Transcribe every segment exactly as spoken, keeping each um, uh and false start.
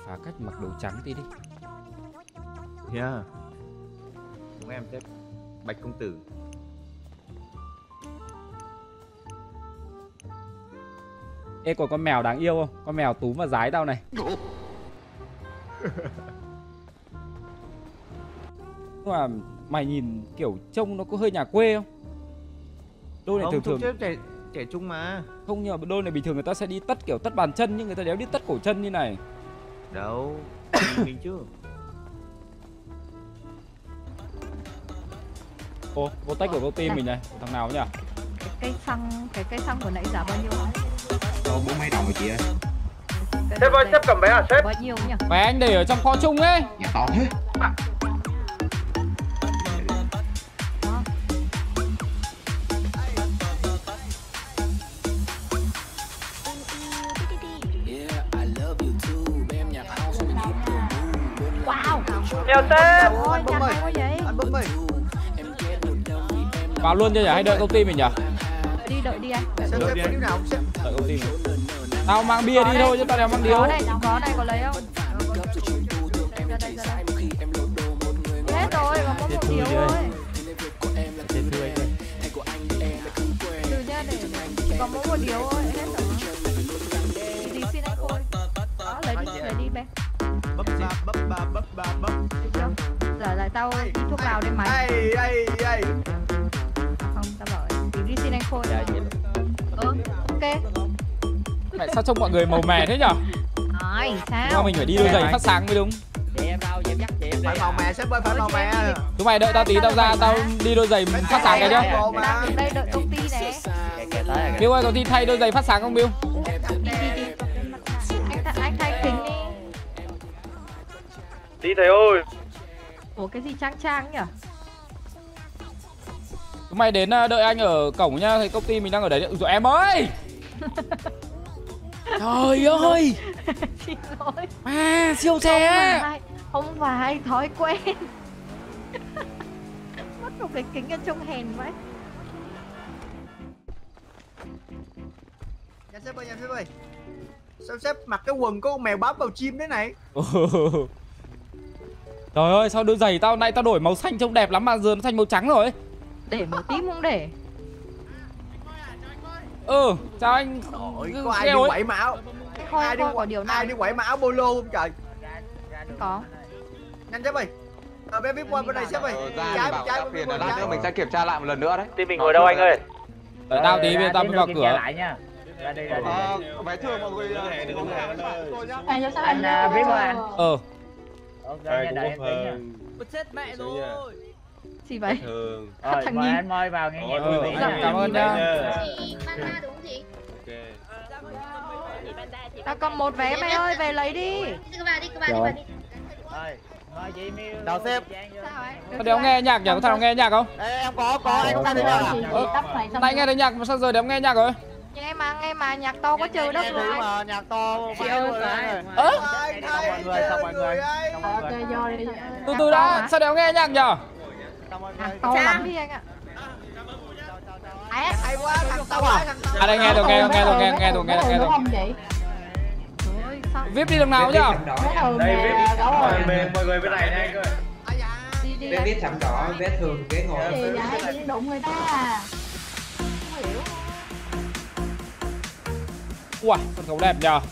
Phá cách mặc đồ trắng tí đi. Yeah. Chúng em sẽ Bạch công tử. Ê, còn con mèo đáng yêu không? Con mèo túm vào dái tao này. Nhưng mà mày nhìn kiểu trông nó có hơi nhà quê không? Đôi này Không, thường thường trẻ, trẻ trung mà. không, nhưng mà đôi này bình thường người ta sẽ đi tất kiểu tất bàn chân, nhưng người ta đéo đi tất cổ chân như này. Đâu, mình chứ. Ô, vô tách của công ty mình này, thằng nào nhỉ? Cái cây xăng, cái cây xăng của nãy giá bao nhiêu hả? Đâu bốn mấy đồng rồi chị ơi. Sếp ơi, sếp cầm vé à sếp? Bao nhiêu nhỉ? Vé anh để ở trong kho chung ấy. Nhà to thế. Wow. Chào sếp. Ôi, nhạc hay quá vậy. Anh bấm mày. Vào luôn cho nhỉ, hay đợi công ty mình nhỉ? Đợi đi, đợi đi anh. Sếp sếp có điếu nào không sếp? Đợi công ty mình. Tao mang bia đi thôi chứ tao đéo mang điếu. Có đây, có đây, có lấy không? Ra đây, ra đây. Hết rồi, còn mỗi một điếu thôi. Từ nhá, để còn mỗi một điếu thôi, hết rồi. Đi xin anh Khôi. Đó, lấy đi, lấy đi bé. Bấp ba bấp ba bấp ba bấp. Được chưa? Giờ lại tao đi thuốc lào đây mày. Ai ai ai. Không, tao bảo tìm đi xin anh Khôi. Ừ, ok. Mẹ sao trông mọi người màu mè thế nhở? Ai, sao? Nhưng mà mình phải đi đôi giày phát sáng mới đúng. Chị em đâu, chị em dắt chị em đi. Phải màu mè sếp ơi, phải màu mè. Chúng mày đợi tao tí, tao ra tao đi đôi giày phát sáng cái nhá. Đang đứng đây đợi công ty nè. Bill ơi, có đi thay đôi giày phát sáng không Bill? Đi đi đi. Anh th anh thay kính đi. Đi thầy ơi. Ủa cái gì trang trang nhỉ? Chúng mày đến đợi anh ở cổng nhá, thấy công ty mình đang ở đấy. Rồi em ơi. Trời ơi. Xin lỗi. À, siêu xe á. Không phải, không phải thói quen. Mất một cái kính ở trong hèn vậy. Nhà sếp ơi, nhà sếp ơi. Sao sếp mặc cái quần có con mèo bám vào chim thế này? Trời ơi, sao đôi giày tao nay tao đổi màu xanh trông đẹp lắm mà giờ nó thành màu trắng rồi. Để màu tím không để. Ừ, chào anh. Ôi, có ai đi quậy mà áo? Thôi, Ai đi thôi, có điều nào ai đi quậy mà áo polo không trời? có. Nhanh sếp ơi. Ở bên vip qua bên này sếp ơi. Ra Trái thì bảo trái trả tiền là lát nữa mình sẽ kiểm tra lại một lần nữa đấy. Team mình ngồi đâu anh ơi? Đợi tao tí, bây tao mới vào cửa. Ờ, vé thường mọi người tôi nhá. Anh Vip ơi anh. Ờ. Ok, đợi em tí nha. Chết mẹ rồi. Gì vậy? Thường. Rồi, Thằng mời Nhi. anh mời vào nghe nhạc. Ờ, Tí cảm nha. ơn nha. Chị Banda đúng không chị? Tao còn một vé mày ơi, về lấy đi. Đi cứ vào đi, cứ vào đi, vào đi. Rồi, mời chị Miu. Chào sếp. Sao ấy? Tao đéo nghe nhạc nhỉ? Có thằng nào nghe nhạc không? Ê, em có có anh không nghe thấy nhạc. Ờ, nãy nghe thấy nhạc mà sao giờ đéo nghe nhạc rồi? Nghe mà, nghe mà, nhạc to quá trời đất rồi. mà nhạc to. Chị ơi, phải. Ơ, Ai Xong mọi người, xong mọi người. Xong mọi người. do đi. từ từ đã, sao đéo nghe nhạc nhỉ? Nhạc to lắm đi anh ạ. À, Hay quá, thằng tao quá thằng tao. À đây nghe rồi, nghe rồi, nghe rồi, nghe nghe rồi, nghe rồi, nghe rồi. ôi sao? Vip đi đường nào nhỉ? Đây Vip. Mọi người mọi người bên này này anh ơi. Đi đi. Vé biết sẵn đỏ, vé thường ghế ngồi. Chị vậy đụng người ta. Ui, sân khấu đẹp nhờ.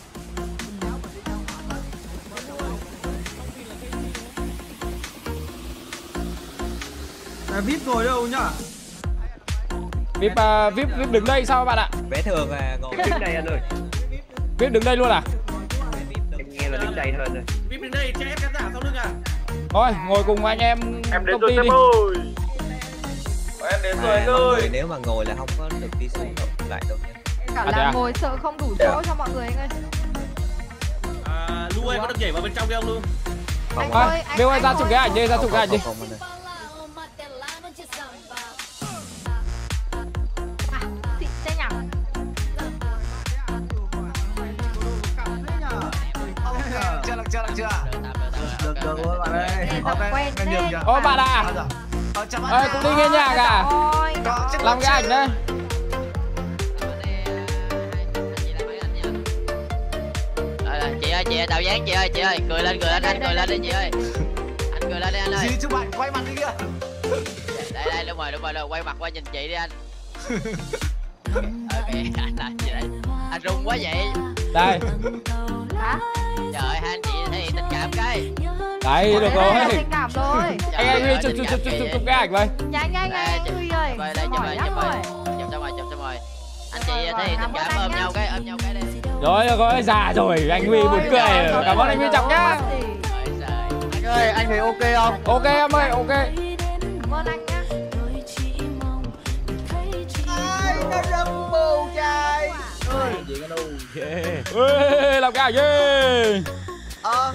À, vip rồi đâu nhá. Vip, uh, Vip, Vip đứng đây sao bạn ạ? Vé thường à, ngồi đứng đây anh ơi. Vip đứng đây luôn à? Em nghe là đứng đây hơn rồi. Vip đứng đây cho em khán giả sau lưng à? Thôi, ngồi cùng anh em Em đến công rồi ty sếp đi. ơi. Em đến rồi anh ơi. Nếu mà ngồi là không có được đi xuống lại đâu nha. Cả À, thế là à? ngồi sợ không đủ chỗ cho mọi người anh ơi. À, Lu ơi có được nhảy vào bên trong kia không Lu? Anh À, ơi, anh Bill ơi, anh ra ngồi- chụp cái ảnh đi, ra chụp cái ảnh đi. Không, không, không, À, chị xe nhạc. Chưa được chưa được chưa. Được được rồi bạn ơi. Tập quen thế. Ô bạn à? Ơi, cũng đi nghe nhạc à? Ôi, Làm cái ảnh đây. chị ơi, chị ơi, Tàu Giáng chị ơi, chị ơi, cười lên, cười lên, anh cười lên đi chị ơi. Anh cười lên đi anh ơi. Gì chứ bạn, quay mặt đi kìa. Đây đây, đúng rồi, đúng rồi, đúng rồi, quay mặt qua nhìn chị đi anh. Ok, anh làm gì đấy? Anh run quá vậy. Đây. Hả? Trời ơi, hai anh chị thể hiện tình cảm cái. Đấy, được rồi. Tình cảm rồi. Anh anh Huy chụp chụp chụp chụp chụp cái ảnh vậy. Nhanh nhanh nhanh Huy ơi. Đây, đây, chụp rồi, chụp rồi. Chụp xong rồi, chụp xong rồi. Anh chị thể hiện tình cảm ôm nhau cái, ôm nhau cái đi. Rồi, rồi, già rồi, anh Huy buồn cười. Cảm ơn anh Huy Trọng nhá. Anh ơi, anh thấy ok không? Ok em ơi, ok. Cảm ơn anh nhá. Ai nó Rumble trai. Ê, làm cái ảnh ghê. Ờ.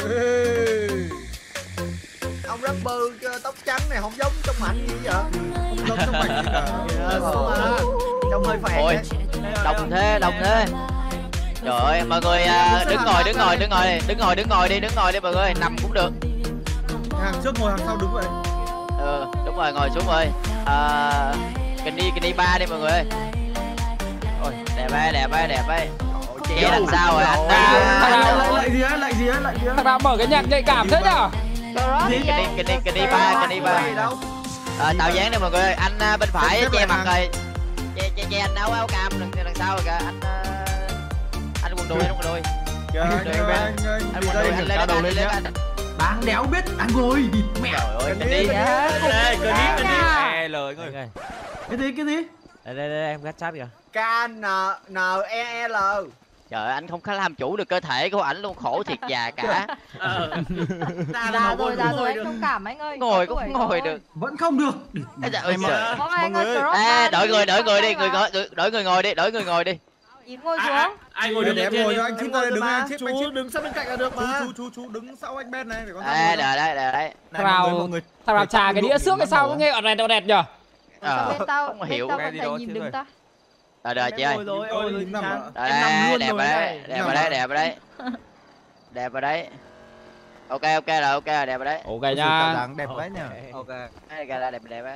Ông rapper tóc trắng này không giống trong ảnh gì vậy? Không giống trong ảnh gì cả. Trông hơi phèn Ôi, đông thế, đông thế. Trời ơi, mọi người à, đứng ngồi, đứng ngồi, đứng ngồi đi, đứng ngồi, đứng ngồi đi, đứng ngồi đi mọi người, nằm cũng được. Hàng trước ngồi hàng sau đứng vậy. Ừ, đúng rồi, ngồi xuống rồi. À, cần đi, cần đi ba đi mọi người ơi. Ôi, đẹp ấy, đẹp ấy, đẹp ấy. Chế đằng sau rồi anh. Lại gì á, lại gì á, lại gì á. Thằng nào mở cái nhạc nhạy cảm thế nhở? Cần đi, cần đi, cần đi ba, cần đi ba. Ờ, Tàu Giáng đây mọi người ơi, anh bên phải che mặt rồi. Che, che, che anh áo áo cam đằng, đằng sau rồi kìa, anh anh quần đùi, anh quần đùi. Anh quần đùi, anh lên, anh lên, anh. Bạn đéo biết ăn rồi. Mẹ ơi, cần đi. Đây, cần đi, cần đi. L ơi. Cái gì, cái gì? Đây, đây, đây, em gắt chat kìa. K N N E L. Trời ơi, anh không có làm chủ được cơ thể của ảnh luôn, khổ thiệt già cả. Già rồi, già rồi, anh thông cảm anh ơi. Ngồi cũng không ngồi được. Vẫn không được. Ôi trời. Mọi người Ê, đổi người, đổi người đi, người ngồi, đổi người ngồi đi, đổi người ngồi đi. Nhìn ngồi xuống. Ai ngồi được Để em ngồi cho anh Chip đây, đứng anh Chip, anh Chú Chip đứng sát bên cạnh là được mà. Chú chú chú đứng sau anh Ben này để con. Ê, đợi đấy, đợi đấy. Thằng nào, thằng nào trà cái đĩa xước hay sao nghe ọt đẹt ọt đẹt nhở? Ờ, Bên tao, không bên hiểu. tao vẫn thấy nhìn đứng ta. Rồi, rồi chị ơi. Rồi, ôi đứng nằm ạ. Đấy, đẹp ở đấy, đẹp ở đấy, đẹp ở đấy. Đẹp ở đấy. Ok, ok rồi, ok rồi, đẹp ở đấy. Ok nha. Dáng đẹp quá nhỉ. Ok. Đây là đẹp đẹp đấy.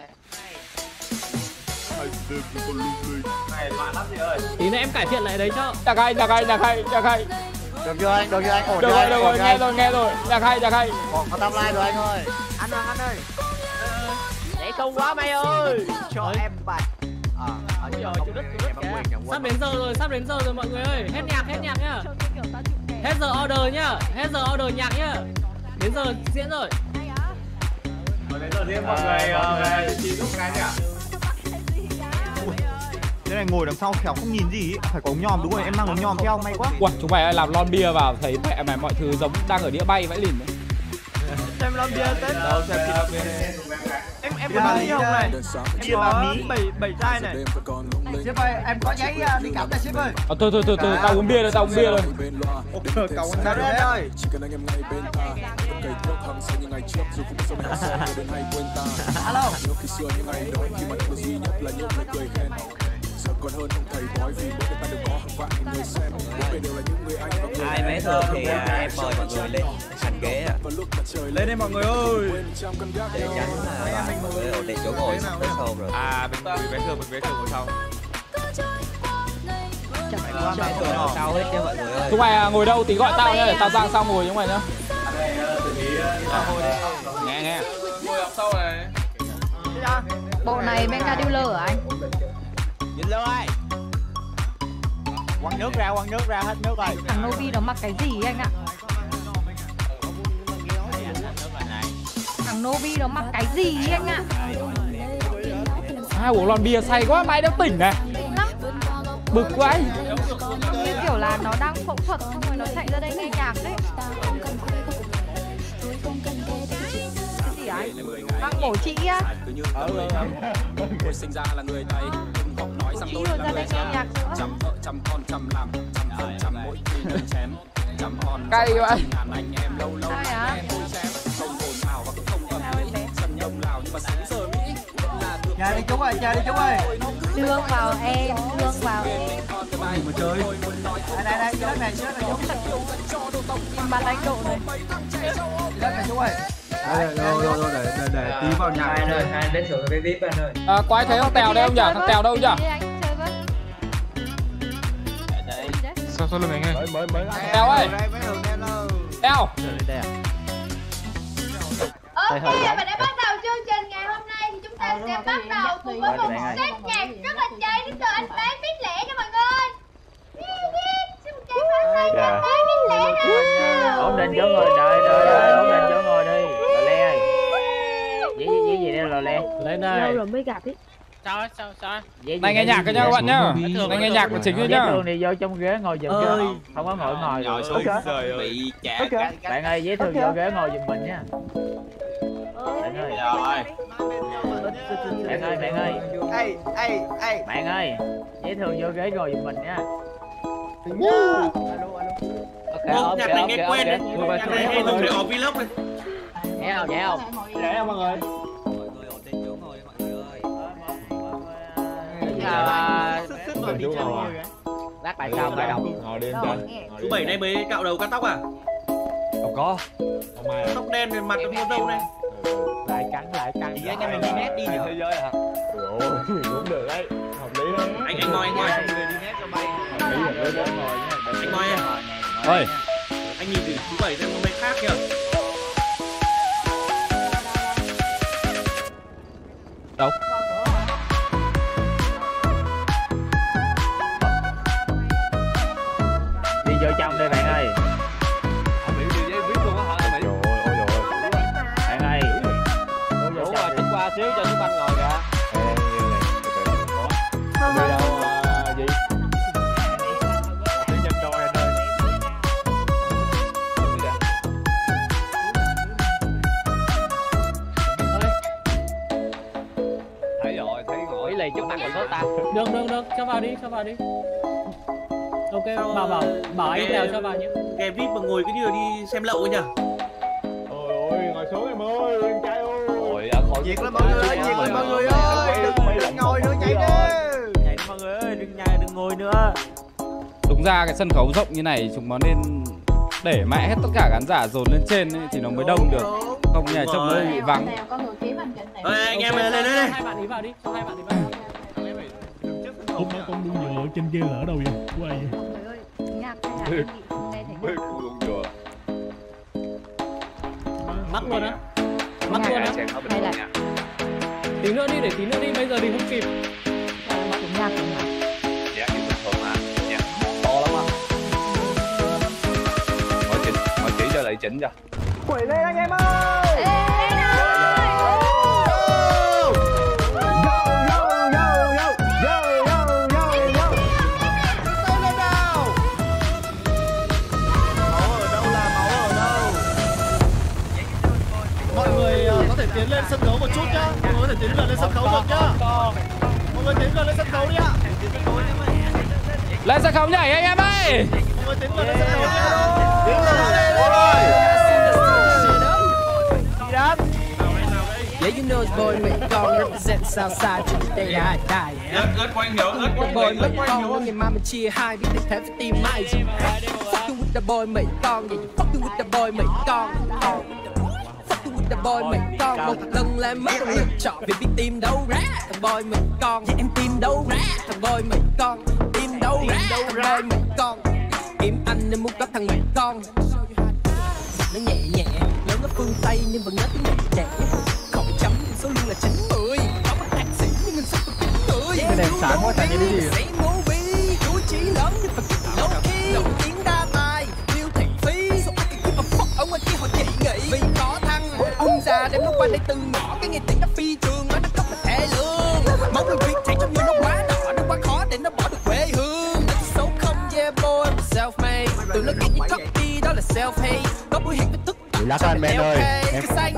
Tí nữa em cải thiện lại đấy cho. Nhạc hay, nhạc hay, nhạc hay, nhạc hay. Được chưa anh, được chưa anh? Ổn Được rồi, được rồi, nghe rồi, nghe rồi. Nhạc hay, nhạc hay. Có tam like rồi anh ơi. Anh ơi, anh ơi. Nhảy không quá mày ơi. Cho em bài. À, ở Trời ơi, chủ đất, chủ đất kìa. Sắp đến giờ rồi, sắp đến giờ rồi mọi người ơi. Hết nhạc, hết nhạc nhá. Hết giờ order nhá, hết giờ order nhạc nhá. Đến giờ diễn rồi. Đến giờ diễn mọi người về chỉ lúc cái nhỉ? Thế này ngồi đằng sau khéo không nhìn gì, phải có ống nhòm đúng rồi, em mang ống nhòm theo may quá. Ui, chúng mày ơi, làm lon bia vào thấy mẹ mày mọi thứ giống đang ở đĩa bay vãi lìn đấy. Xem lon bia Tết. Đâu xem chị lon bia. Em em có bán không này? Em có bảy bảy chai này. Sếp ơi, em có giấy đi cắm này sếp ơi. Ờ, thôi thôi thôi thôi, tao uống bia rồi, tao uống bia rồi. Ok, cậu anh ra ơi. Alo. Ai mấy thơ thì à, em mời mọi người lên thành ghế ạ. Lên đây mọi người ơi. Để tránh là mọi người ổn định chỗ ngồi tới sau rồi. À, bên bên vé thường, bên vé thường ngồi sau. Vé thường ngồi sau hết nha mọi người ơi. Chúng mày ngồi đâu tí gọi tao nhá, để tao sang sau ngồi chúng mày nhá. Nghe nghe. Ngồi đằng sau này. Bộ này Mega Dealer hả anh? Nhìn luôn ơi. Quăng nước ra, quăng nước ra, hết nước rồi. Thằng Novi nó mặc cái gì anh ạ? Thằng Novi nó mặc cái gì anh ạ? Hai uống lon bia say quá, mày đâu tỉnh này. Bực quá anh. Như kiểu là nó đang phẫu thuật xong rồi nó chạy ra đây nghe nhạc đấy. Cái gì anh? Đang bổ chị á? Sinh ra là người Tây, học nói rằng tôi là người cha. Trăm vợ trăm con trăm làm, trăm vợ trăm mỗi khi mình chém. Trăm con cay vậy. ngàn anh em lâu lâu em tôi chém. Không ồn ào và cũng không cầm mỹ. Sân đông Lào nhưng mà sáng giờ Mỹ. Nhà đi chú ơi, nhà đi chú ơi. Nương vào em, nương vào em. Mà chơi. Đây đây, dưới này, dưới này chú. Nhìn mặt anh Độ này. Dưới này chú ơi. Đây, rồi rồi rồi để để để tí vào nhà Anh ơi, hai vé thường với vê i pê anh ơi. À, có ai thấy thằng Tèo đây không nhỉ? Thằng Tèo đâu nhỉ? Chơi với. Sao sao lưng anh ơi? Mới mới mới. Tèo ơi. Eo. Đây à. Ok, và để bắt đầu chương trình ngày hôm nay thì chúng ta sẽ bắt đầu cùng với một set nhạc rất là cháy đến từ anh Bán Biết Lẻ nha mọi người. Xin một tràng pháo tay cho anh Bán Biết Lẻ nào. Ổn định chỗ ngồi, đợi đợi đợi, ổn định chỗ ngồi đi. Lò Le ơi. Gì gì gì đây Lò Le. Lên đây. Lâu rồi mới gặp ý. Sao sao sao? Này nghe nhạc cái nha các bạn nhá. Này nghe nhạc của chính thôi nhá. Thường thì vô trong ghế ngồi giùm chưa? Không có ngồi ngồi. Ngồi xuống bị chả. Bạn ơi, dễ thương vô ghế ngồi giùm mình nha. Bạn ơi. Rồi. Bạn ơi, bạn ơi. Ê, ê, ê. Bạn ơi, dễ thương vô ghế ngồi giùm mình nha. Ok, nhạc này nghe quen đấy. Nhạc này hay dùng để ở vlog này. Nghe không, nghe không? Để không mọi người. Lát bài sau bài đầu. Ngồi đi em trai. Thứ bảy nay mới cạo đầu cắt tóc à? Không có. Tóc đen về mặt mua đâu này. Lại cắn, lại cắn. Anh em mình đi nét đi nhở? Thế giới hả? Ôi, cũng được đấy. Hợp lý đấy. Anh anh ngồi, anh ngồi. Hợp lý rồi, ngồi nha. Anh ngồi em. Ơi. Anh nhìn từ thứ bảy sang hôm nay khác kìa. Đâu? Đi vô trong đây bạn ơi. Bạn ơi. Đủ rồi, tính qua xíu cho chúng anh ngồi kìa. Đi đâu gì? Đi nhân đôi anh ơi. Thấy rồi, thấy rồi. Ý lì chút ăn còn tốt ta. Được được được, cho vào đi, cho vào đi. Ok, bảo bảo bảo anh nào cho vào nhé. Kè vê i pê mà ngồi cái như là đi xem lậu ấy nhỉ? Ôi ôi, ngồi xuống em ơi, em trai ơi. Ôi, khỏi Việc lên mọi người ơi, việc lên mọi người ơi. Đừng đừng ngồi nữa, nhảy đi. Nhảy mọi người ơi, đừng nhảy, đừng ngồi nữa. Đúng ra cái sân khấu rộng như này chúng nó nên để mẹ hết tất cả khán giả dồn lên trên ấy, thì nó mới đông được. Không nhà trông nó bị vắng. Ơi anh em lên lên lên. Hai bạn ý vào đi, cho hai bạn ý vào. Lúc đó con đu dừa trên kia là ở đâu vậy? Quay vậy? Nhạc hay là nghe thấy biết luôn rồi. Mắc luôn á. Mắc luôn á. hay là Tí nữa đi, để tí nữa đi, bây giờ thì không kịp. mắc tiếng nhạc không hả? Dạ, thì bình thường mà. Dạ, to lắm á. Ngồi chỉnh, ngồi chỉ cho lại chỉnh cho. Quẩy lên anh em ơi. Tiến lên sân khấu một chút nhá, mọi người có thể tiến gần lên sân khấu được nhá. Mọi người tiến gần lên sân khấu đi ạ. Lên sân khấu nhảy anh em ơi. Mọi người tiến gần lên sân khấu nhá. Tiến lên rồi. Yeah, you know it's boy mate con represent Southside to the day I die. Rất quan nhượng, rất quan Boy mate con, ngày mai mình chia hai biết để thế với team mai. Fucking with the boy mate con, yeah, you fucking with the boy mate con. Fucking with the boy mate con, một lần làm mất con lựa chọn vì biết team đâu ra. Thằng boy mate con, yeah, em team đâu ra. Thằng boy mate con, team đâu ra. Thằng boy mate con, kiếm anh nên muốn có thằng mate con. Nó nhẹ nhẹ, lớn ở phương Tây nhưng vẫn nhớ tiếng mẹ trẻ. Không chấm số luôn là chín mươi. Không có thạc sĩ nhưng mình sắp được chín mươi. Cái đèn sáng quá chạy đi gì? Chú trí lớn nhưng phải kích low key. Nổi tiếng đa tài, yêu thị phi. So I can give a fuck ở ngoài kia họ dị nghị. Vì có thằng ông già đem nó qua đây từ nhỏ. Cái ngày tiền nó phi trường nó không là thẻ lương. Mong người Việt chạy trong như nó quá đỏ. Nó quá khó để nó bỏ được quê hương. Nó chỉ xấu không yeah boy self made. Tụi nó nghĩ như copy đó là self hate. Có buổi hẹn với tức Lát anh Ben ơi, em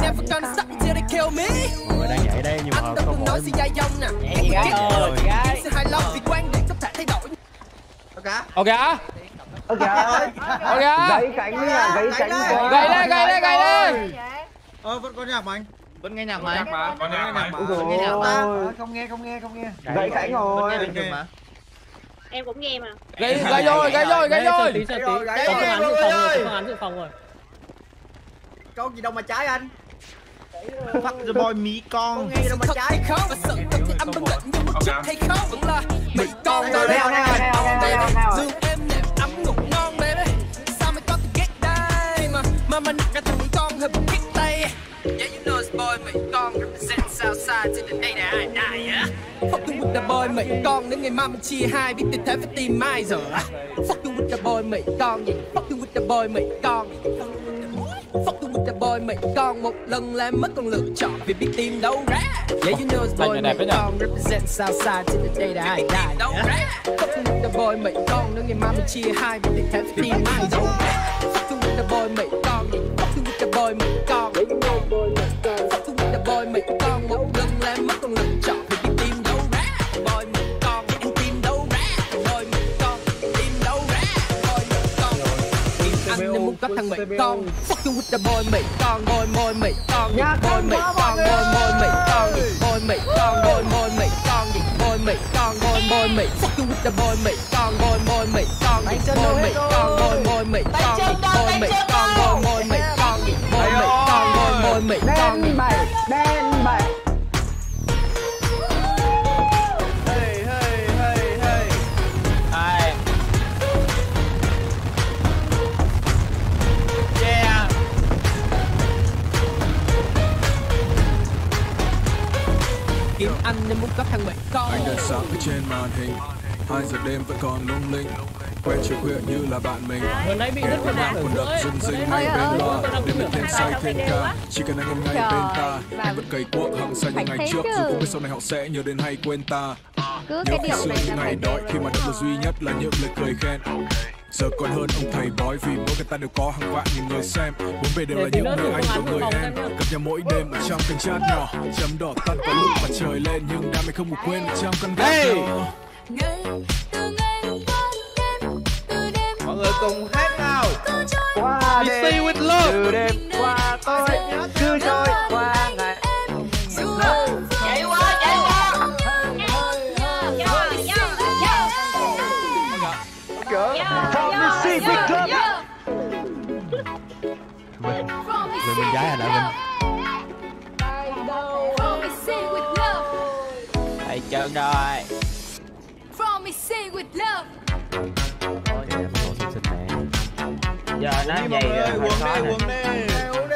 người đang nhảy đây nhưng mà không hỏi Chị gái ơi, chị gái. Ok á. Ok ơi. Ok á. Gãy cánh đi à, gãy cánh. Gãy lên, gãy lên, gãy lên. Ờ vẫn có nhạc mà anh. Vẫn nghe nhạc mà. Còn nhạc mà. Nghe nhạc ta. Không nghe, không nghe, không nghe. Gãy cánh rồi. Em cũng nghe mà. Gãy gãy rồi, gãy rồi, gãy rồi. Tí, tí. Có phương án dự phòng rồi, có phương án dự phòng rồi. Có gì đâu mà trái anh. Fuck the boy mí con. Không nghe gì đâu mà trái. Âm bưng lệnh nhưng một chút hay khó vẫn là mày con Neo, neo, neo, neo, neo, neo. Dương em nè, ấm ngủ ngon baby. Sao mày có thể get đây mà mà nặng cả thằng con hơi bị tay. Yeah, you know it's boy mấy con represent Southside to the day that I die, yeah. Fucking with the boy mấy con đến ngày mai mình chia hai biết tình thế phải tìm mai giờ. Fucking with the boy mấy con, yeah. Fucking with the boy mấy con. Fucking with the boy mấy con một lần làm mất con lựa chọn vì biết team đấu ra. Yeah, you know it's boy mấy con represent Southside to the day that I die, yeah. Fucking with the boy mấy con đến ngày mai mình chia hai biết tình thế phải tìm mai giờ. Fucking with the boy mấy con, yeah. Fucking with the boy mấy con. Fucking with the boy mấy con một lần làm mất con lựa chọn vì biết team đấu ra. Boy mấy con, anh team đấu ra. Boy mấy con, team đấu ra. Boy mấy con, team anh nên muốn có thằng mấy con. Fucking with the boy mấy con, boy boy mấy con, boy mấy con, boy boy mấy con, boy mấy con, boy boy mấy con, boy mấy con, boy boy mấy. Fucking with the boy mấy con, boy boy mấy con, boy mấy con, boy boy mấy con, boy mấy con, boy boy mấy con, boy mấy con, boy boy mấy con. Đen bảy, đen bảy. Hey hey hey hey. Ai. Yeah. Kiếm anh nên muốn có thằng mấy con. Anh đèn sáng ở trên màn hình, hai giờ đêm vẫn còn lung linh. Quen chiều khuya như là bạn mình. Vừa nãy bị rất quần quần đập rung rinh ngay bên loa để mình thêm say thêm ca. Chỉ cần anh em ngay bên ta, anh vẫn cày cuốc hăng say như ngày trước. Dù không biết sau này họ sẽ nhớ đến hay quên ta. Nhớ khi xưa những ngày đói khi mà động lực duy nhất là những lời cười khen. Giờ còn hơn ông thầy bói vì mỗi người ta đều có hàng vạn nghìn người xem. Bốn bề đều là những người anh và người em. Gặp nhau mỗi đêm ở trong kênh chat nhỏ. Chấm đỏ tắt vào lúc mặt trời lên nhưng đam mê không ngủ quên trong căn gác nhỏ. Mọi người cùng hát nào. Qua We đêm, stay with love. từ đêm qua tôi cứ trôi qua ngày. Chạy qua, chạy qua. From the Civic Club. Người bên gái à Đại Vinh. Thầy chân rồi. Giờ nó vậy rồi Quần khó đi, nè. quần đi.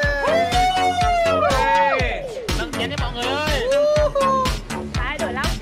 nâng chén đấy mọi người ơi. Ai đổi lắm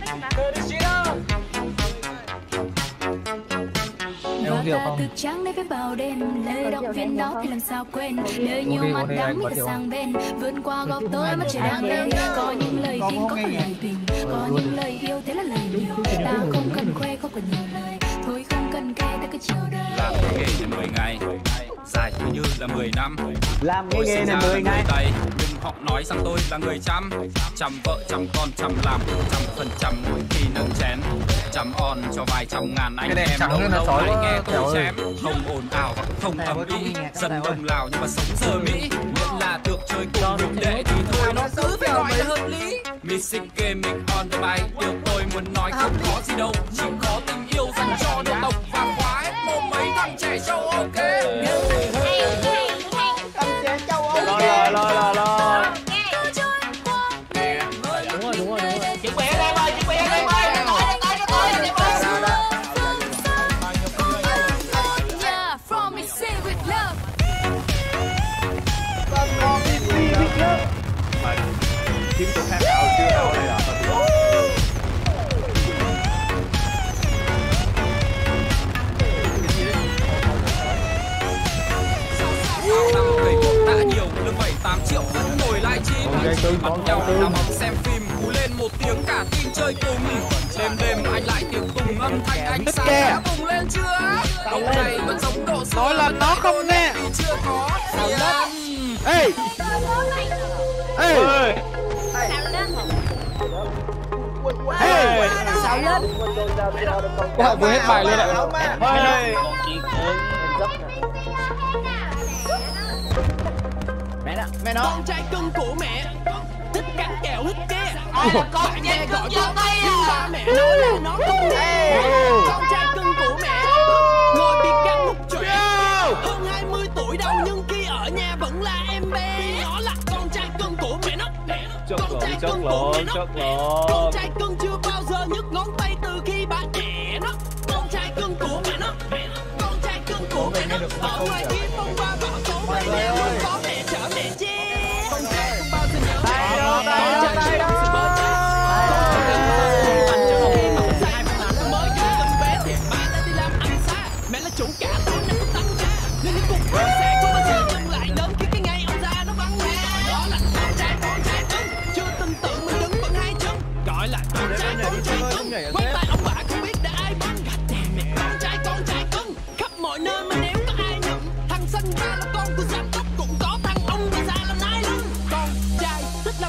Thực trắng đây với bao đêm lời động viên đó thì làm sao quên nơi nhiều mắt đắng biết sang bên vươn qua góc tối mắt trời đang lên có những lời kinh có cả lời tình có những lời yêu thế là lời nhiều ta không cần khoe không cần nhiều lời thôi không cần kể ta cứ chiều đời làm cái nghề này mười ngày dài cứ như là mười năm làm cái nghề này mười ngày đây nhưng họ nói rằng tôi là người chăm chăm vợ chăm con chăm làm trăm phần trăm mỗi khi nâng chén chăm on cho vài trăm ngàn anh em lâu lâu lại nghe tôi chém không ồn ào và không ầm ĩ dân đông Lào nhưng mà sống giờ Mỹ miễn là được chơi cùng huynh đệ thì thôi nó cứ phải gọi là hợp lý music gaming on the mic điều tôi muốn nói không có gì đâu chỉ có tình yêu dành cho dân tộc và khóa hết mồm mấy thằng trẻ châu Âu ok. Rồi rồi rồi rồi rồi. Đúng rồi đúng rồi đúng rồi. Chuẩn bị em ơi, chuẩn bị em ơi. Kiếm tôi hát ảo chưa ảo đây là năm người cũng đã nhiều được bảy tám triệu vẫn ngồi livestream bắt nhau nằm xem phim cú lên một tiếng cả team chơi cùng đêm đêm anh lại tiếng tùng âm thanh anh xa đã bùng lên chưa lúc này vẫn giống độ xưa nói là nó không nghe chưa có tiền ê ê Ê, sao lên? Họ vừa hết bài luôn ạ. Mẹ nó, mẹ nó. Con trai cưng của mẹ thích cắn kẹo hít ke. Con trai cưng giơ tay à. Ba mẹ nói là nó không nghe. Con trai cưng của mẹ ngồi biệt găng hút chuyện. Hơn hai mươi tuổi đâu nhưng khi ở nhà vẫn là em bé. Nó là con trai cưng của mẹ nó. Con trai cưng của mẹ nó. Con trai cưng chưa bao giờ nhấc ngón tay từ khi ba trẻ nó. Con trai cưng của mẹ nó. Con trai cưng của mẹ nó. Ở ngoài kia phong ba bão tố mày nè luôn có.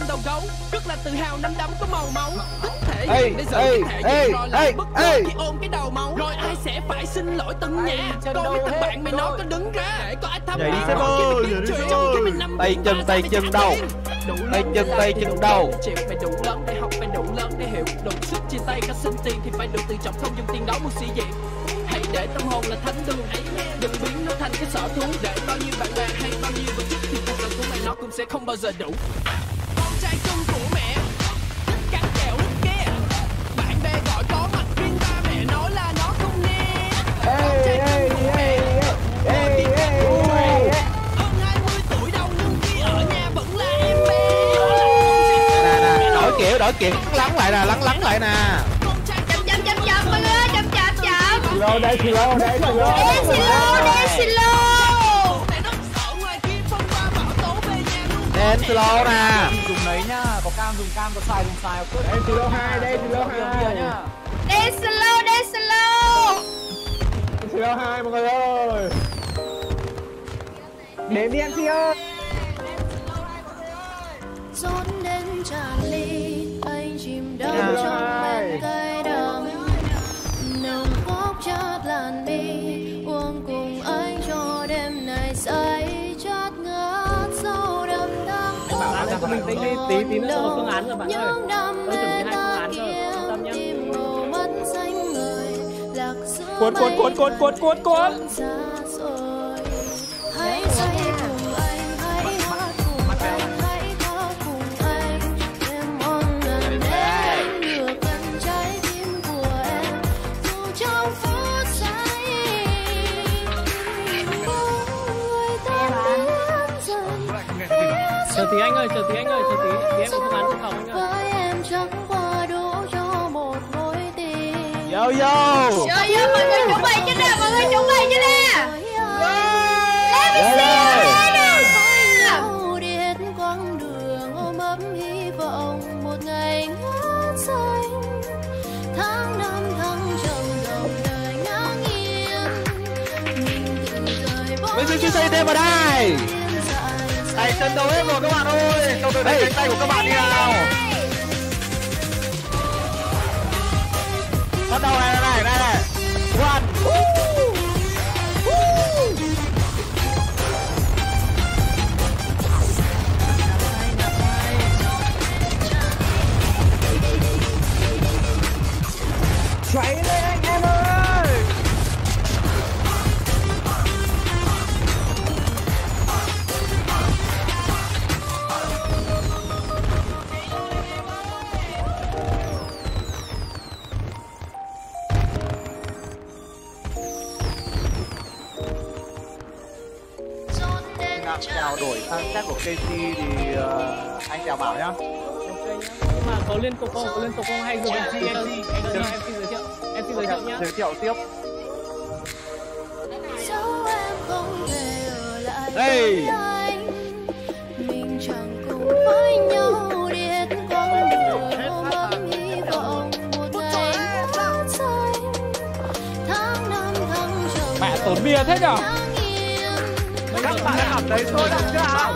đầu gấu, rất là tự hào năm đấm có màu máu. Thích thể Ê, hiện để giữ ê, thể ê, hiện rồi ê, lại bất ngờ ê. khi ôm cái đầu máu. Rồi ai sẽ phải xin lỗi từng nhà. Coi mấy thằng bạn mày nó có đứng ra để có ai thăm Nhảy đi ai xem hỏi ơi, cái nhảy đi chuyện xem trong ơi. cái mình năm Tay ba chân, sao tay phải chân trả đâu? tiền. Đủ Tay lớn chân, để tay làm chân thì đâu? đủ chịu phải đủ lớn để học, phải đủ lớn để hiểu. Đủ sức chia tay cả xin tiền thì phải được tự trọng, không dùng tiền đó mua sĩ diện. Hãy để tâm hồn là thánh đường ấy, đừng biến nó thành cái sở thú. Để bao nhiêu bạn bè hay bao nhiêu vật chất thì cuộc đời của mày nó cũng sẽ không bao giờ đủ. Con trai cưng của mẹ, thích cắn kẹo thích kia. Bạn bè gọi có mặt riêng, ba mẹ nói là nó không nghe. Con trai cưng của mẹ, ngồi tiếng ca của mẹ. Hơn hai mươi tuổi đâu nhưng khi ở nhà vẫn là em bé. Nè nè, đổi kiểu, đổi kiểu, lắng lại nè, lắng lắng lại nè. Chậm chậm chậm chậm mọi người ơi, chậm chậm chậm. Slow đây, slow đây, slow. Đen slow, đen slow. Đen slow nè. Dùng đấy nhá, có cam dùng cam, có xài dùng xài, ok. Đen slow hai, đen slow hai. Đen slow, đen slow. Slow hai mọi người ơi. Đến đi em chị ơi. Rót đến tràn ly, anh chìm đắm trong men cay đắng. Nồng phóc chát làn mi, uống cùng anh cho đêm này say chát ngát sâu đậm đắng. Mình tính đi tí tí nữa có phương án rồi bạn ơi. Những đam Tôi chuẩn mê bị hai phương án rồi, yên tâm nhá. tim màu mắt xanh người, lạc giữa Cuốn cuốn cuốn cuốn cuốn cuốn cuốn. xa rồi. Hãy say cùng anh, hãy hát cùng anh, hãy khóc cùng anh. Em mong lần em được gần trái tim của em, dù trong phút giây. Người ta đến dần. Chờ tí anh ơi, chờ tí anh ơi, chờ tí. Tí em có phương án dự phòng anh ơi. Với em chẳng qua đủ cho một mối tình. Yo yo. Yo yo mọi người chuẩn bị chứ nè, mọi người chuẩn bị chứ nè. Let me see you nè. Đi hết quãng đường ôm ấp hy vọng một ngày ngát xanh. Tháng năm thăng trầm dòng đời ngang nhiên. Mình tự rời bỏ Mình xin xây thêm vào đây. Đây trận đấu hết rồi các bạn ơi. Câu từ đây cánh tay của các bạn đi nào. Bắt đầu này này này này. One. Cháy lên anh em ơi. Chào đổi sang set của Casey thì uh, anh chào bảo nhá. Nhưng mà có liên tục không? Có liên tục không hay dùng em xê em xê em xê giới thiệu. Em xê giới thiệu nhá. Giới thiệu tiếp. Dẫu em không thể ở lại Hey. với anh, mình chẳng cùng với nhau đi hết quãng đường ôm ấp hy vọng một ngày ngát xanh. Tháng năm thăng trầm Mẹ tốn bia thế nhở? Các bạn cảm thấy sôi động chưa ạ?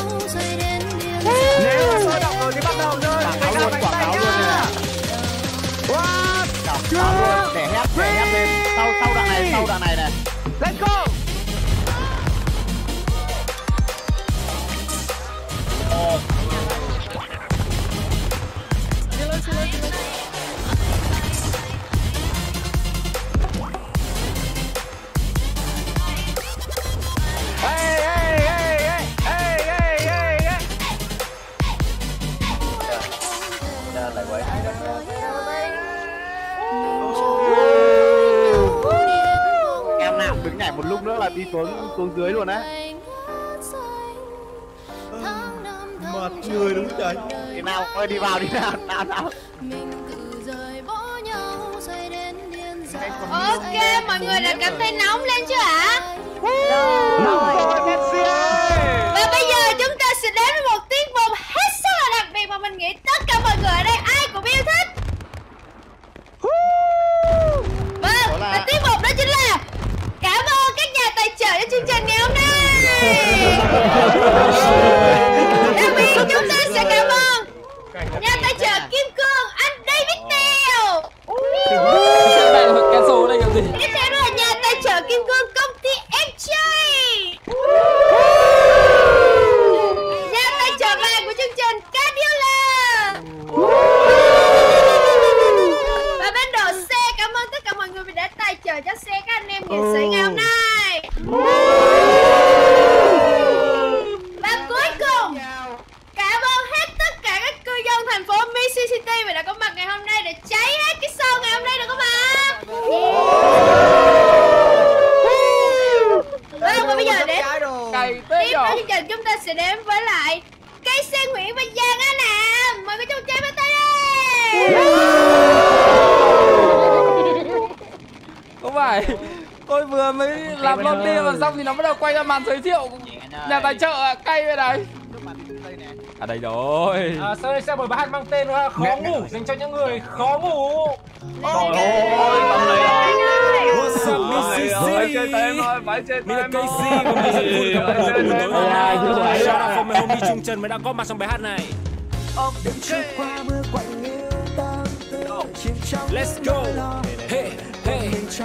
Nếu là sôi động rồi thì bắt đầu thôi. Quảng cáo luôn, quảng cáo luôn nè. What? Quảng cáo luôn, để hét, để hét lên. Sau sau đoạn này, sau đoạn này này. Let's go. Em nào đứng nhảy một lúc nữa là đi xuống xuống dưới luôn đấy. Mệt người đúng trời. Đi nào, ơi đi vào đi nào, nào nào. Ok, mọi người đã cảm thấy nóng lên chưa ạ? Nóng rồi Messi. Và bây giờ chúng ta sẽ đến với một tiết mục hết sức là đặc biệt mà mình nghĩ tất cả mọi người ở đây ai cũng yêu thích. Vâng, và tiết mục đó chính là cảm ơn các nhà tài trợ cho chương trình ngày hôm nay. Đặc biệt chúng ta sẽ cảm ơn ngày hôm nay để cháy hết cái show ngày hôm nay được không ạ? Vâng, và bây giờ để tiếp theo chương trình chúng ta sẽ đến với lại cây xe Nguyễn và Giang Á Nam. Mời các chú chơi với tay đi. Không phải, tôi vừa mới làm lon đi mà xong thì nó bắt đầu quay ra màn giới thiệu nhà tài trợ cay bên này. À đây rồi. À, sau đây sẽ một bài hát mang tên là Khó Ngủ dành cho những người khó ngủ. Ôi, mọi người ơi. Mọi người ơi, chơi tên thôi, phải chơi tên thôi. Phải chơi tên thôi. Shout out for my homie Trung Trần mới đã có mặt trong bài hát này. Let's go. Hey, hey.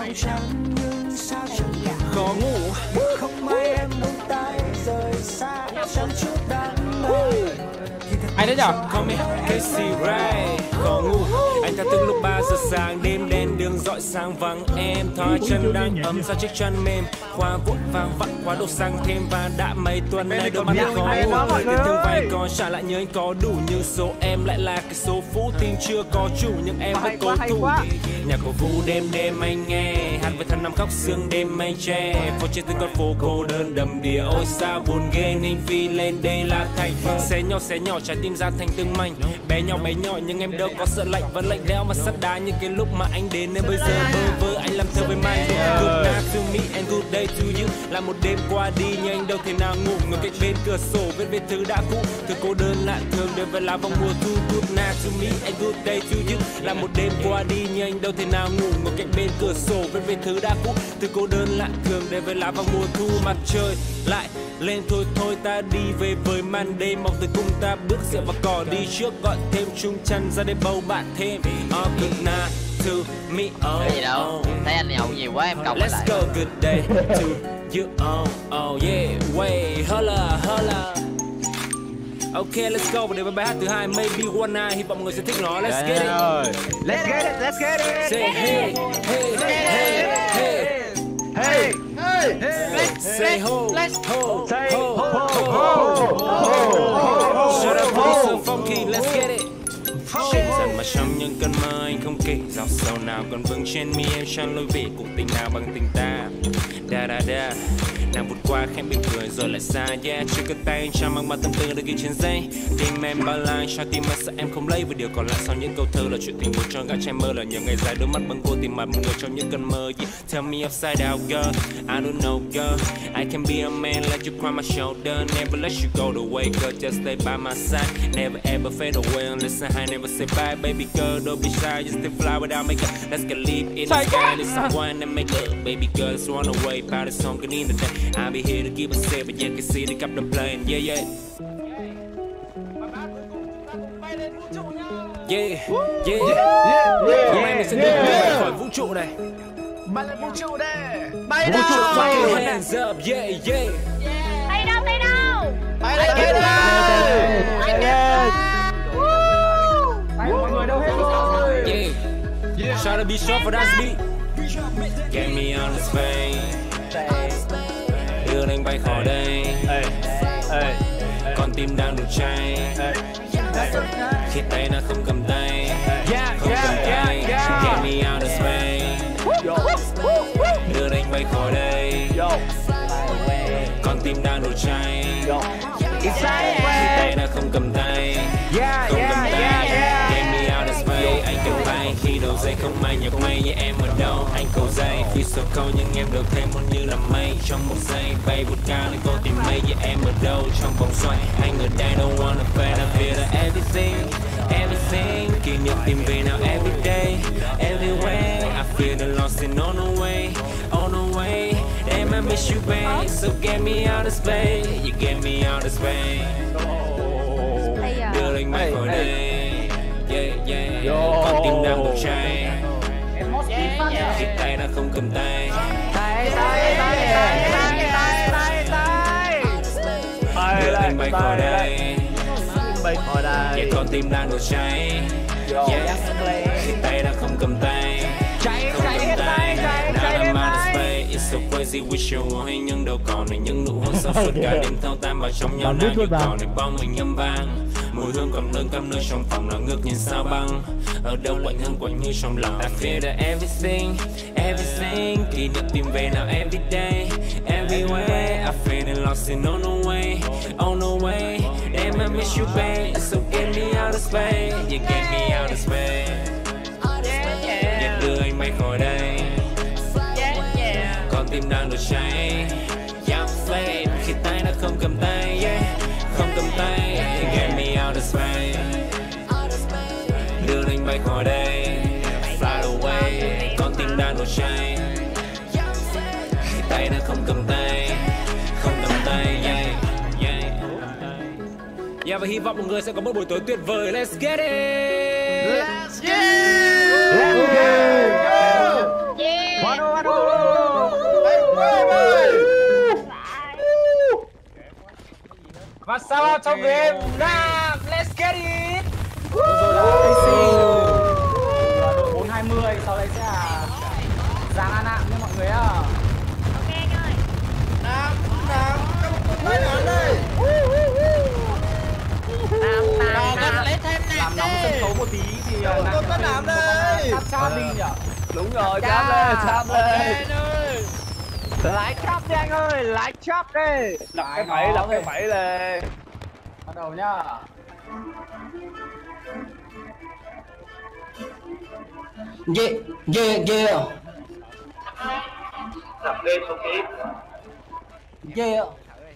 Khó ngủ. Không may em buông tay rời xa trong chút đắng mê. Ai đấy nhở? Call me Casey Ray. Khó ngủ. Anh ta từ lúc ba giờ sáng đêm đen đường dọi sáng vắng em thói chân đang ấm ra chiếc chân mềm khoa vội vàng vặn quá độ sang thêm và đã mấy tuần nay đôi mắt khó ngủ tiền thương vay còn trả lại nhớ anh có đủ nhưng số em lại là cái số phú tin chưa có chủ nhưng em vẫn cố thủ nhạc của Vũ đêm đêm anh nghe hát với thân nằm khóc sương đêm mây che phố trên từng con phố cô đơn đầm đìa ôi sao buồn ghê nên phi lên đây là thành xé nhỏ xé nhỏ trái tim ra thành từng mảnh bé nhỏ bé nhỏ nhưng em đâu có sợ lạnh vẫn lạnh lẽo mà sắt đá những cái lúc mà anh đến nên bây giờ bơ vơ anh làm thơ với mai good night to me and good day to you là một đêm qua đi nhưng anh đâu thể nào ngủ ngồi cạnh bên cửa sổ viết về thứ đã cũ thứ cô đơn lạ thường đến với lá vòng mùa thu good night to me and good day to you là một đêm qua đi nhưng anh đâu thể nào ngủ ngồi cạnh bên cửa sổ viết về thứ đã cũ thứ cô đơn lạ thường đến với lá vòng mùa thu mặt trời lại lên thôi thôi ta đi về với màn đêm mong từ cùng ta bước rượu và cỏ đi trước gọi thêm chung chăn ra để bầu bạn thêm all good night to me oh, cái gì đâu thấy anh nhậu nhiều quá em cọc lại let's go good day to you oh oh yeah way holla holla ok let's go và đến với bài hát thứ hai maybe one night hy vọng mọi người sẽ thích nó let's get it Let's get it, let's get it. say hey hey hey hey Hey, hey, say ho, ho, say ho, ho, ho, ho, ho. Shut up, be so funky, let's get it. Dần mà trong những cơn mơ anh không kể dòng sâu nào còn vững trên mi em chẳng lối về cuộc tình nào bằng tình ta. Da da da, nàng vụt qua khen bình cười rồi lại xa yeah chưa cất tay anh chẳng mang bao tâm tư được ghi trên giấy tim em bao la cho tim em sợ em không lấy và điều còn lại sau những câu thơ là chuyện tình buồn cho gã trai mơ là nhiều ngày dài đôi mắt bâng cô tìm mặt một người trong những cơn mơ yeah. Tell me upside out girl I don't know girl I can be a man let you cry my shoulder never let you go the way girl just stay by my side never ever fade away unless I never say bye baby girl don't be shy just stay fly without makeup let's get live in the sky there's someone that make up baby girl let's run away party song can in the day I'll be here to give a say but you can see they got the plane yeah yeah yeah yeah yeah hôm nay mình sẽ đưa người khỏi vũ trụ này bay lên vũ trụ đây bay vũ trụ nào fucking hands up yeah yeah Tay đâu tay đâu bay lên bay lên bay lên Mọi người đâu hết rồi yeah try to be short for that beat get me on the space đưa anh bay khỏi đây con tim đang đổ cháy khi tay nó không cầm tay không cầm tay get me out of space đưa anh bay khỏi đây con tim đang đổ cháy khi tay nó không cầm tay không cầm tay get me out of space anh cầm tay khi đầu dây không ai nhạc mây như em ở đâu anh cầu dây khi sầu câu nhưng em đều thêm một như là mây trong một giây bay vụt cao lên cô tìm mây như em ở đâu trong vòng xoay anh ở đây don't wanna fade I feel like everything everything kỷ niệm tìm về nào every day everywhere I feel the lost and on the way on the way damn I miss you babe so get me out of space you get me out of space đưa anh bay khỏi đây yeah yeah con tim đang bốc cháy khi tay nó không cầm tay tay tay tay tay tay tay tay đưa anh bay khỏi đây bay khỏi đây yeah con tim đang đổ cháy yeah khi tay nó không cầm tay cháy không cháy cầm tay cháy now cháy I'm out of space it's so crazy wish you hay nhưng đâu còn này những nụ hôn sau suốt cả đêm thâu tan vào trong nhau nào như còn này bóng mình âm vang Mùi hương cầm nương cắm nơi trong phòng nào ngước nhìn sao băng. Ở đâu quạnh hương quạnh như trong lòng. I feel that everything, everything. Kỷ niệm tìm về nào everyday, everywhere. I feel lost in on no way, on no way. Damn I miss you babe, so get me out of space. You get me out of space. Nhật đưa anh bay khỏi đây. Con tim đang đổ cháy. Young flame khi tay đã không cầm tay, yeah. Không cầm tay. Get me out of space. Đưa anh bay khỏi đây. Fly away. Con tim đang đổ cháy. Khi tay đã không cầm tay. Không cầm tay, yeah, yeah. Yeah, và hy vọng mọi người sẽ có một buổi tối tuyệt vời. Let's get it. Let's get it. Let's get it. Yeah. One, one, one. Và sau trong game Nam, let's get it. Rồi là a xê là đội bốn hai mươi, sau đây sẽ là Giang An Nạm nha mọi người ạ. Ok anh ơi. Nam, Nam, cho một cùng tay nào đây. Nam, Nam, Nam, lấy thêm nạp làm nóng sân khấu một tí thì Nam có Nam đây. Chắp chắp đi nhở. Đúng rồi, chắp lên, chắp lên. Lái chắp đi anh ơi, lái chắp đi. Lập cái bẫy, lập cái bẫy lên. Bắt đầu nhá. Yeah, yeah, yeah. Lập lên số ký. Yeah.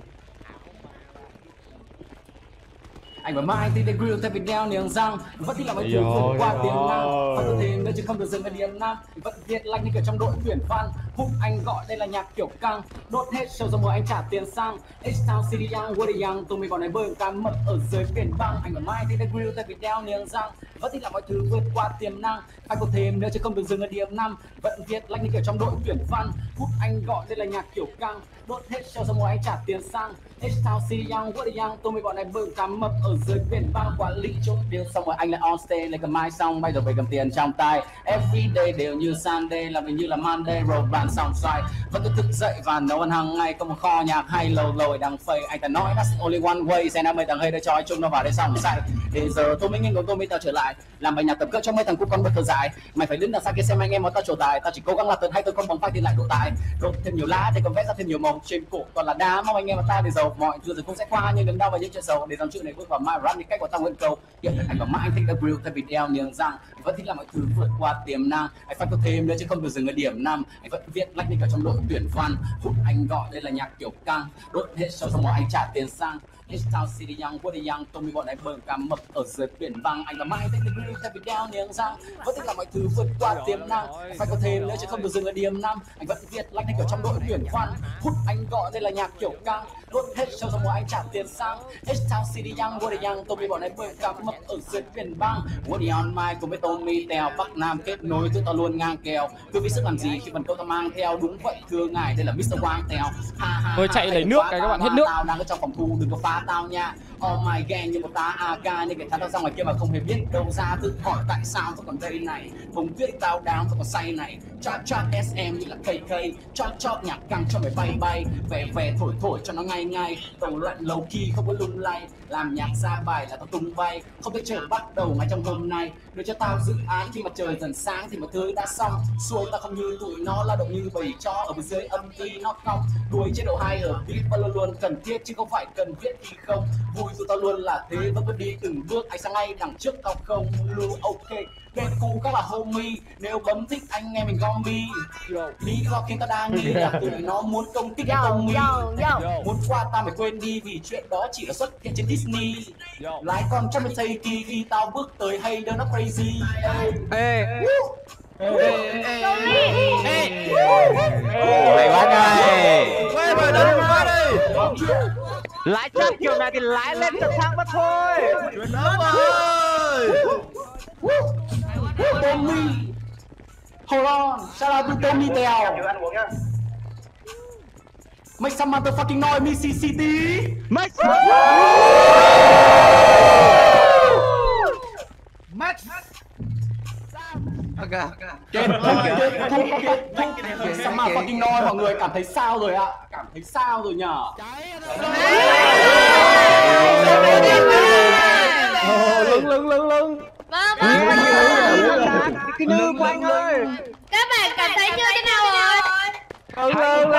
Anh và mai thì để grill theo video niềng răng vẫn thích là mấy thứ vượt qua tiềm năng và có thể nữa chứ không được dừng ở điểm năm vẫn viết like như kiểu trong đội tuyển văn hút anh gọi đây là nhạc kiểu căng đốt hết show rồi mùa anh trả tiền sang H-Town City Young Woody Young tụi mình bọn này bơi cá mập ở dưới biển băng anh và mai thì để grill theo video niềng răng vẫn thích là mọi thứ vượt qua tiềm năng phải có thêm nữa chứ không được dừng ở điểm năm vẫn viết like như kiểu trong đội tuyển văn hút anh gọi đây là nhạc kiểu căng đốt hết show rồi mùa anh trả tiền sang H-Town City Young Woody Young tụi mình bọn này bơi cá mập ở dưới biển băng quản lý chốt điều xong rồi anh lại on stage lấy cầm mic xong bây giờ về cầm tiền trong tay everyday đều như Sunday làm như là Monday rồi bàn xong xoay vẫn cứ thức dậy và nấu ăn hàng ngày có một kho nhạc hay lâu lồi đang phây anh ta nói that's only one way xem nào mấy thằng hay để cho chung nó vào đây xong say để giờ tôi mới nghiêng của tôi mới tao trở lại làm bài nhạc tập cỡ cho mấy thằng cũ con bất thơ dại mày phải đứng đằng xa kia xem anh em mà tao trổ tài tao chỉ cố gắng là tận hay tôi không bằng vai thì lại đổ tài đốt thêm nhiều lá để còn vẽ ra thêm nhiều màu trên cổ toàn là đá mong anh em mà ta để giàu mọi thứ rồi cũng sẽ qua nhưng đừng đau và những chuyện sầu để dòng chữ này bước vào my rap như cách của tao nguyện cầu hiện anh và mãi anh thích the real theo video niềng răng vẫn thích làm mọi thứ vượt qua tiềm năng anh phải có thêm nữa chứ không được dừng ở điểm năm anh vẫn viết lách like như cả trong đội tuyển văn hút anh gọi đây là nhạc kiểu căng đốt hết show xong rồi anh trả tiền sang H-Town City Young Woody Young tôi mới bọn này bơi cá mập ở dưới biển băng anh và mãi thích the real theo video niềng răng vẫn thích làm mọi thứ vượt qua tiềm năng anh phải có thêm nữa chứ không được dừng ở điểm năm anh vẫn viết lách like như kiểu trong đội tuyển văn hút anh gọi đây là nhạc kiểu căng đốt hết show xong rồi anh trả tiền sang H-Town City Young Woody Young tôi mới bọn này bơi cá mập ở dưới biển băng Woody on my cùng với Tommy Tèo Bắc Nam kết nối thứ tao luôn ngang kèo cứ biết sức làm gì khi phần câu tao mang theo đúng vậy thưa ngài đây là mít tơ Quang Tèo tôi chạy lấy nước cái các bạn hết nước tao đang ở trong phòng thu đừng có phá tao nha oh my gang như một tá a ca nhưng cái thằng tao ra ngoài kia mà không hề biết đâu ra tự hỏi tại sao vẫn còn đây này vùng tuyết tao đám vẫn còn say này chop chop ét em như là ca ca chop chop nhạc căng cho mày bay bay vẻ vẻ thổi thổi cho nó ngay ngay tàu loạn low key không có lung lay làm nhạc ra bài là tao tung bay không thể chờ bắt đầu ngay trong hôm nay đưa cho tao dự án khi mà trời dần sáng thì mọi thứ đã xong xuôi tao không như tụi nó lao động như bầy cho ở bên dưới âm ty nó cong đuổi chế độ hai ở beat và luôn luôn cần thiết chứ không phải cần viết thì không vui tụi tao luôn là thế vẫn cứ đi từng bước anh sang ngay đằng trước tao không luôn ok bên cũ các là homie nếu bấm thích anh em mình gom mi lý do khiến tao đang nghĩ là tụi nó muốn công kích công mi muốn qua tao phải quên đi vì chuyện đó chỉ là xuất hiện trên Disney lái con trăm mươi thầy kỳ khi tao bước tới hay đâu nó crazy ê mày quá này quay vào đây qua đây lái chắc kiểu này thì lái lên thật thang mất thôi chuyện đó rồi Tommy hold on shout out to Tommy Tèo make some motherfucking noise Missy City make Max ok kết kết some motherfucking noise mọi người cảm thấy sao rồi ạ cảm thấy sao rồi nhở Như của anh ơi. Các bạn cảm thấy như thế nào rồi? Lớn lớn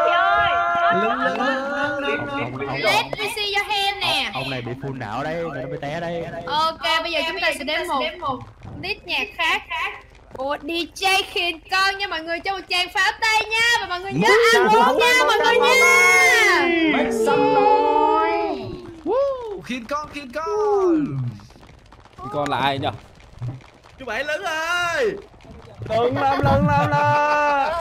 lớn. Let me see your hand nè. Ông này bị phun não đây, người nó bị té đây. Ok, bây giờ chúng ta sẽ đến một list nhạc khác. Ủa đi jay Khiên Con nha mọi người, cho một tràng pháo tay nha. Và mọi người nhớ ăn uống nha mọi người nha. Make some noise. Woo, Khiên Con, Khiên Con. Khiên Con là ai nhỉ? Chú Bảy lớn ơi. Lớn lắm, lớn lắm là.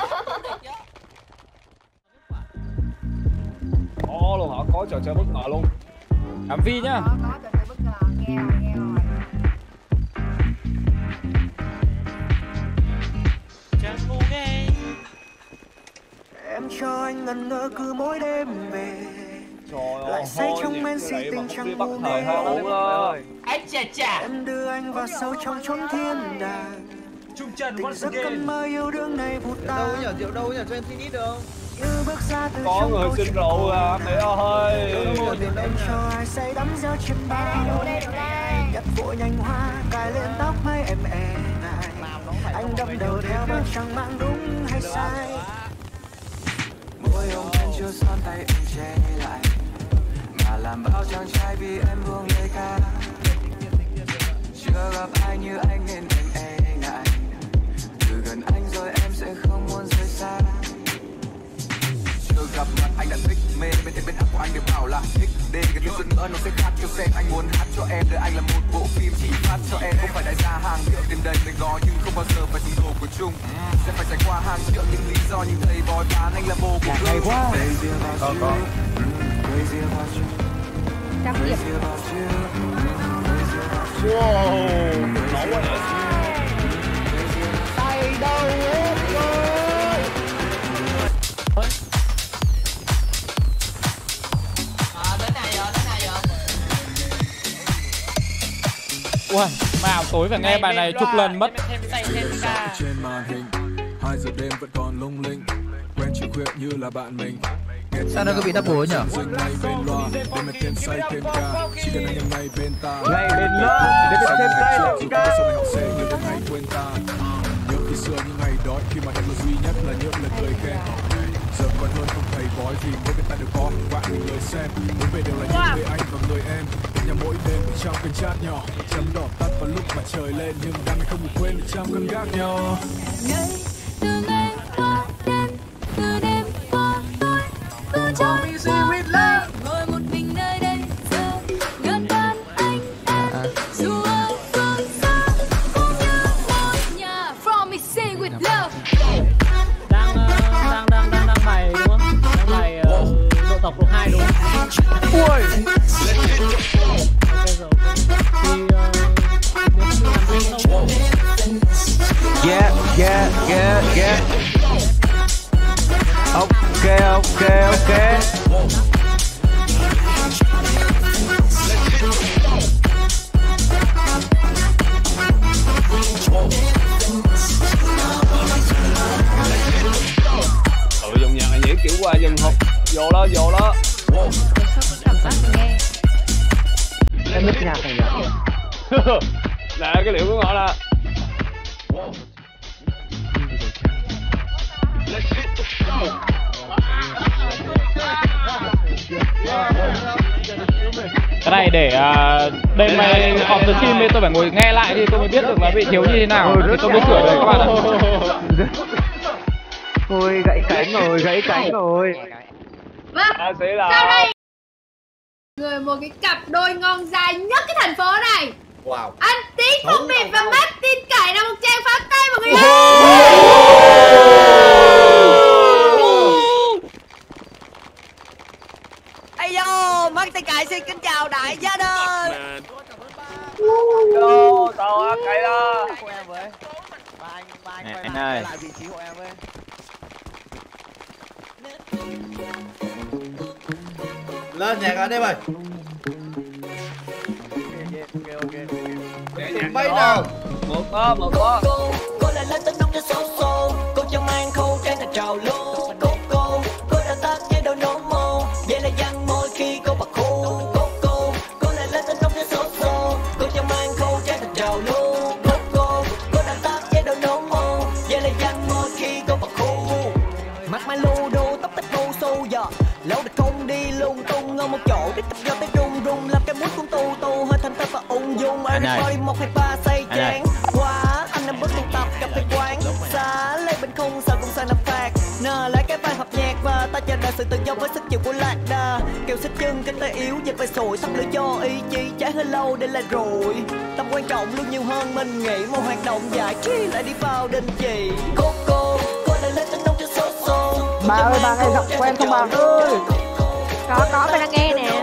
Có luôn hả? Có trò chơi bất ngờ luôn. Cắm Vi nhá. Em cho anh ngần ngơ cứ mỗi đêm về. Lại say trong men si tình chẳng ngu mê. Anh chà chà. Em đưa anh vào sâu trong chốn thiên đàng. Tỉnh giấc cơn mơ yêu đương này vụt tan. Đâu nhỉ? Rượu đâu nhỉ? Cho em xin ít được. Như bước ra từ có người xin rượu à, mẹ ơi. Em cho ai say đắm rơi trên bao. Nhặt vội nhanh hoa cài lên tóc mấy em e ngại. Anh đâm đầu theo bước chẳng mang đúng hay sai. Môi hồng anh chưa son tay em che lại. Mà làm bao chàng trai vì em buông lời ca. Chưa gặp ai như anh nên em e ngại. Từ gần anh rồi em sẽ không muốn rời xa. Chưa gặp mặt anh đã thích mê, bên em bên áo của anh đều bảo là thích đê. Cái tiếng xuân nữa nó sẽ khác cho xem. Anh muốn hát cho em, để anh là một bộ phim chỉ phát cho em. Không phải đại gia hàng hiệu tiền đầy mình có, nhưng không bao giờ phải dùng đồ của chung. Sẽ phải trải qua hàng triệu những lý do, nhưng thầy bói bán anh là bồ của Blue. Hay quá. Có có. Trăm điểm. Wow, nóng quá vậy. Tay đâu hết rồi. À, đến này rồi, đến này rồi. Ui, mạo tối phải nghe bài này chục lần mất. Trên màn hình hai giờ đêm vẫn còn lung linh, quen chịu khuyết như là bạn mình. Sao nó cứ bị thấp hối nhỉ? Đêm thêm say thêm ca, chỉ cần anh em ngay bên ta. Ngay bên lớp, đêm thêm say thêm ca. Sau này học sẽ nhiều đến hay quên ta. Nhớ khi xưa những ngày đó, khi mà em là duy nhất là những lời cười khen. Giờ còn hơn không thầy bói vì mỗi bên ta đều có vạn nghìn người xem. Mỗi về đều là những người anh và người em. Nhà mỗi đêm trong kênh chat nhỏ, chấm đỏ tắt vào lúc mà trời lên, nhưng đam mê không được quên trong cơn gác nhau. Từ ngày qua đêm, từ đêm qua tôi cứ cho ngồi một mình nơi đây giờ gần bên anh em. Dù ở phương xa cũng như một nhà. From me sing with love. Đang đang đang đang đang bài đúng không? Đang bài độ tộc độ hai đúng không? Ui. Yeah, yeah, yeah, yeah. Ok, ok, ok. Ừ, dòng nhạc này nhảy kiểu qua dần học. Vô đó, vô đó. Em thích nhạc này nhỉ? Nè, cái liệu của họ nè. Cái này để uh, đêm nay họp từ phim tôi phải ngồi nghe lại thì tôi mới biết được là bị thiếu như thế nào. Thì tôi mới sửa được các bạn ạ. Ôi gãy cánh rồi, gãy cánh rồi. Vâng, sau đây người một cái cặp đôi ngon dài nhất cái thành phố này. Wow. Anh Tiến Phong Điệp và Martin Cải là một tràng pháo tay mọi người ơi. Ayo, Martin Cải xin kính chào đại gia đình. Yo, tao á, Cải đó. Hộ em với. Ba anh, ba anh quay Anh lại, ơi. lại vị trí hộ em với. Lên nhạc anh em ơi. Mấy nào? Một có, một có. Cô lại lên tấn nông cho xấu xô. Cô chẳng mang khâu trang thành trào lô. Cô cô, cô đã tắt với đôi nổ mô. Vậy là dằn môi khi cô bật khô. Cô cô, cô lại lên tấn nông cho xấu xô. Cô chẳng mang khâu trang thành trào lô. Cô cô, cô đã tắt cùng everybody một hai ba say chán quá. Anh em bước tụ tập cà phê quán xá lấy bên khung sao cũng sai nạp phạt nờ lấy cái vai hợp nhạc và ta chờ đợi sự tự do với sức chịu của lạc đà kêu xích chân cánh tay yếu dịch phải sổi sắp lửa cho ý chí trái hơi lâu để là rồi tầm quan trọng luôn nhiều hơn mình nghĩ một hoạt động giải trí lại đi vào đình chỉ cô cô cô lại lên trên nông cho số số bà ơi bà nghe giọng quen không bà ơi có có bà đang nghe nè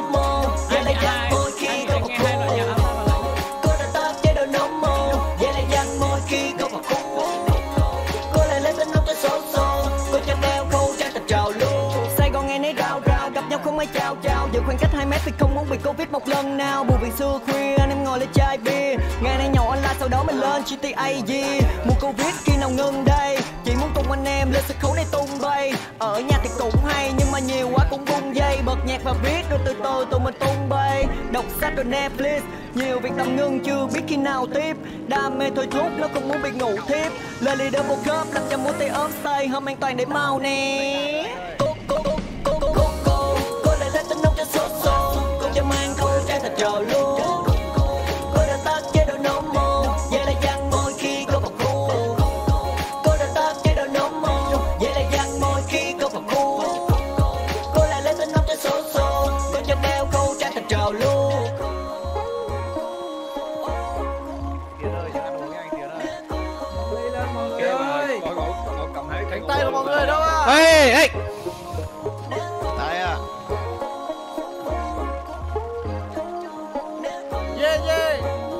không ai chào chào giữ khoảng cách hai mét vì không muốn bị covid một lần nào buồn vì xưa khuya anh em ngồi lấy chai bia ngày nay nhậu online sau đó mình lên giê tê a gì muốn covid khi nào ngừng đây chỉ muốn cùng anh em lên sân khấu này tung bay ở nhà thì cũng hay nhưng mà nhiều quá cũng bung dây bật nhạc và viết rồi từ từ tụi mình tung bay đọc sách rồi Netflix nhiều việc tạm ngưng chưa biết khi nào tiếp đam mê thôi thúc nó không muốn bị ngủ thiếp lời leader vô cấp làm cho muốn tay ốm stay hôm an toàn để mau nè cô cô cô cô cô cô cô cô lại lên nông cho số số cô cho mang cô trai thật trời luôn cô đã tắt chế độ nóng mồ vậy là giăng môi khi cô vào khu cô đã tắt chế độ nóng mồ vậy là giăng môi khi cô vào khu cô lại lên nông cho số số cô cho đeo cô trai thật trời luôn cánh tay của mọi người đâu à? Ê ê đây à? Yeah yeah.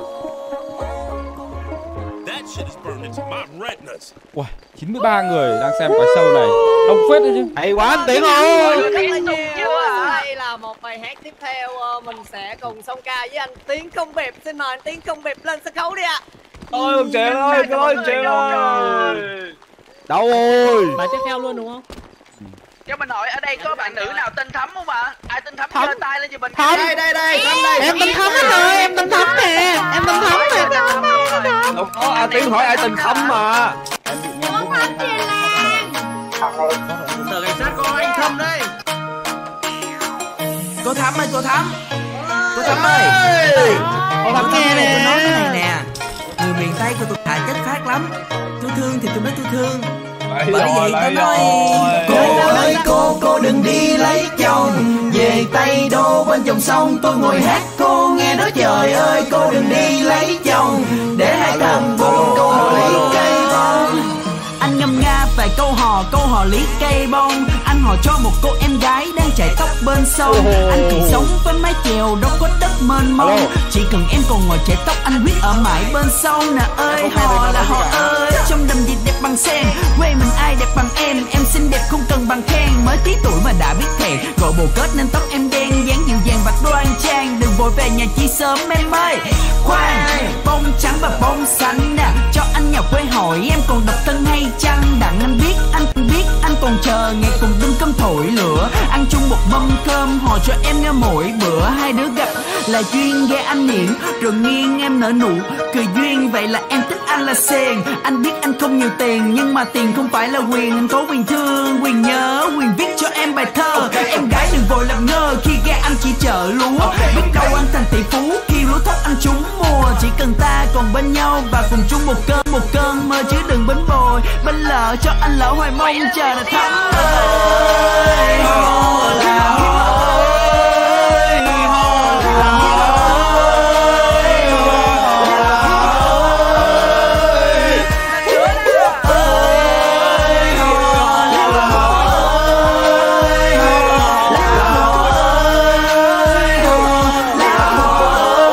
That shit is burned into my retinas. Wow, chín mươi ba người đang xem cái show này, đông phết đấy chứ. Hay quá anh Tiến ơi. Đây là một bài hát tiếp theo mình sẽ cùng song ca với anh Tiến Không Bẹp. Xin mời anh Tiến Không Bẹp lên sân khấu đi ạ. Ôi ông Trẻ ơi, ôi Trẻ ơi. Đâu ơi. Bài tiếp theo luôn đúng không? Cho mình hỏi ở đây có bạn nữ nào tên Thắm không ạ? Ai tên Thắm giơ tay lên cho mình. Thắm. Đây đây đây, Thắm đây. Em tên Thắm rồi, em tên Thắm nè. Em tên Thắm nè. Đâu có ai Tiến hỏi ai tên Thắm mà. Sở cảnh sát có anh Thắm đây. Cô Thắm ơi, cô Thắm. Cô Thắm ơi. Cô Thắm nghe nè, tôi nói cái này nè. Người miền Tây của tôi thà chất phát lắm. Tôi thương thì tôi nói tôi thương. Bởi vậy tôi nói cô ơi cô cô đừng đi lấy chồng về Tây Đô bên dòng sông tôi ngồi hát cô nghe nói trời ơi cô đừng đi lấy chồng để hai thằng buồn cô lấy cây bông. Anh ngâm nga vài câu hò câu hò lý cây bông anh hò cho một cô em gái đang chải tóc bên sông anh chỉ sống với mái chèo đâu có đất mênh mông chỉ cần em còn ngồi chải tóc anh quyết ở mãi bên sông nè ơi hò là hò ơi trong đầm gì đẹp bằng sen quê mình ai đẹp bằng em em xinh đẹp không cần bằng khen mới tí tuổi mà đã biết thẹn gội bồ kết nên tóc em đen dáng dịu dàng và đoan trang đừng vội về nhà chi sớm em ơi khoan bông trắng và bông xanh nè cho anh nhà quê hỏi em còn độc thân hay chăng đặng anh biết anh biết anh còn chờ ngày cùng đun cơm thổi lửa ăn chung một mâm cơm hò cho em nghe mỗi bữa hai đứa gặp là duyên ghé anh hiển rồi nghiêng em nở nụ cười duyên vậy là em thích anh là sền anh biết anh không nhiều tiền nhưng mà tiền không phải là quyền anh có quyền thương quyền nhớ quyền viết cho em bài thơ em gái đừng vội làm ngơ khi ghé anh chỉ chợ lúa biết đâu anh thành tỷ phú khi lúa thóc anh trúng mùa chỉ cần ta còn bên nhau và cùng chung một cơn một cơn mơ chứ đừng bến bồi bên lỡ cho anh lỡ hoài mong chờ là Thắm ơi hò là hò ơi hò là hò ơi hò là hò ơi ơi hò là hò ơi hò là hò ơi hò là hò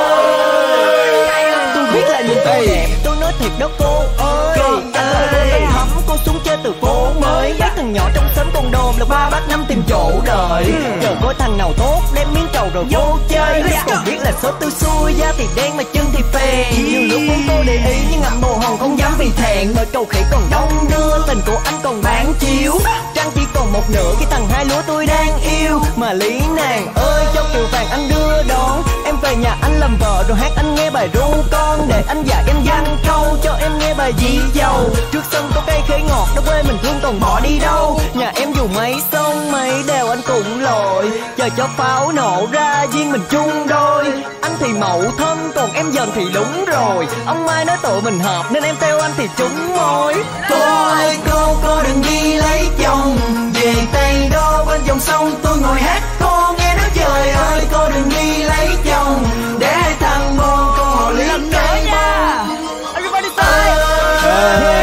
ơi tôi biết là nhìn tôi đẹp tôi nói thiệt đó cô ơi Thắm cô xuống chơi từ phố mới mấy thằng nhỏ trong xóm còn đồn là ba bát năm tìm chỗ đời chờ có thằng nào tốt đem miếng trầu rồi vô chơi còn biết là số tôi xui da thì đen mà chân thì phèn nhiều lúc muốn cô để ý nhưng ngậm bồ hòn không dám vì thẹn bởi cầu khỉ còn đông đưa tình của anh còn bán chiếu trăng chỉ còn một nửa cái thằng hai lúa tôi đang yêu mà lý nàng ơi cho kiều vàng anh đưa đón em về nhà anh làm vợ rồi hát anh nghe bài ru con để anh dạy em văn câu cho em nghe bài dì dầu trước sân có cây khế ngọt đâu quê mình thương còn bỏ đi đâu nhà em dù mấy sông mấy đèo anh cũng lội chờ cho pháo nổ ra duyên mình chung đôi anh thì mậu thân, còn em dần thì đúng rồi. Ông Mai nói tụi mình hợp nên em theo anh thì trúng môi. Cô ơi cô, cô đừng đi lấy chồng, về Tây Đô bên dòng sông tôi ngồi hát cô nghe nói trời ơi. Cô đừng đi lấy chồng, để hai thằng bồ cô họ liên cái nha. Everybody say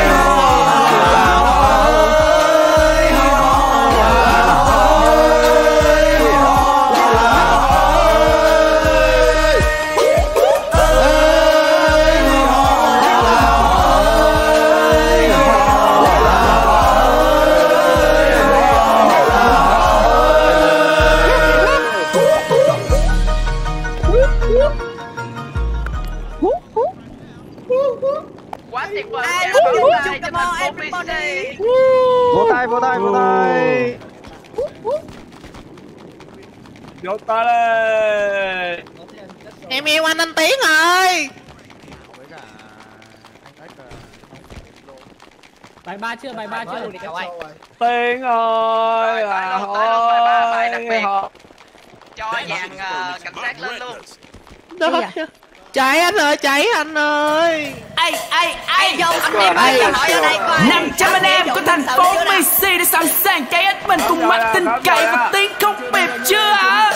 Quá tuyệt vời. Vỗ tay, vỗ tay, vỗ tay. Vỗ tay lên. Em yêu anh anh Tiến ơi. Bài ba chưa, bài ba chưa? Tiến ơi, à bài đặc biệt. Cho dàn cảnh sát lên luôn. Đó. Chạy anh ơi, chạy anh ơi. Ai ai ai vô anh em ơi, hỏi ở đây coi. năm trăm anh em của thành phố Messi đã sẵn sàng cháy hết mình cùng mắt tin cậy và tiếng không bịp chưa hả?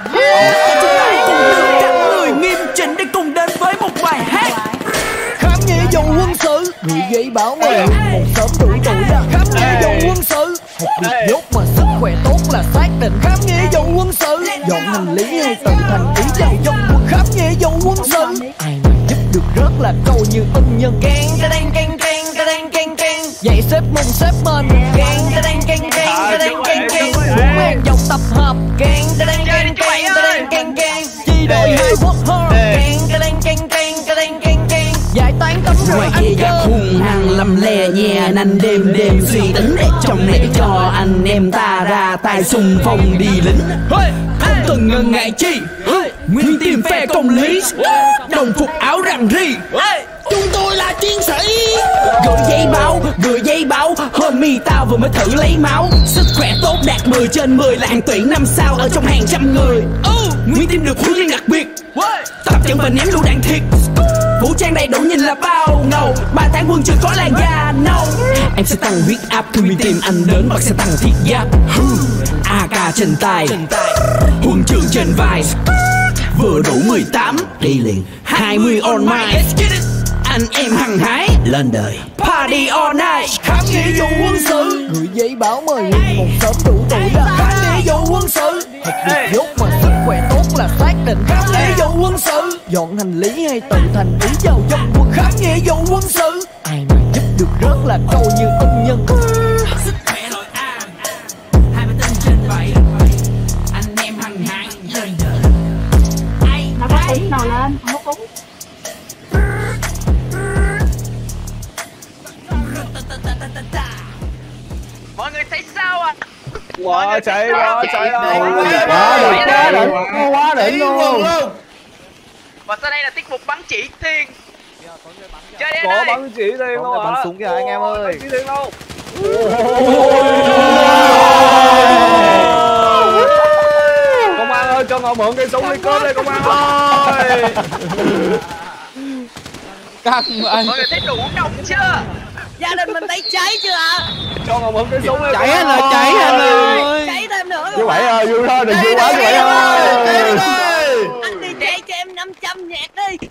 Chúng ta cùng đưa các người nghiêm chỉnh để cùng đến với một bài hát. khám nghĩa vụ quân sự, người dạy bảo mình một sớm đủ tuổi ra. Khám nghĩa vụ quân sự, học việc dốt mà sức khỏe tốt là xác định. Khám nghĩa vụ quân sự, dọn hành lý hay tự thành ý vào trong quân. Khám nghĩa vụ quân sự, ai mà giúp được rất là câu như ân nhân. Keng ta đen keng keng ta đen keng keng, dạy xếp môn xếp bên. keng ta đen keng keng ta đen keng keng, bốn hàng dòng tập hợp. keng ta đen keng keng ta đen keng keng, chi đội hai quốc hơ. keng ta đen keng keng ta đen keng keng, giải tán tấm rồi ngoài anh kia giặc cơ. hung hăng lầm le nhè nanh đêm đêm suy tính để trong này cho anh em ta ra tay xung phong đi lính. Không cần ngần ngại chi, nguyên tìm phe công lý, đồng phục áo rằn ri. Chúng tôi là chiến sĩ. Gửi giấy báo, gửi giấy báo, homie tao vừa mới thử lấy máu. Sức khỏe tốt đạt mười trên mười, là hạng tuyển năm sao ở trong hàng trăm người. Nguyên team được huấn luyện đặc biệt, tập trận và ném lũ đạn thiệt. Vũ trang đầy đủ nhìn là bao ngầu, ba tháng quân chưa có làn da nâu. Em sẽ tăng huyết áp khi nguyên team anh đến, hoặc sẽ tăng thiết giáp. a ca trên tay, huân chương trên vai. Vừa đủ mười tám, đi liền hai mươi on mic. Anh em hăng hái lên đời, party all night. Khám nghĩa vụ quân sự, gửi giấy báo mời nguyên một sớm đủ tuổi ra. Khám nghĩa vụ quân sự, học việc dốt mà sức khỏe tốt là xác định. Khám nghĩa vụ quân sự, dọn hành lý hay tự thành ý vào trong quân. Khám nghĩa vụ quân sự, ai mà giúp được rất là câu như ân nhân. Sức khỏe rồi à, hai mươi tên trên bảy, anh em hăng hái lên đời. Ai nó có tính nào lên, không có cúng. Mọi người thấy sao ạ? À? Wow, chạy quá, chạy quá đỉnh, quá đỉnh luôn. Và sau đây là tiết mục bắn chỉ thiên. Chơi đi có đây. bắn chỉ thiên luôn ạ. Bắn súng kìa anh em ơi. Bắn chỉ thiên luôn. Công an ơi, cho họ mượn cây súng đi cướp đi công an ơi. Căng anh. Mọi người thấy đủ nồng chưa? Gia đình mình thấy cháy chưa ạ? Cho họ mượn cây súng đi. Cháy anh ơi, cháy anh ơi. Cháy thêm nữa. Chú Bảy ơi, vui thôi, đừng vui quá chú Bảy ơi. Anh đi chạy cho em năm trăm nhạc đi.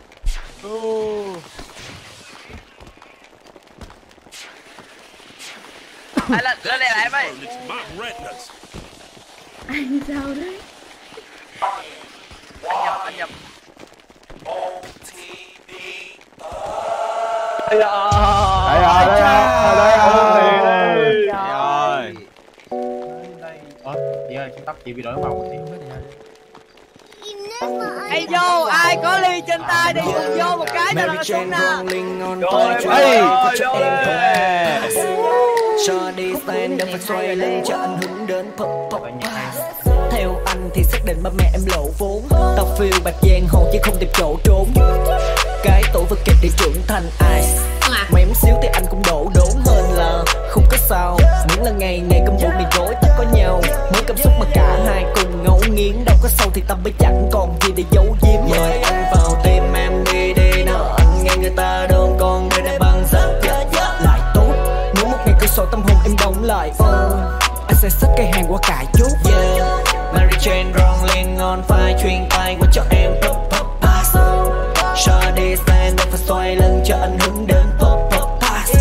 Ai lên, lên đây lại em ơi. Anh sao đấy? Anh nhập, anh nhập. Đây rồi, đây rồi, đây rồi. Rồi. Ơ, chị ơi, chị tắt chị bị đổi màu một tí. Ê vô, ai có ly trên tay đi dùng vô một cái cho nó xuống nè. Ê, cho đi stand đang phải xoay lên cho anh hướng đến pop pop. Theo anh thì xác định ba mẹ em lộ vốn. Tao phiêu bạc giang hồ chứ không tìm chỗ trốn. Cái tuổi vừa kịp để trưởng thành ai. Mém xíu thì anh cũng đổ đốn hơn là là không có sao, miễn là ngày ngày công vụ này rối ta có nhau. Mới cảm xúc mà cả hai cùng ngẫu nghiến, đâu có sâu thì ta mới chẳng còn gì để giấu giếm. Mời anh vào tim em đi đi nào, anh nghe người ta đơn con đây đã bằng rất dạ dạ lại tốt. Nếu một ngày cửa sổ tâm hồn em đóng lại, oh, anh sẽ xách cây hàng qua cài chốt. Yeah, Mary Jane rolling on fire, truyền tay qua cho em pop pop pass. Shawty stand up và xoay lưng cho anh hướng đến pop pop pass.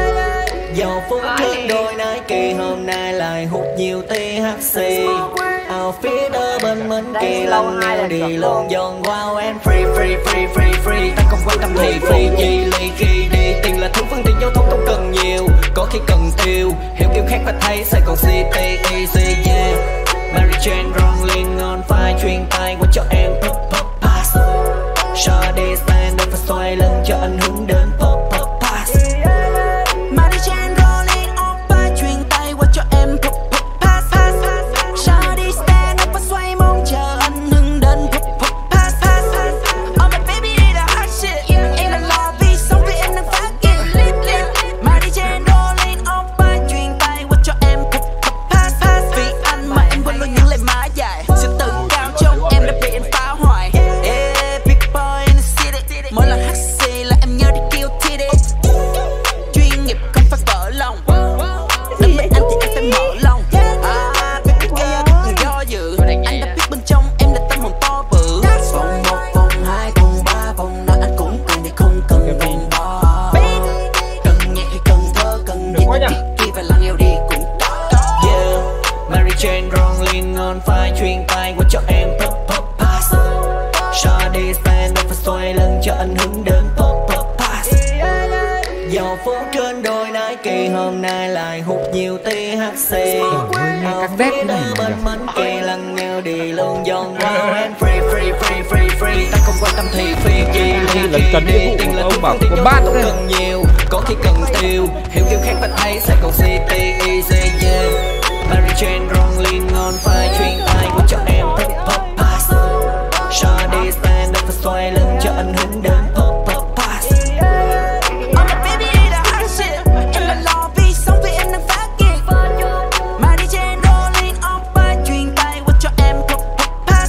Dạo phút thương đôi Nike hôm nay lại hút nhiều tê hát xê. Outfit ở bên mình kỳ lòng nghe đi luôn dần wow and free free free free free. Ta không quan tâm thì free chi ly khi đi. Tiền là thứ phương tiện giao thông không cần nhiều, có khi cần tiêu hiểu kiểu khác và thấy Sài Gòn City easy yeah. Mary Jane rolling on fire, truyền tay qua cho em pop pop pass. Shawty stand up và xoay lưng cho anh hướng đến pop pop pass. Mary Jane rolling on fire, truyền tay qua cho em pop pop pass. Shawty stand up và xoay mong chờ anh hướng đến pop pop pass. Oh my baby need a hot shit, em là lò vì sống vì em đang phát kịp. Mary Jane rolling on fire, truyền tay qua cho em pop pop pass. Vì anh mà em quên luôn những lời má dài, sự tự cao trong em đã bị anh phá hoại. Yeah, big boy in the city, mỗi lần hát xê là em nhớ đi kêu titty. Chuyên nghiệp không phải vỡ lòng, đến bên anh thì em phải mở lòng. À, baby girl đừng do dự, anh đã biết bên trong em là tâm hồn to bự. Vòng một, vòng hai, vòng ba, vòng nào anh cũng cần thì không cần vòng ba. Cần nhẹ hay cần thơ, cần nhẹ thì khi phải lắng yêu đi cũng có. Yeah, Mary Jane rolling on fire, truyền tay qua cho em pop pop pass. Shawty stand up và xoay lưng cho anh hướng đến pop pop pass. Dạo phố trên đôi Nike hôm nay lại hút nhiều tê hát xê. Outfit ở bên mình kỳ lăng nghèo đi luôn dòng wow and free free free free free. Ta không quan tâm thì free chi ly khi đi. Tiền là thứ phương tiện giao thông không cần nhiều, có khi cần tiêu hiểu kiểu khác và thấy Sài Gòn City easy yeah. Mary Jane rolling on fire, truyền tay qua cho em pop pop pass. Shawty stand up và xoay lưng cho anh hướng đến pop pop pass. Oh my baby need a hot shit, em là lò vì sống vì em đang phát kịp. Mary Jane rolling on fire, truyền tay qua cho em pop pop pass.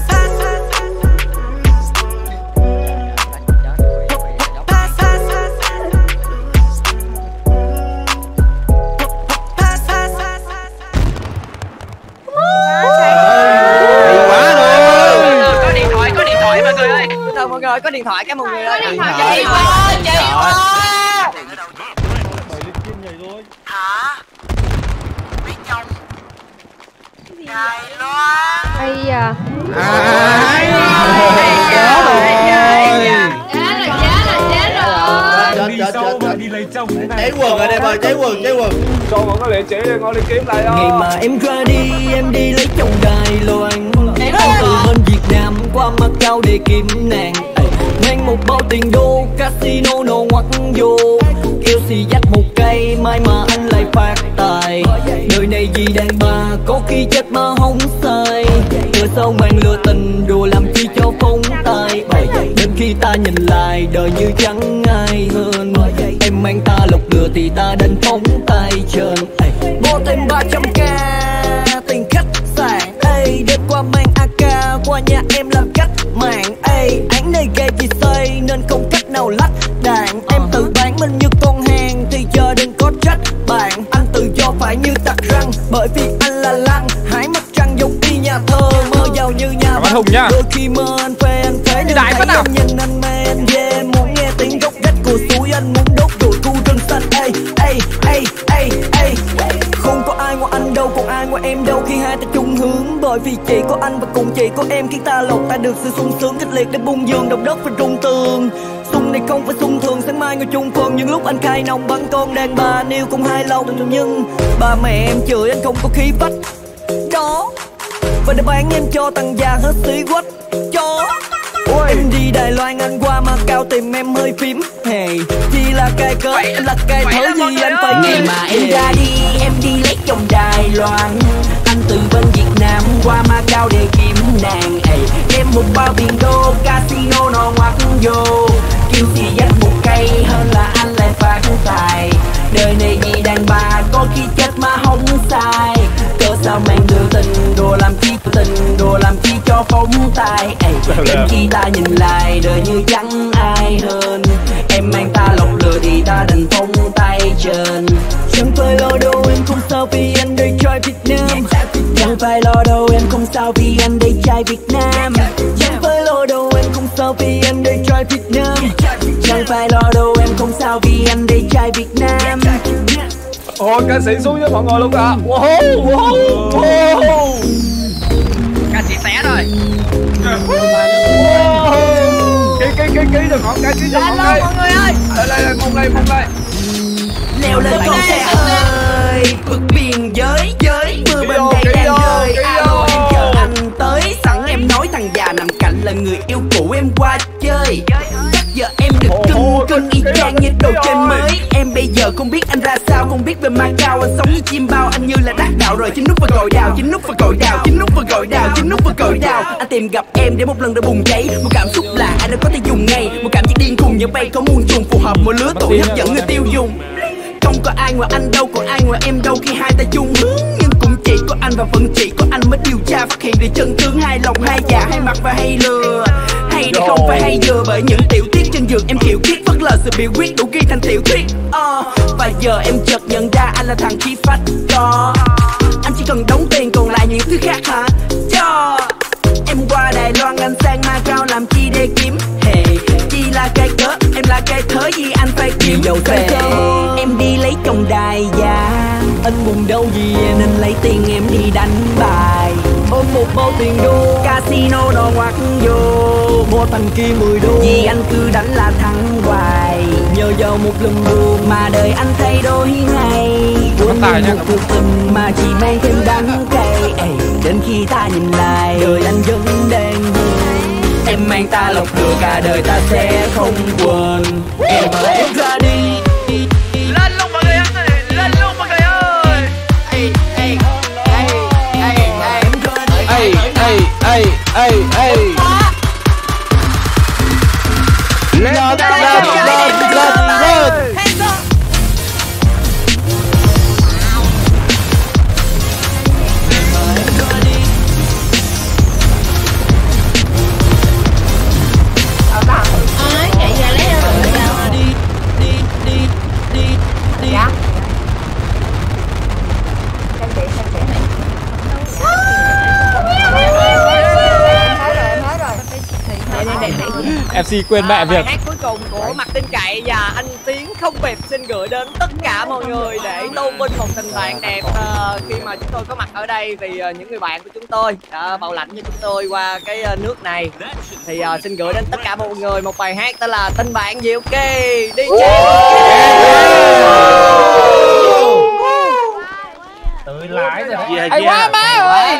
Có điện thoại, có điện thoại mọi người ơi. Đâu mọi người ơi, có điện thoại cái mọi người ơi. Có điện thoại chị ơi, chị ơi. Hả? Biết chồng. Dài luôn. Ây da. Ai Giá rồi, giá rồi, giá rồi. Chết chết chết chết đi lấy chồng. Cháy quần ở đây ơi, cháy quần, cháy quần. Cho bọn có lẽ chế để ngon đi kiếm lại đó. Ngày mà em ra đi, em đi lấy chồng Đài Loan. Em từ bên Việt Nam qua Macau để kiếm nàng. Mang một bao tiền đô, casino nổ ngoặt vô. Kêu xì dắt một cây, mai mà anh lại phát tài. Đời này vì đàn bà, có khi chết mà không sai. Từ sau màn lừa tình, đùa làm chi cho phóng tay. Đến khi ta nhìn lại, đời như chẳng ai hơn. Em mang ta lục lừa thì ta đến phóng tay trơn. Bỏ thêm ba trăm k, tiền khách sạn. Đêm qua mang a ca, qua nhà em làm cách mạng. Án này gây chị xây nên không cách nào lách đạn. Em tự bán mình như con hàng thì giờ đừng có trách bạn. Anh tự do phải như tặc răng, bởi vì anh là lăng. Hái mặt trăng giống đi nhà thơ, mơ giàu như nhà văn. Đôi khi mơ anh phê anh thế nhưng thấy em nhìn anh men yeah. Muốn nghe tiếng gốc gách của suối, anh muốn đốt đồi khu rừng xanh. Ê, ê, ê, ê, ê. Không có ai ngoài anh đâu, còn ai ngoài em đâu khi hai ta chung hướng. Bởi vì chỉ có anh và cùng chỉ có em khiến ta lột ta được sự sung sướng kịch liệt để bung giường động đất và rung tường. Xung này không phải xung thường, sáng mai ngồi chung phần. Nhưng lúc anh khai nồng bắn con đàn bà nêu cũng hai lòng. Nhưng ba mẹ em chửi anh không có khí phách đó, và để bán em cho thằng già hết xí quách cho. Em đi Đài Loan anh qua Macau tìm em hơi phím hey. Chỉ là cái cớ em là cái thớ gì anh phải Ngày mà em ra đi, em đi lấy chồng Đài Loan. Anh từ bên Việt Nam qua Macau để kiếm nàng hey. Em một bao tiền đô, casino nó ngoặt vô. Kêu xì dắt một cây hơn là anh lại phát tài. Đời này vì đàn bà, đồ làm chi cho phóng tay. Đến khi ta nhìn lại đời như chẳng ai hơn. Em mang ta lọc lừa thì ta đành phóng tay trơn. Chẳng phải lo đâu em không sao vì anh đây trai Việt Nam. Chẳng phải lo đâu em không sao vì anh đây trai Việt Nam. Chẳng phải lo đâu em không sao vì anh đây trai Việt Nam. Chẳng phải lo đâu em không sao vì anh đây trai Việt Nam. Ôi ca sĩ xuống với mọi người luôn à. Wow, wow, wow. Ca sĩ té rồi. Ký ký ký ký được ngọn cây, ký được ngọn cây. Mọi người ơi. Đây đây đây, mong đây mong đây. Leo lên con xe hơi vượt biên giới giới mưa bên đây đang rơi. Alo em chờ anh tới sẵn em nói thằng già nằm cạnh là người yêu cũ em qua chơi. Chắc giờ em được cưng cưng y chang như đồ trên mới. Em bây giờ không biết anh ra sao, không biết về Macau anh sống như chim bao. Anh như là đắc đạo rồi, chính nút và gội đào, chính nút và gội đào, chính nút và gội đào, chính nút và gội đào. Anh tìm gặp em để một lần đã bùng cháy. Một cảm xúc lạ anh đã có thể dùng ngay. Một cảm giác điên khùng như bay có muôn trùng phù hợp mỗi lứa tuổi hấp dẫn người tiêu dùng. Không có ai ngoài anh đâu, còn ai ngoài em đâu khi hai ta chung hướng. Nhưng cũng chỉ có anh và vẫn chỉ có anh mới điều tra phát hiện được chân tướng. Hai lòng hai dạ, hai mặt và hay lừa. Hay để không phải hay vừa bởi những tiểu tiết trên giường em kiểu kiết. Phớt lờ sự biểu quyết đủ ghi thành tiểu thuyết. uh, Và giờ em chợt nhận ra anh là thằng khí phách có. Anh chỉ cần đóng tiền còn lại những thứ khác hả? Cho em qua Đài Loan anh sang Macau làm chi để kiếm. Hey, chi là cái cớ, em là cái thớ gì anh phải kiếm dầu về. Em đi lấy chồng đài gia, anh buồn đâu gì nên lấy tiền em đi đánh bài. Ôm một bao tiền đô, casino đò ngoặt vô, mua thành kia mười đô. Vì anh cứ đánh là thắng hoài, nhờ vào một lần đua mà đời anh thay đổi ngay. Quên một cuộc tình mà chỉ mang thêm đắng cay. Đến khi ta nhìn lại đời anh vẫn đang buồn. Em mang ta lọc lừa cả đời ta sẽ không quên. Em mà em ra đi. Lên luôn mọi người ơi, lên luôn mọi người ơi. Ê ê ê ê ê ê ê ê ê. Lên lên lên lên lên. Dạ. em xê quên mẹ việc. Bài hát cuối cùng của Mặt Tin Cậy và anh Tiến Không Bịp xin gửi đến tất cả mọi người để tôn vinh một tình bạn đẹp. Uh, khi mà chúng tôi có mặt ở đây thì uh, những người bạn của chúng tôi đã bảo lãnh cho chúng tôi qua cái uh, nước này. Thì uh, xin gửi đến tất cả mọi người một bài hát tên là Tình Bạn Diệu Kỳ. Đi tự lái rồi. Hay quá má ơi.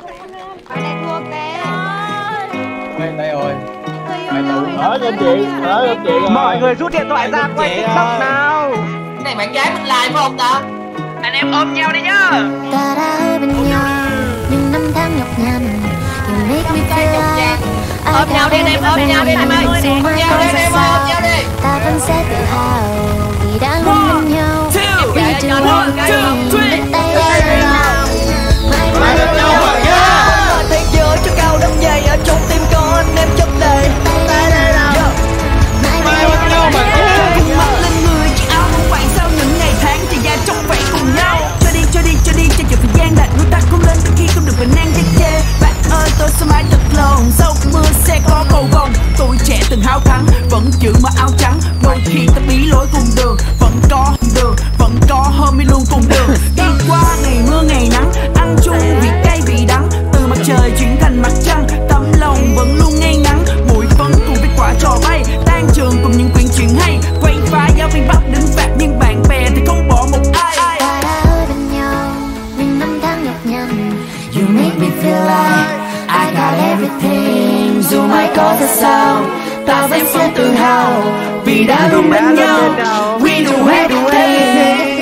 Đây rồi. Ở cho chị, ở cho chị. Mọi người rút điện thoại ra quay TikTok nào. Cái này bạn gái mình like phải không ta? Anh em ôm nhau đi nhá. Ta đã ở bên nhau những năm tháng nhọc nhằn. You make me feel like ôm nhau đi em, ôm nhau đi em ơi. Ôm nhau đi em, ôm nhau đi. Ta vẫn sẽ tự hào vì đã luôn bên nhau. We do one thing, tay ra nào. Mai bên nhau mà nhá. Thế giới cho cao đâm dày ở trong tim con em chất đầy. Tay ra nào. Mai bên nhau mà nhá. Cùng mắt lên người chiếc áo không phải sau những ngày tháng thì ra trong vậy cùng nhau. Cho đi cho đi cho đi cho chịu thời gian đặt nuôi ta không lên từ khi không được bình an chết chê. Bạn ơi tôi sẽ mãi thật lòng sau mưa sẽ có cầu vồng. Tuổi trẻ từng háo thắng vẫn giữ mặc áo trắng. Đôi khi ta bí lối cùng đường vẫn có đường vẫn có homie luôn cùng đường. Đi qua ngày mưa ngày nắng ăn chung vị cay vị đắng. Từ mặt trời chuyển thành mặt trăng tấm lòng vẫn luôn ngay ngắn. Bụi phấn cùng kết quả trò bay tan trường cùng những quyển chuyện hay. Quay phá giáo viên bắt đứng phạt nhưng bạn bè thì không bỏ một ai. Ta đã ở bên nhau những năm tháng nhọc nhằn. You make me feel like I got everything. Dù mai có ra sao ta vẫn sẽ tự hào vì đã luôn bên nhau. We do everything.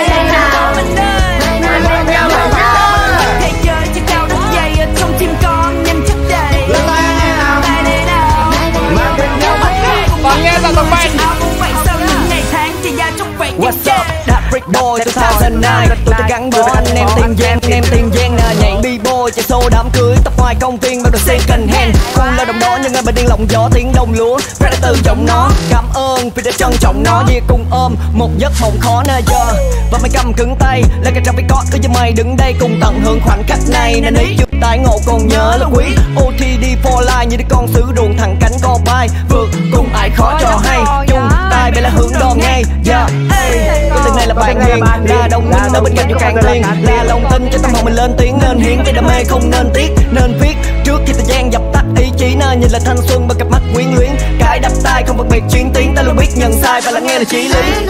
Thế giới chỉ cao đất dày ở trong tim con nhanh chất đầy. Còn nghe rằng tầm banh. What's up, that brick boy two thousand nine. Tôi đã gắn bó anh em tiền giang, anh em tiền giang nè nhảy b-boy chạy xô đám cưới tóc hoa ngoài công viên bao đồ second hand. Cùng lao động đó nhưng ai bình yên lòng gió tiếng đông lúa. Predator giọng nó cảm ơn vì đã trân trọng nó. Đi cùng ôm một giấc mộng khó nơi giờ. Và mày cầm cứng tay lấy cả trăm phải có cứ cho mày đứng đây cùng tận hưởng khoảnh khắc này. Nên ấy chưa tái ngộ còn nhớ là quý. ô tê đê for life như đứa con sứ ruộng thẳng cánh co bay. Vượt cùng ai khó trò hay chung tay bây là hướng đòn ngay. Yeah, hey. Cái từng này là bạn hiền là đồng minh ở bên cạnh dù càng liền là lòng tin cho tâm hồn mình lên tiếng nên hiến vì đam mê không nên tiếc nên viết trước khi thời gian dập tắt ý chí nên nhìn là thanh xuân bằng cặp mắt quyến luyến cái đập tay không phân biệt chuyên tiếng ta luôn biết nhận sai và lắng nghe là chí lý. I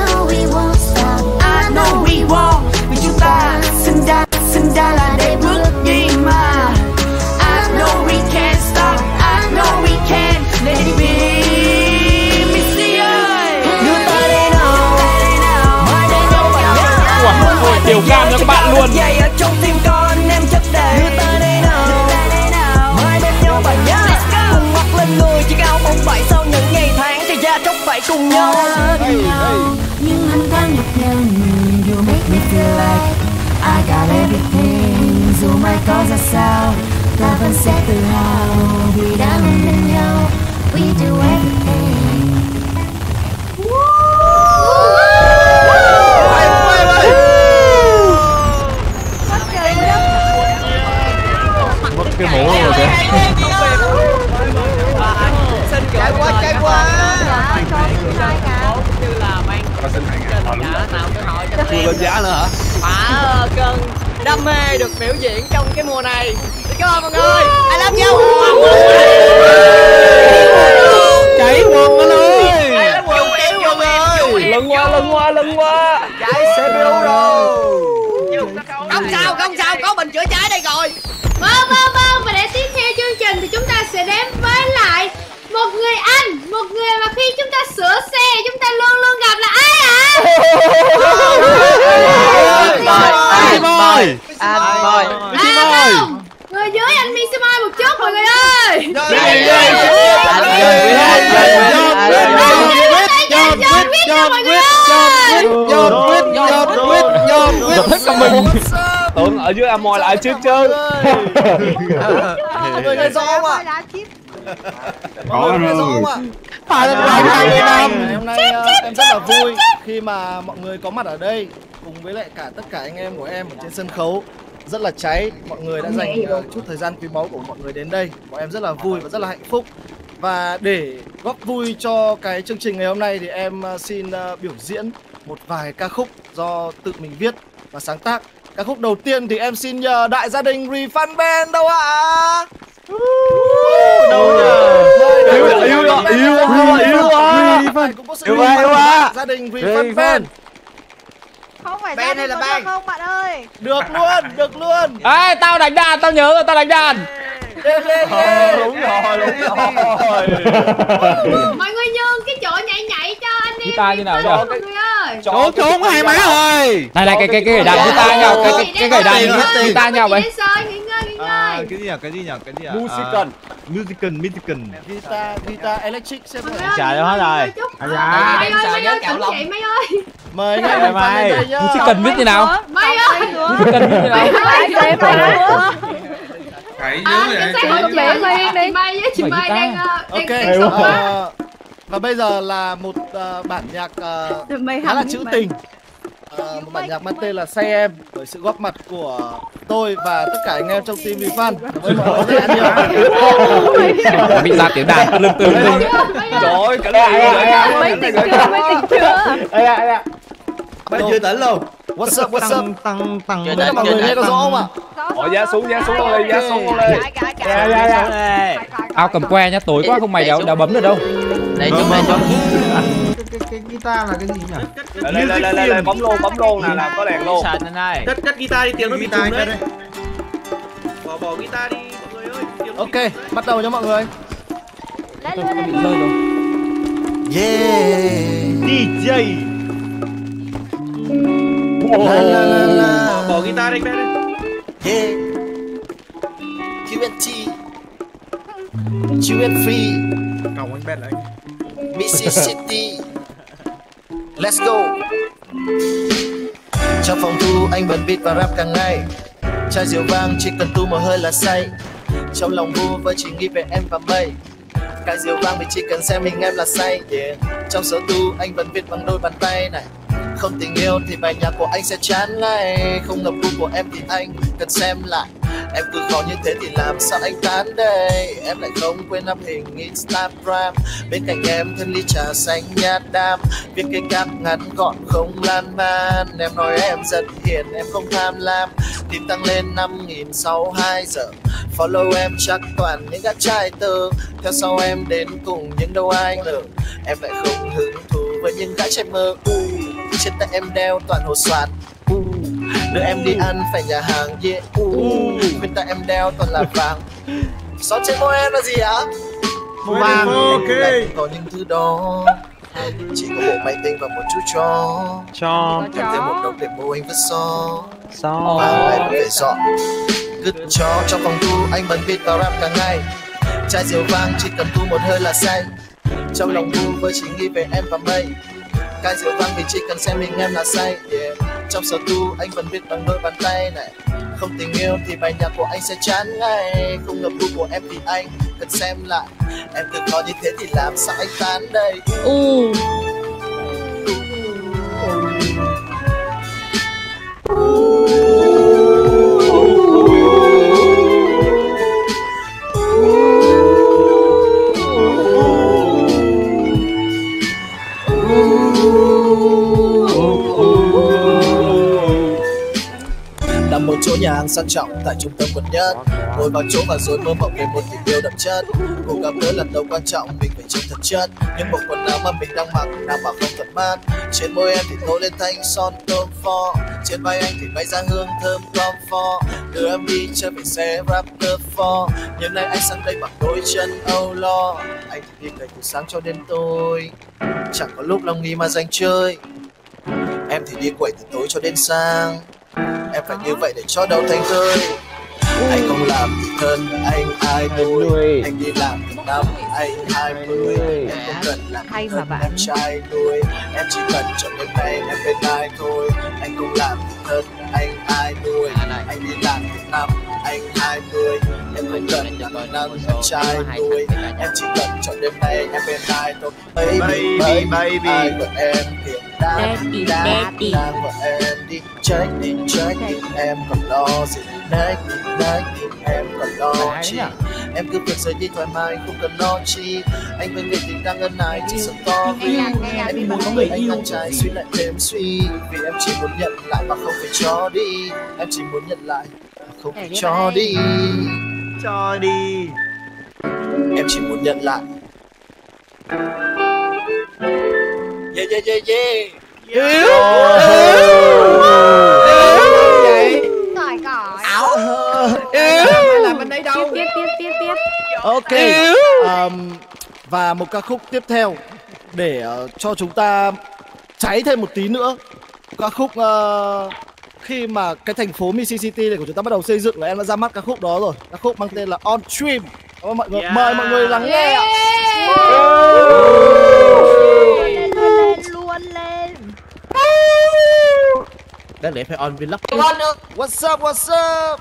know we won't vì chúng ta sinh ra sinh ra là để bước đi mà. I know we can't stop, I know we can let it be. Tiểu cam cho các bạn luôn. Trong tim con em chất đầy. Đưa ta đây nào, mai bên nhau và nhớ. Cùng mắt lên người chiếc áo bông vải sau những ngày tháng thì da tróc phải cùng nhau. Nhưng năm tháng nhọc nhằn, you make me feel like I got everything. Dù mai có ra sao, ta vẫn sẽ tự hào vì đã luôn bên nhau. We do everything. Cái mũ rồi kìa. Chạy qua chạy qua. Chưa lên giá nữa hả? Quả cơn đam mê được biểu diễn trong cái mùa này. Cảm ơn mọi người. I love you. Cháy quần anh ơi. Lần qua lần qua lần qua. Cháy xê pê u rồi. Không sao không sao có bình chữa cháy đây rồi. Vâng vâng vâng và để tiếp theo chương trình thì chúng ta sẽ đến với lại một người anh, một người mà khi chúng ta sửa xe chúng ta luôn luôn gặp là ai ạ? Anh Boy. Anh Boy. À không, người dưới anh Missy Boy một chút mọi người ơi. Giật hết cả mình. Tưởng ở dưới Amoy lại trước chứ. Mọi người rõ không ạ? Có rồi. Phải là hai mươi năm. Hôm nay em rất là vui khi mà mọi người có mặt ở đây cùng với lại cả tất cả anh em của em ở trên sân khấu. Rất là cháy, mọi người đã dành chút thời gian quý báu của mọi người đến đây. Bọn em rất là vui và rất là hạnh phúc. Và để góp vui cho cái chương trình ngày hôm nay thì em xin biểu diễn một vài ca khúc do tự mình viết và sáng tác. Ca khúc đầu tiên thì em xin nhờ đại gia đình Refund Band đâu ạ? Đâu nhờ? Yêu yêu yêu yêu à. Cũng có sự yêu à. Gia đình Refund Band. Không phải band hay là band không bạn ơi. Được luôn, được luôn. Ê, tao đánh đàn, tao nhớ rồi, tao đánh đàn. Lên lên lên. Đúng rồi, đúng rồi. Mọi người nhường cái chỗ nhảy nhảy cho anh em. Guitar như nào nhỉ? Mọi người ơi. Trốn trốn hai má ơi. Này này cái cái cái gảy đàn guitar nhau, cái cái cái gảy đàn guitar nhau vậy. Nghỉ ngơi, nghỉ ngơi. Cái gì nhỉ? Cái gì nhỉ? Cái gì ạ? Musical. Musical, musical. Guitar, guitar electric xem nào. Trả cho hết rồi. Dạ. Mày ơi, mày ơi, tỉnh dậy mày ơi. Mời ngay mày. Musical biết như nào? Mày ơi. Musical biết như nào? Cái gì vậy? Mày đi. Mày với chị Mai đang đang ok. Và bây giờ là một bản nhạc khá là trữ tình. Uh, một bản nhạc mang tên là Say Em với sự góp mặt của tôi và tất cả anh em trong team Refund. Cảm ơn mọi người rất là nhiều. Bị ra tiếng đàn lưng tưng lưng. Trời ơi, cái này mấy tỉnh chưa, mấy tỉnh chưa. Đây ạ, đây ạ. Bây chưa tỉnh luôn. What's up, what's up? Tăng tăng. Tất cả mọi người nghe có rõ không ạ? Ủa giá xuống, giá xuống lên, giá xuống lên. Dạ dạ dạ. Ao cầm que nhá, tối quá không mày đéo đéo bấm được đâu. Đây chúng đây chúng. Cái guitar là cái gì nhỉ? Lên lên lên lên bấm luôn, bấm luôn nè, làm có đèn luôn. Cất cất guitar đi, tiếng nó bị trùng đấy. Bỏ bỏ guitar đi mọi người ơi. Ok, bắt đầu nha mọi người. Tôi bị rơi rồi. Yeah. đê gi. La la la la. Bỏ guitar đi bên đây. Yeah. quy en tê. quy en Free. Còng anh bên anh. Mississippi. Let's go. Trong phòng thu anh bận beat và rap cả ngày. Chai rượu vang chỉ cần tu một hơi là say. Trong lòng vu vơ chỉ nghĩ về em và mây. Cái diều vang vì chỉ cần xem mình em là say, yeah. Trong số tu anh vẫn viết bằng đôi bàn tay này. Không tình yêu thì bài nhạc của anh sẽ chán ngay. Không ngập gu của em thì anh cần xem lại. Em cứ khó như thế thì làm sao anh tán đây. Em lại không quên up hình Instagram. Bên cạnh em thêm ly trà xanh nhạt đam. Viết cái cap ngắn gọn không lan man. Em nói em rất hiền, em không tham lam. Tim tăng lên năm nghìn sau hai giờ. Follow em chắc toàn những gã trai tơ. Theo sau em đến cùng những đâu ai ngờ. Em lại không hứng thú với những gã trai mơ. uh, Trên tay em đeo toàn hồ xoàn. uh, Đưa em đi ăn phải nhà hàng, yeah. uh, Bên tay em đeo toàn là vàng. Xót trên môi em là gì hả? Vàng. Ok. Có những thứ đó. Chỉ có bộ máy tính và một chú chó. Chó. Em thêm một đống để mô hình vứt xó. Xó. Và em về dọn. Cứt chó trong phòng thu anh vẫn beat vào rap cả ngày. Chai rượu vang chỉ cần thu một hơi là say. Trong lòng vu với chỉ nghĩ về em và mây. Cái rượu vang vì chỉ cần xem mình em là say, yeah. Trong sở tu anh vẫn viết bằng đôi bàn tay này. Không tình yêu thì bài nhạc của anh sẽ chán ngay. Không ngập gu của em thì anh cần xem lại. Em cứ có như thế thì làm sao anh tán đây. uh. Nằm một chỗ nhà hàng sang trọng tại trung tâm quận nhất. Ngồi vào chỗ và rồi mơ mộng về một tình yêu đậm chất. Cuộc gặp gỡ lần đầu quan trọng mình phải trông thật chất. Những bộ quần áo mà mình đang mặc nào mà không thật mát. Trên môi em thì tô lên thanh son thơm pho. Trên vai anh thì bay ra hương thơm comfort. Đưa em đi chơi về xe rapper for. Nhưng nay anh sang đây bằng đôi chân âu lo. Anh thì đi cày từ sáng cho đến tối. Chẳng có lúc lòng nghỉ mà dành chơi. Em thì đi quậy từ tối cho đến sáng. Em phải như vậy để cho đầu thành tươi. Anh không làm thì thân anh hai mươi. Anh đi làm từ năm anh hai mươi. Em không cần làm thì thân em trai nuôi. Em chỉ cần chọn đêm nay em bên ai thôi. Anh không làm thì thân anh hai mươi. Anh đi làm từ năm anh hai mươi. Em không cần làm thì thân em trai nuôi. Em chỉ cần chọn đêm nay em bên ai thôi. Baby baby ai gọi em hiện Daddy, daddy, đang gọi em đi check đi, check đi, em còn lo gì? Next đi, next đi, em còn lo chi? Em cứ việc rời đi thoải mái, không cần lo chi. Anh với người tình đang ân ái, chỉ sợ to vì em muốn có người anh ăn trái, suy lại thêm suy. Vì em chỉ muốn nhận lại mà không phải cho đi. Em chỉ muốn nhận lại, không phải cho đi. Cho đi. Em chỉ muốn nhận lại. Yeah yeah yeah yeah. Yếu. Còi còi. Áo. Yếu. Làm bên đây đâu? Tiếp tiếp tiếp tiếp. Ok. Um, và một ca khúc tiếp theo để uh, cho chúng ta cháy thêm một tí nữa. Ca khúc uh, khi mà cái thành phố Mississippi City này của chúng ta bắt đầu xây dựng là em đã ra mắt ca khúc đó rồi. Ca khúc mang tên là On Stream. Mọi người yeah. Mời mọi người lắng nghe ạ. Lên lên luôn lên. Đang để phải on vlog. What's up, what's up?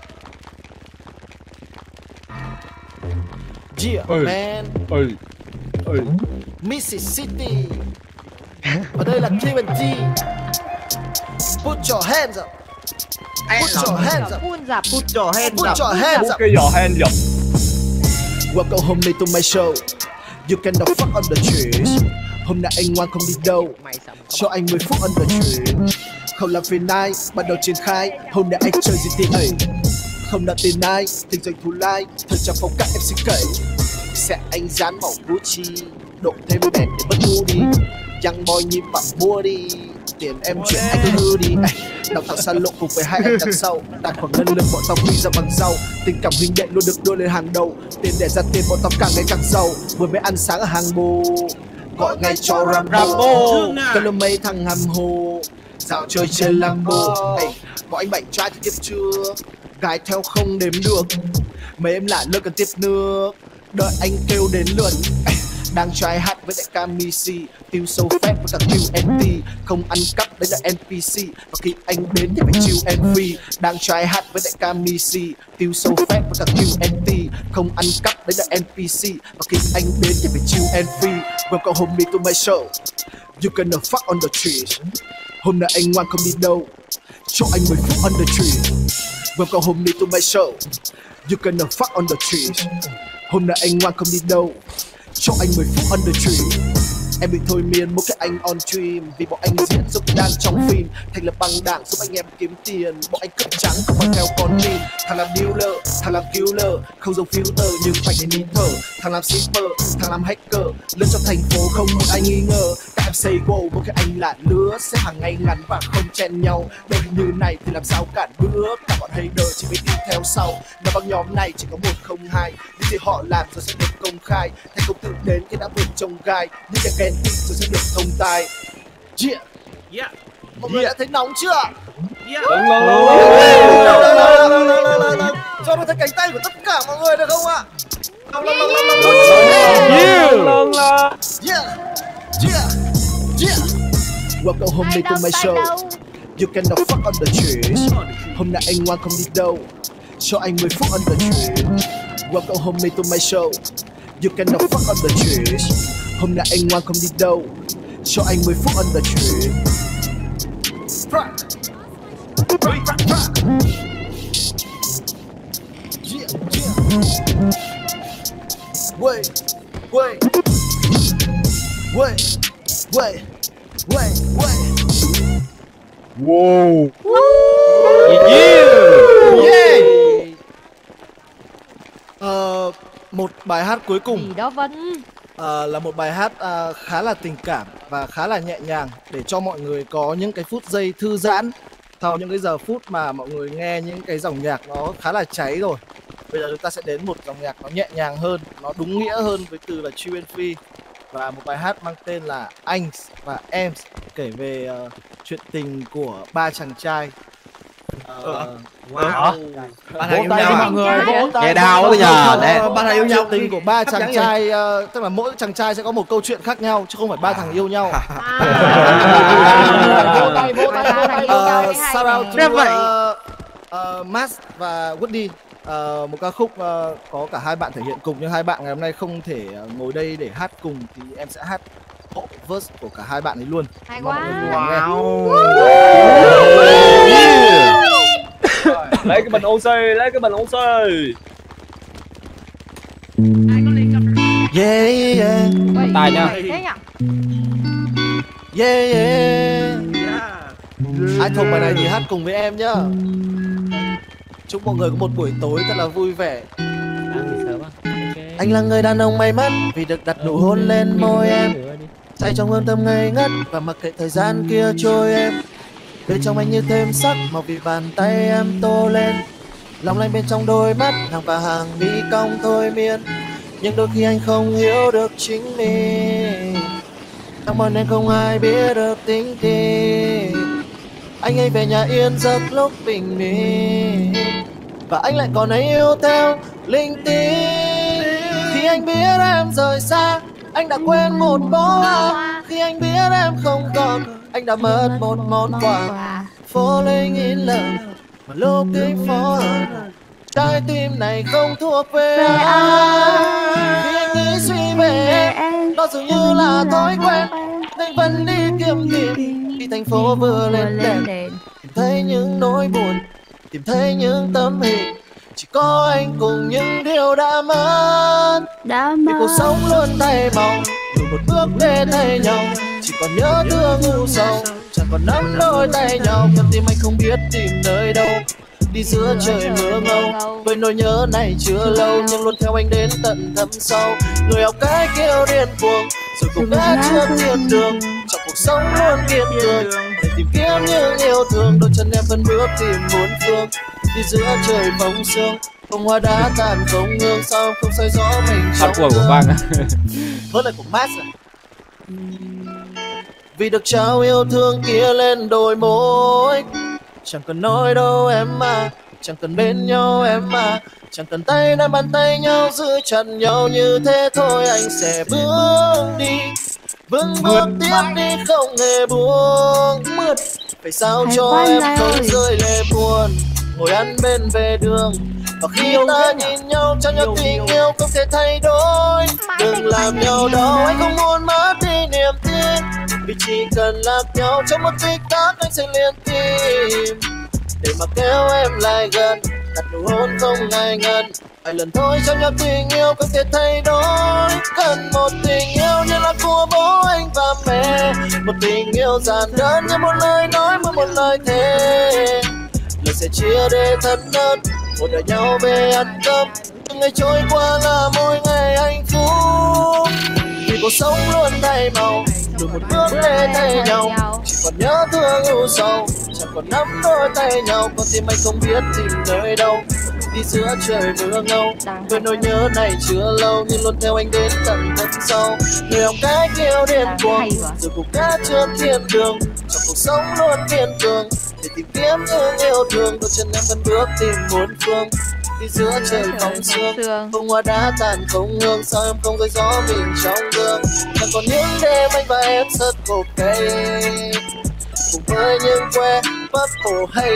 Yeah, ơi, man. Ơi, ơi. Mississippi. Ở đây là T and T. Put your hands up. Put your hands up. Put your Put your hands up. Put your hands up. Put your hands up. Welcome home to my show. You cannot fuck on the trees. Hôm nay anh ngoan không đi đâu. Cho anh mười phút on the tree. Không làm phiền ai, bắt đầu triển khai. Hôm nay anh chơi gì thì ấy. Không nợ tiền ai, tình doanh thu like. Thời trang phong cách em xin kể. Sẽ anh dán màu Gucci. Độ thêm đèn để bất ngu đi. Young boy nhịp bạn mua đi. Tiền em chuyển anh cứ hư đi. Đọc thẳng xa lộ cùng với hai anh đằng sau. Tài khoản ngân lực bọn tao quy ra bằng rau. Tình cảm huynh đệ luôn được đưa lên hàng đầu. Tiền để ra tiền bọn tao càng ngày càng giàu. Vừa mới ăn sáng ở hàng bồ. Gọi ngay cho Rambo. Cơn lơ mấy thằng hầm hồ. Dạo chơi trên Lambo. Ê, bọn anh Bảy trai thì tiếp chưa. Gái theo không đếm được. Mấy em lạ lơ cần tiếp nước. Đợi anh kêu đến lượt. Ê, đang try hát với đại ca Missy, tiêu sâu phép với cả quy en tê, không ăn cắp đấy là en pê xê, và khi anh đến thì phải chill and free. Đang try hát với đại ca Missy, tiêu sâu phép với cả quy en tê, không ăn cắp đấy là en pê xê, và khi anh đến thì phải chill and free. Welcome home me to my show, you gonna fuck on the tree. Hôm nay anh ngoan không đi đâu, cho anh mười phút on the tree. Welcome home me to my show, you gonna fuck on the tree. Hôm nay anh ngoan không đi đâu, cho anh mười phút on the tree. Em bị thôi miên một cái anh on stream, vì bọn anh diễn giúp đang trong phim, thành lập băng đảng giúp anh em kiếm tiền. Bọn anh cướp trắng không mang theo con tin, thằng làm dealer, thằng làm killer, không dùng filter nhưng phải để nín thở. Thằng làm shipper, thằng làm hacker, lên trong thành phố không một ai nghi ngờ. Các em say wow, một cái anh lạ lứa, xếp hàng ngay ngắn và không chen nhau. Đời như này thì làm sao cản bữa, cả bọn hater chỉ biết đi theo sau. Mà băng nhóm này chỉ có một không hai, những gì họ làm rồi sẽ được công khai. Thành công tự đến khi đã vượt trông gai, những cái ghen tị rồi sẽ được thông tài. Yeah, yeah, mọi người đã thấy nóng chưa? Yeah. Cho nó thấy cánh tay của tất cả mọi người được không ạ? Yeah, yeah, yeah. Welcome home me to my show, you cannot fuck on the trees. Hôm nay anh ngoan không đi đâu, cho anh mười phút on the tree. Welcome home me to my show, you cannot fuck on the trees. Hôm nay anh ngoan không đi đâu, cho anh mười phút on the tree. Yeah, yeah. Wait, wait, wait, wait, wait, wait. Wow. Yeah. Yeah. Ờ, một bài hát cuối cùng. Gì đó Vân? À, là một bài hát à, khá là tình cảm và khá là nhẹ nhàng để cho mọi người có những cái phút giây thư giãn sau những cái giờ phút mà mọi người nghe những cái dòng nhạc nó khá là cháy rồi. Bây giờ chúng ta sẽ đến một dòng nhạc nó nhẹ nhàng hơn, nó đúng nghĩa hơn với từ là chill and free, và một bài hát mang tên là Anh và Em, kể về uh, chuyện tình của ba chàng trai. Uh, Wow. Ba thằng yêu nhau mọi người. Nghe đau quá nhờ. Ba thằng yêu nhau tình của ba chàng trai, uh, tức là mỗi chàng trai sẽ có một câu chuyện khác nhau chứ không phải ba thằng yêu nhau. Vô tay vô tay. Shout out to Max và Woody. Uh, một ca khúc uh, có cả hai bạn thể hiện cùng, nhưng hai bạn ngày hôm nay không thể uh, ngồi đây để hát cùng thì em sẽ hát hộ verse của cả hai bạn ấy luôn. Hay quá. Wow. Lấy cái bình oxy, lấy cái bình oxy. Yeah yeah. Tài nha. Yeah yeah. Ai thuộc bài này thì hát cùng với em nhá. Chúc mọi người có một buổi tối thật là vui vẻ. Anh là người đàn ông may mắn vì được đặt nụ hôn lên môi em, say trong hương thơm ngây ngất và mặc kệ thời gian kia trôi em. Bên trong anh như thêm sắc màu vì bàn tay em tô lên, lòng lanh bên trong đôi mắt hàng và hàng mi cong thôi miên. Nhưng đôi khi anh không hiểu được chính mình, trong bọn em không ai biết được tính thì anh ấy về nhà yên giấc lúc bình minh, và anh lại còn ấy yêu theo linh tinh. Khi anh biết em rời xa, anh đã quên một bó hoa. Khi anh biết em không còn, anh đã mất một món quà. Falling in love, mà lúc kinh phố trái tim này không thuộc về anh. Khi anh nghĩ suy về em, đó dường như là thói quen, anh vẫn đi kiếm tìm. Khi thành phố vừa lên đèn, tìm thấy những nỗi buồn, tìm thấy những tấm hình, chỉ có anh cùng những điều đã mất. Vì cuộc sống luôn thay màu, dù một bước để thay nhau, chỉ còn nhớ thương u sầu, chẳng còn nắm đôi tay nhau. Con tim anh không biết tìm nơi đâu, đi giữa trời mưa ngâu, với nỗi nhớ này chưa lâu nhưng luôn theo anh đến tận thâm sâu. Người học cái kêu điên cuồng, rồi cũng đã chưa thiên đường, trong cuộc sống luôn kiên cường để tìm kiếm những yêu thương. Đôi chân em vẫn bước tìm bốn phương, đi giữa trời bóng sương, bông hoa đá tàn không hương. Sao không xoay gió mình trong của bang vẫn là của Max à? Vì được trao yêu thương kia lên đôi môi, chẳng cần nói đâu em à, chẳng cần bên nhau em à. Chẳng cần tay nắm bàn tay nhau, giữ chặt nhau như thế thôi. Anh sẽ bước đi, vững bước tiếp đi không hề buông. Phải sao cho em không rơi lệ buồn, ngồi ăn bên về đường. Và khi ta nhìn nhau cho nhau tình yêu không thể thay đổi. Đừng làm nhau đau, anh không muốn mất đi niềm tin. Vì chỉ cần lạc nhau trong một tích tắc anh sẽ liền tìm. Để mà kéo em lại gần, đặt nụ hôn không ngại ngần. Vài lần thôi trong nhau tình yêu không thể thay đổi. Cần một tình yêu như là của bố anh và mẹ. Một tình yêu giản đơn như một lời nói với một lời thề. Lời sẽ chia để thân hơn, một đời nhau về ăn cơm. Từng ngày trôi qua là mỗi ngày hạnh phúc. Vì cuộc sống luôn thay màu, đủ một bước để thay nhau. Chỉ còn nhớ thương u sầu, chẳng còn nắm đôi tay nhau. Con tim anh không biết tìm nơi đâu, đi giữa trời mưa ngâu. Với nỗi nhớ này chưa lâu nhưng luôn theo anh đến tận thân sâu. Người hồng cái kêu điên cuồng, rồi cuộc đã trên thiên đường. Trong cuộc sống luôn kiên cường, để tìm kiếm những yêu thương. Đôi chân em vẫn bước tìm bốn phương, đi giữa trời phóng sương. Bông hoa đã tàn không hương, sao em không rơi gió mình trong gương. Chẳng còn những đêm anh và em rất cổ cây, cùng với những que bất khổ hay.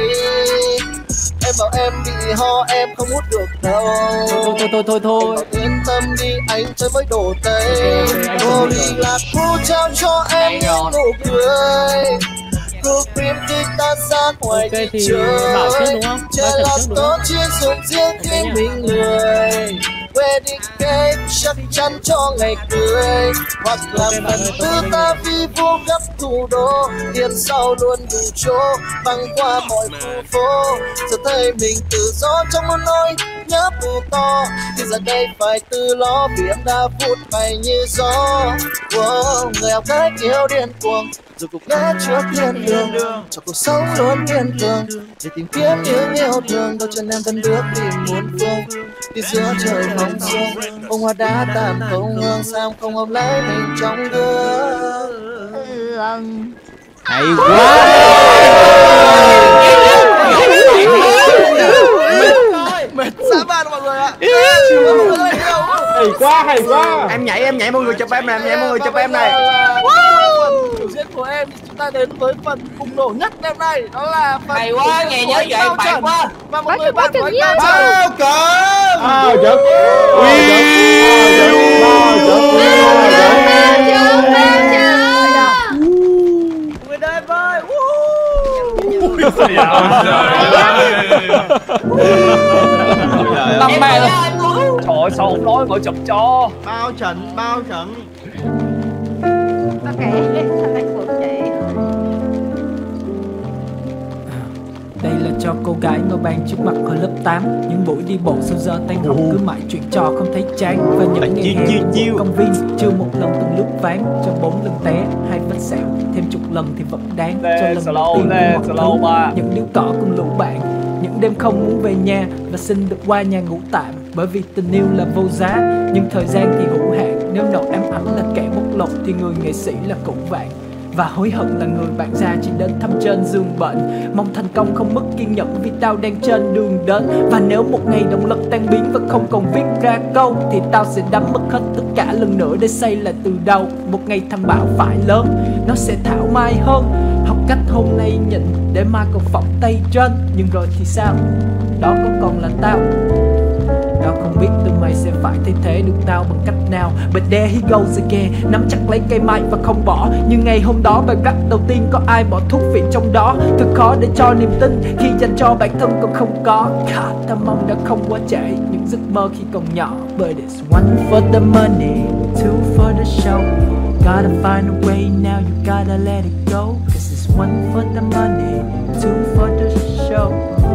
Em bảo em bị ho, em không hút được đâu. Thôi thôi thôi thôi thôi. Em yên tâm đi, anh chơi mới đổ tay. Cô đi lạc khu trao cho em những nụ cười. Cô phim guitar ra ngoài đi chơi. Chơi là tốt chuyên dùng riêng khi mình lười. Wedding cake chắc chắn cho ngày cưới. Hoặc là phần tư ta vi vô gấp thủ đô. Tiền sau luôn đủ chỗ, băng qua mọi khu phố. Giờ thấy mình tự do trong một nỗi nhớ bù to. Thì giờ đây phải tự lo vì em đã phút bay như gió. Wow, người học cách yêu điên cuồng, dù cuộc đã trước thiên đường. Cho cuộc sống luôn kiên cường, để tìm kiếm những yêu thương. Đôi chân em vẫn bước tìm muôn phương, đi giữa trời phóng sương. Bông hoa đã tàn không hương, sao không ôm lấy mình trong gương. Hay quá. Mệt xã ban mọi người ạ. Hay quá, hay quá. Em nhảy, em nhảy mọi người chụp em này, em nhảy mọi người chụp em này. Biểu diễn của em chúng ta đến với phần bùng nổ nhất đêm nay, đó là phần hay quá, nghe nhớ vậy bạn quá. Và một người bạn của anh Bao Bao Trần. Bao Trần. Người đây ơi. Năm mẹ rồi. Trời ơi, sao không nói ngồi chụp cho. Bao Trần, Bao Trần. Ok, sao anh của chị? Đây là cho cô gái ngồi bàn trước mặt hồi lớp tám. Những buổi đi bộ sau giờ tan học cứ mãi chuyện trò không thấy chán. Và những ngày hè trong công viên chưa một lần từng lướt ván. Cho bốn lần té, hai vết sẹo, thêm chục lần thì vẫn đáng. Cho lần đầu tiên của mọi thứ, những điếu cỏ cùng lũ bạn. Những đêm không muốn về nhà và xin được qua nhà ngủ tạm. Bởi vì tình yêu là vô giá, nhưng thời gian thì hữu hạn. Nếu nỗi ám ảnh là kẻ bốc lộc thì người nghệ sĩ là củ vạn. Và hối hận là người bạn già chỉ đến thăm trên giường bệnh. Mong thành công không mất kiên nhẫn vì tao đang trên đường đến. Và nếu một ngày động lực tan biến và không còn viết ra câu, thì tao sẽ đắm mất hết tất cả lần nữa để xây lại từ đầu. Một ngày thằng Bảo phải lớn, nó sẽ thảo mai hơn. Học cách hôm nay nhịn để mai còn phỏng tay trên. Nhưng rồi thì sao? Đó có còn là tao? Tao không biết tụi mày sẽ phải thay thế được tao bằng cách nào. But there he goes again, nắm chặt lấy cây mai và không bỏ. Nhưng ngày hôm đó bài rap đầu tiên có ai bỏ thuốc viện trong đó. Thật khó để cho niềm tin khi dành cho bản thân còn không có. God, ta mong đã không quá trễ những giấc mơ khi còn nhỏ. But it's one for the money, two for the show. Gotta find a way now, you gotta let it go. Cause it's one for the money, two for the show.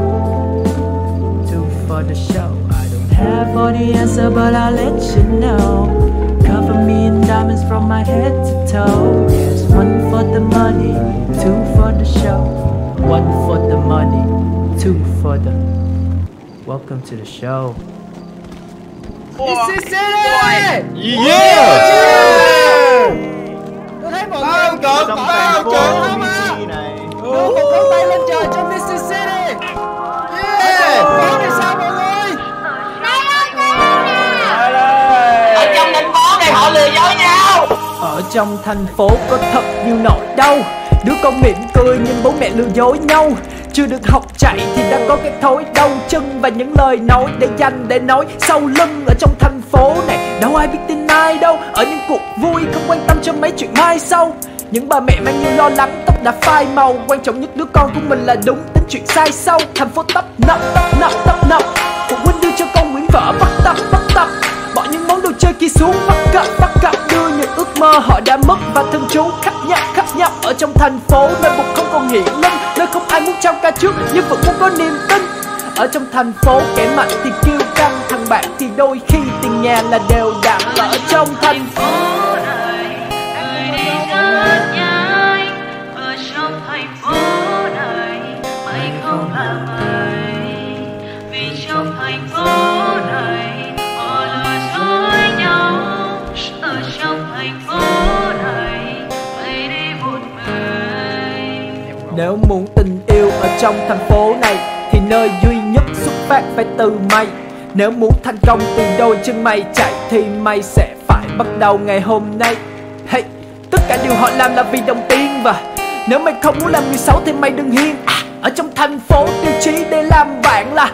Two for the show. Have all the answer, but I'll let you know. Cover me in diamonds from my head to toe. Yes, one for the money, two for the show. One for the money, two for the. Welcome to the show. Mississippi! Yeah! Tôi thấy mọi người cỡ bao cỡ lắm á. Đưa một con tay lên trời cho Mississippi. Yeah! Ở trong thành phố có thật nhiều nỗi đau. Đứa con mỉm cười nhưng bố mẹ lừa dối nhau. Chưa được học chạy thì đã có cái thói đau chân và những lời nói để dành để nói sau lưng. Ở trong thành phố này đâu ai biết tin ai đâu. Ở những cuộc vui không quan tâm cho mấy chuyện mai sau. Những bà mẹ mang nhiều lo lắng, tóc đã phai màu. Quan trọng nhất đứa con của mình là đúng, tính chuyện sai sau. Thành phố tấp nập, tấp nập, tấp nập. Phụ huynh đưa cho con quyển vở bắt tập, bắt tập. Bỏ những món đồ chơi kia xuống, bắt cặp, bắt cặp. Đưa những ước mơ họ đã mất và thân chú khắp nhập, khắp nhập. Ở trong thành phố nơi bụng không còn hiển linh, nơi không ai muốn trao ca trước nhưng vẫn muốn có niềm tin. Ở trong thành phố kẻ mạnh thì kiêu căng, thằng bạn thì đôi khi tiền nhà là đều đặn. Và ở trong thành phố nếu muốn tình yêu ở trong thành phố này thì nơi duy nhất xuất phát phải từ mày. Nếu muốn thành công từ đôi chân mày chạy thì mày sẽ phải bắt đầu ngày hôm nay. Hey, tất cả điều họ làm là vì đồng tiền. Và nếu mày không muốn làm người xấu thì mày đừng hiên. À, ở trong thành phố tiêu chí để làm bạn là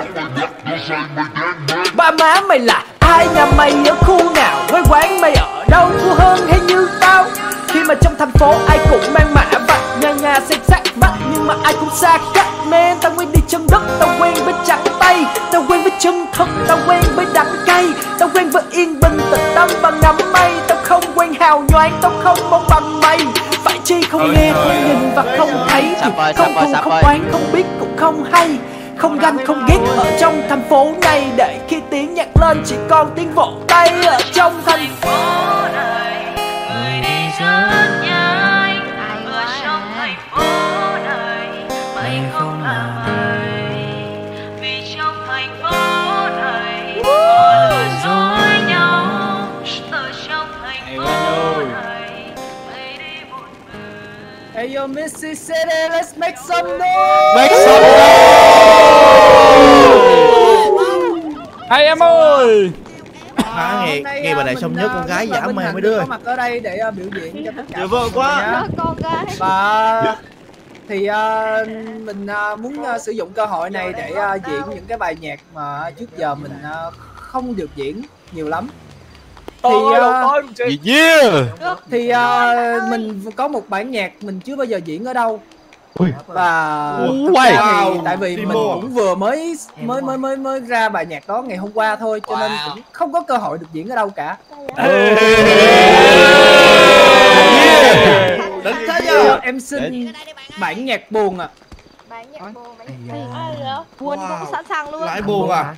ba má mày là ai, nhà mày ở khu nào, quê quán mày ở đâu, thua hơn hay như tao. Khi mà trong thành phố ai cũng mang mã vạch, nhà nhà xây sát vách nhưng mà ai cũng xa cách. Man, tao quen đi chân đất, tao quen với trắng tay, tao quen với chân thật, tao quen với đắng cay, tao quen với yên bình tịch tâm và ngắm mây. Tao không quen hào nhoáng, tao không mong bằng mày. Phải chi không nghe, không nhìn và không thấy thì không thù, không oán, không biết cũng không hay. Không ganh, không ghét ở trong thành phố này. Để khi tiếng nhạc lên chỉ còn tiếng vỗ tay. Ở trong thành phố này người đi rất nhanh. Ở trong thành phố này mày không là mày. Vì trong thành phố này họ lừa dối nhau. Ở trong thành phố này mày đi một mình. Hey yo Missy City, let's make some noise. Make some noise. Hay em ơi. À, nghe nghe bà này xong nhớ con gái giả mèo mấy đứa. Có mặt ở đây để uh, biểu diễn cho tất cả. Dạ vâng quá. Con gái. Và thì uh, mình uh, muốn uh, sử dụng cơ hội này để uh, diễn những cái bài nhạc mà trước giờ mình uh, không được diễn nhiều lắm. Thì uh, yeah. thì uh, mình có một bản nhạc mình chưa bao giờ diễn ở đâu. Và wow. thì tại vì mình cũng vừa mới mới mới mới mới ra bài nhạc đó ngày hôm qua thôi, cho nên cũng không có cơ hội được diễn ở đâu cả. Yeah. Em xin bản nhạc buồn à. Bản nhạc buồn, bản nhạc buồn cũng sẵn sàng luôn. Lại buồn à?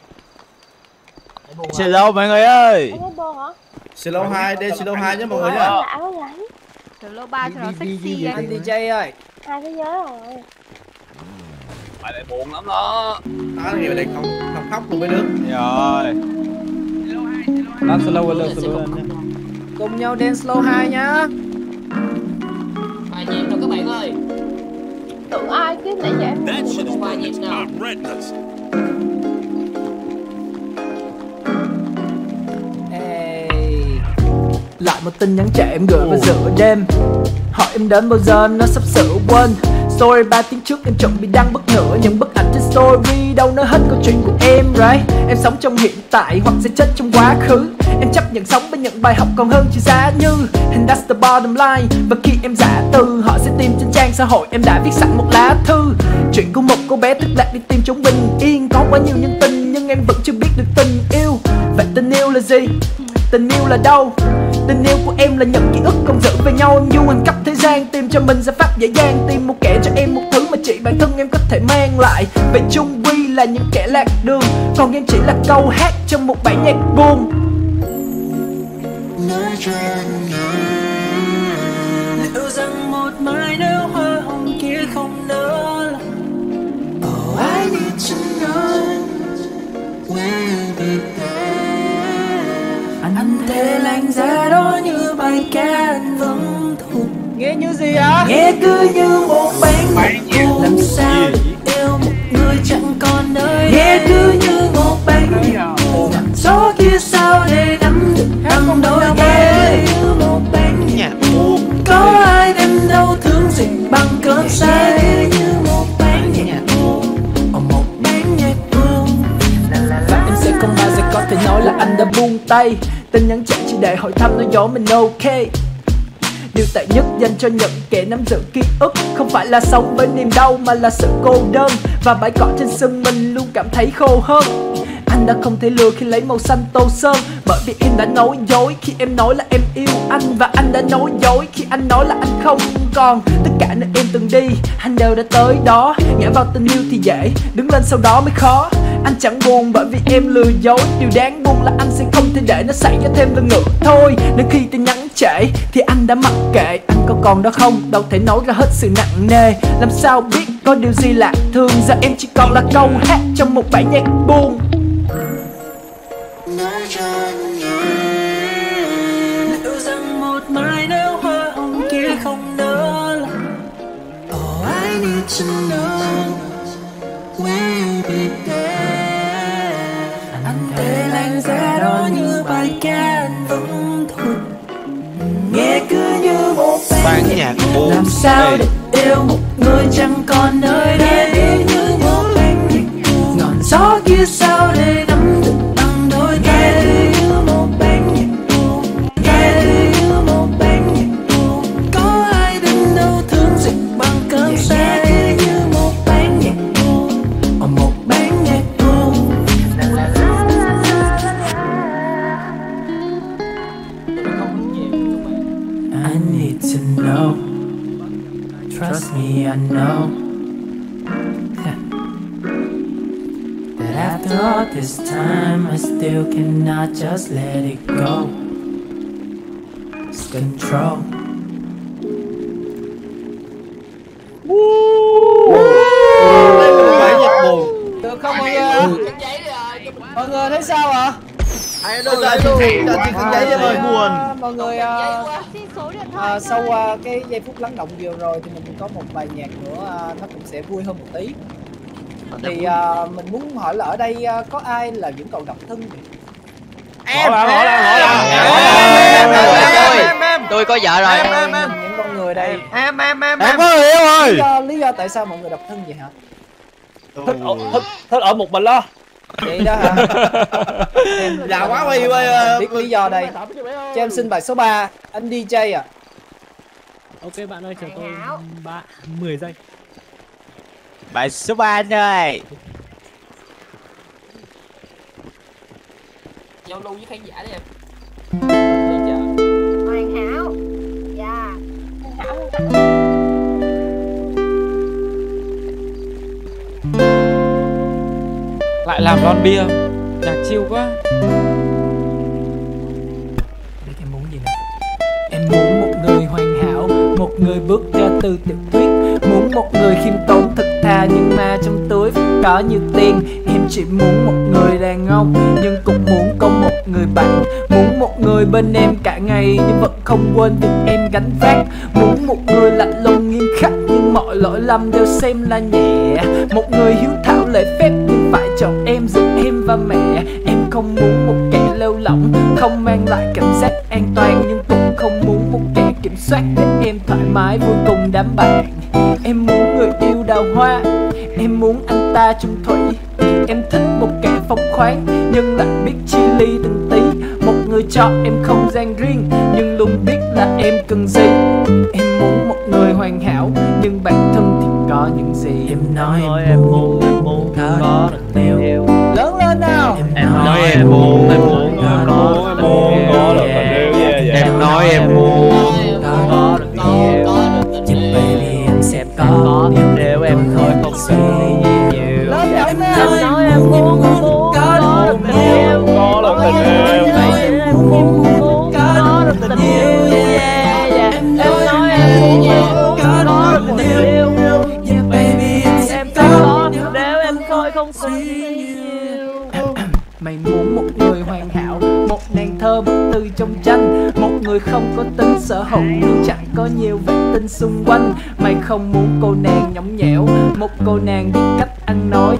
Hello mọi người ơi. Slow hai, đây slow hai nhé mọi người nhá. Slow ba cho nó sexy anh đi jay ơi. Hai cái nhớ rồi. Bài này buồn lắm đó. Đó thì đây không không khóc cùng với đứa. Rồi. Dance slow slow slow. Cùng nhau dance slow hai nhá. Bài nhịp rồi các bạn ơi. Tưởng ai cứ nãy vậy. Bài nhịp nào. Lại một tin nhắn trẻ em gửi vào giữa đêm, hỏi em đến bao giờ nó sắp sửa quên. Story ba tiếng trước em chuẩn bị đăng bất nửa những bức ảnh trên story đâu nói hết câu chuyện của em, right? Em sống trong hiện tại hoặc sẽ chết trong quá khứ. Em chấp nhận sống với những bài học còn hơn chỉ giá như. And that's the bottom line. Và khi em giả từ họ sẽ tìm trên trang xã hội em đã viết sẵn một lá thư. Chuyện của một cô bé thức lạc đi tìm chốn bình yên. Có quá nhiều nhân tình nhưng em vẫn chưa biết được tình yêu. Vậy tình yêu là gì? Tình yêu là đâu? Tình yêu của em là những ký ức còn giữ về nhau. Em du hành khắp thế gian tìm cho mình giải pháp dễ dàng. Tìm một kẻ cho em một thứ mà chỉ bản thân em có thể mang lại. Vậy chung quy là những kẻ lạc đường, còn em chỉ là câu hát trong một bản nhạc buồn. Liệu rằng một mai nếu hoa hồng kia không nở. Oh, I need to know where to go. Anh thề lạnh giá đó như bài ca anh vẫn thuộc. Nghe như gì hả? Nghe cứ như một bản nhạc buồn. Làm sao để yêu một người chẳng còn nơi. Nghe cứ như một bản nhạc buồn. Gió kia sao để nắm được hàng đôi. Nghe như một bản nhạc tay. Tin nhắn chạy chỉ để hỏi thăm nói dối mình ok. Điều tệ nhất dành cho những kẻ nắm giữ ký ức không phải là sống với niềm đau mà là sự cô đơn. Và bãi cỏ trên sân mình luôn cảm thấy khô hơn. Anh đã không thể lừa khi lấy màu xanh tô sơn, bởi vì em đã nói dối khi em nói là em yêu anh. Và anh đã nói dối khi anh nói là anh không còn. Tất cả nơi em từng đi, anh đều đã tới đó. Ngã vào tình yêu thì dễ, đứng lên sau đó mới khó. Anh chẳng buồn bởi vì em lừa dối. Điều đáng buồn là anh sẽ không thể để nó xảy ra thêm lần nữa thôi. Nên khi tin nhắn trễ thì anh đã mặc kệ. Anh có còn đó không, đâu thể nói ra hết sự nặng nề. Làm sao biết có điều gì lạ thường. Giờ em chỉ còn là câu hát trong một bản nhạc buồn. Nói cho anh nghe liệu rằng một mai nếu hoa hồng kia không nở lại. Oh, I need to know where be there. Anh để lạnh giá đó như bài ca anh vẫn thuộc. Nghe cứ như một ban nhạc buồn. Làm sao để yêu một người chẳng còn nơi đây. Nghe như một ban nhạc buồn. Ngọn gió kia sao để nắm được bằng đôi tay. Nghe như một ban nhạc buồn. Nghe như một ban nhạc buồn. Có ai đứng đâu thương dịch bằng cơn say. Nghe như một ban nhạc buồn. Ở một ban nhạc buồn. I need to know. Trust me, I know that after all this time, I still cannot just let it go. It's control. Được không mọi người? Mọi người thấy sao ạ? Ai đâu giấy luôn, đặt gì giấy cho mọi buồn. Mọi người à, sau à, cái giây phút lắng động vừa rồi thì mình có một bài nhạc nữa à, nó cũng sẽ vui hơn một tí. Thì à, mình muốn hỏi là ở đây à, có ai là những cậu độc thân vậy? Em, hỏi là hỏi là tôi có vợ rồi. Em, em, em. Những con người đây. Em em em em có hiểu rồi. Lý do, lý do tại sao mọi người độc thân vậy hả? Thích ở, thích, thích ở một mình đó. Vậy đó hả? Em dạ quá quay quay. Biết lý do đây. Cho em xin bài số ba, anh đi jay à. Ok bạn ơi, chờ tôi ba mười giây. Bài số ba anh ơi. Giao lưu với khán giả đi em. Hoàn hảo. Dạ. Lại làm lon bia, nhạc chill quá. Để em muốn gì nè? Em muốn một người hoàn hảo, một người bước ra từ tiểu thuyết. Muốn một người khiêm tốn thật thà nhưng mà trong túi có nhiều tiền. Em chỉ muốn một người đàn ông nhưng cũng muốn có một người bạn. Muốn một người bên em cả ngày nhưng vẫn không quên việc em gánh vác. Muốn một người lạnh lùng nghiêm khắc nhưng mọi lỗi lầm đều xem là nhẹ. Một người hiếu thảo lễ phép nhưng phải chọn em giữa em và mẹ. Em không muốn một kẻ lêu lỏng không mang lại cảm giác an toàn, nhưng cũng không muốn một kẻ kiểm soát để em thoải mái vui cùng đám bạn. Em muốn người yêu đào hoa, em muốn anh ta chung thủy. Em thích một kẻ phóng khoáng nhưng lại biết chia ly từng tí. Một người cho em không gian riêng nhưng luôn biết là em cần gì. Em muốn một người hoàn hảo nhưng bản thân thì có những gì. Em nói em muốn, em muốn có được yêu. Lớn lên nào. Em nói em muốn, em muốn có, em muốn có được tình yêu. Em nói em muốn có được yêu. Nhưng baby em sẽ có nếu em thôi không suy nhiều. Em nói em muốn có được tình yêu. Có được tình yêu. Em muốn có được tình yêu. Em nói em muốn có được tình yêu. Yeah baby em sẽ có nếu em thôi không suy nhiều. Mày muốn một người hoàn hảo, một nàng thơ bất tư trong tranh. Một người không có tính sở hữu nhưng chẳng có nhiều vệ tinh xung quanh. Mày không muốn cô nàng nhõng nhẽo, một cô nàng biết cách ăn nói. Một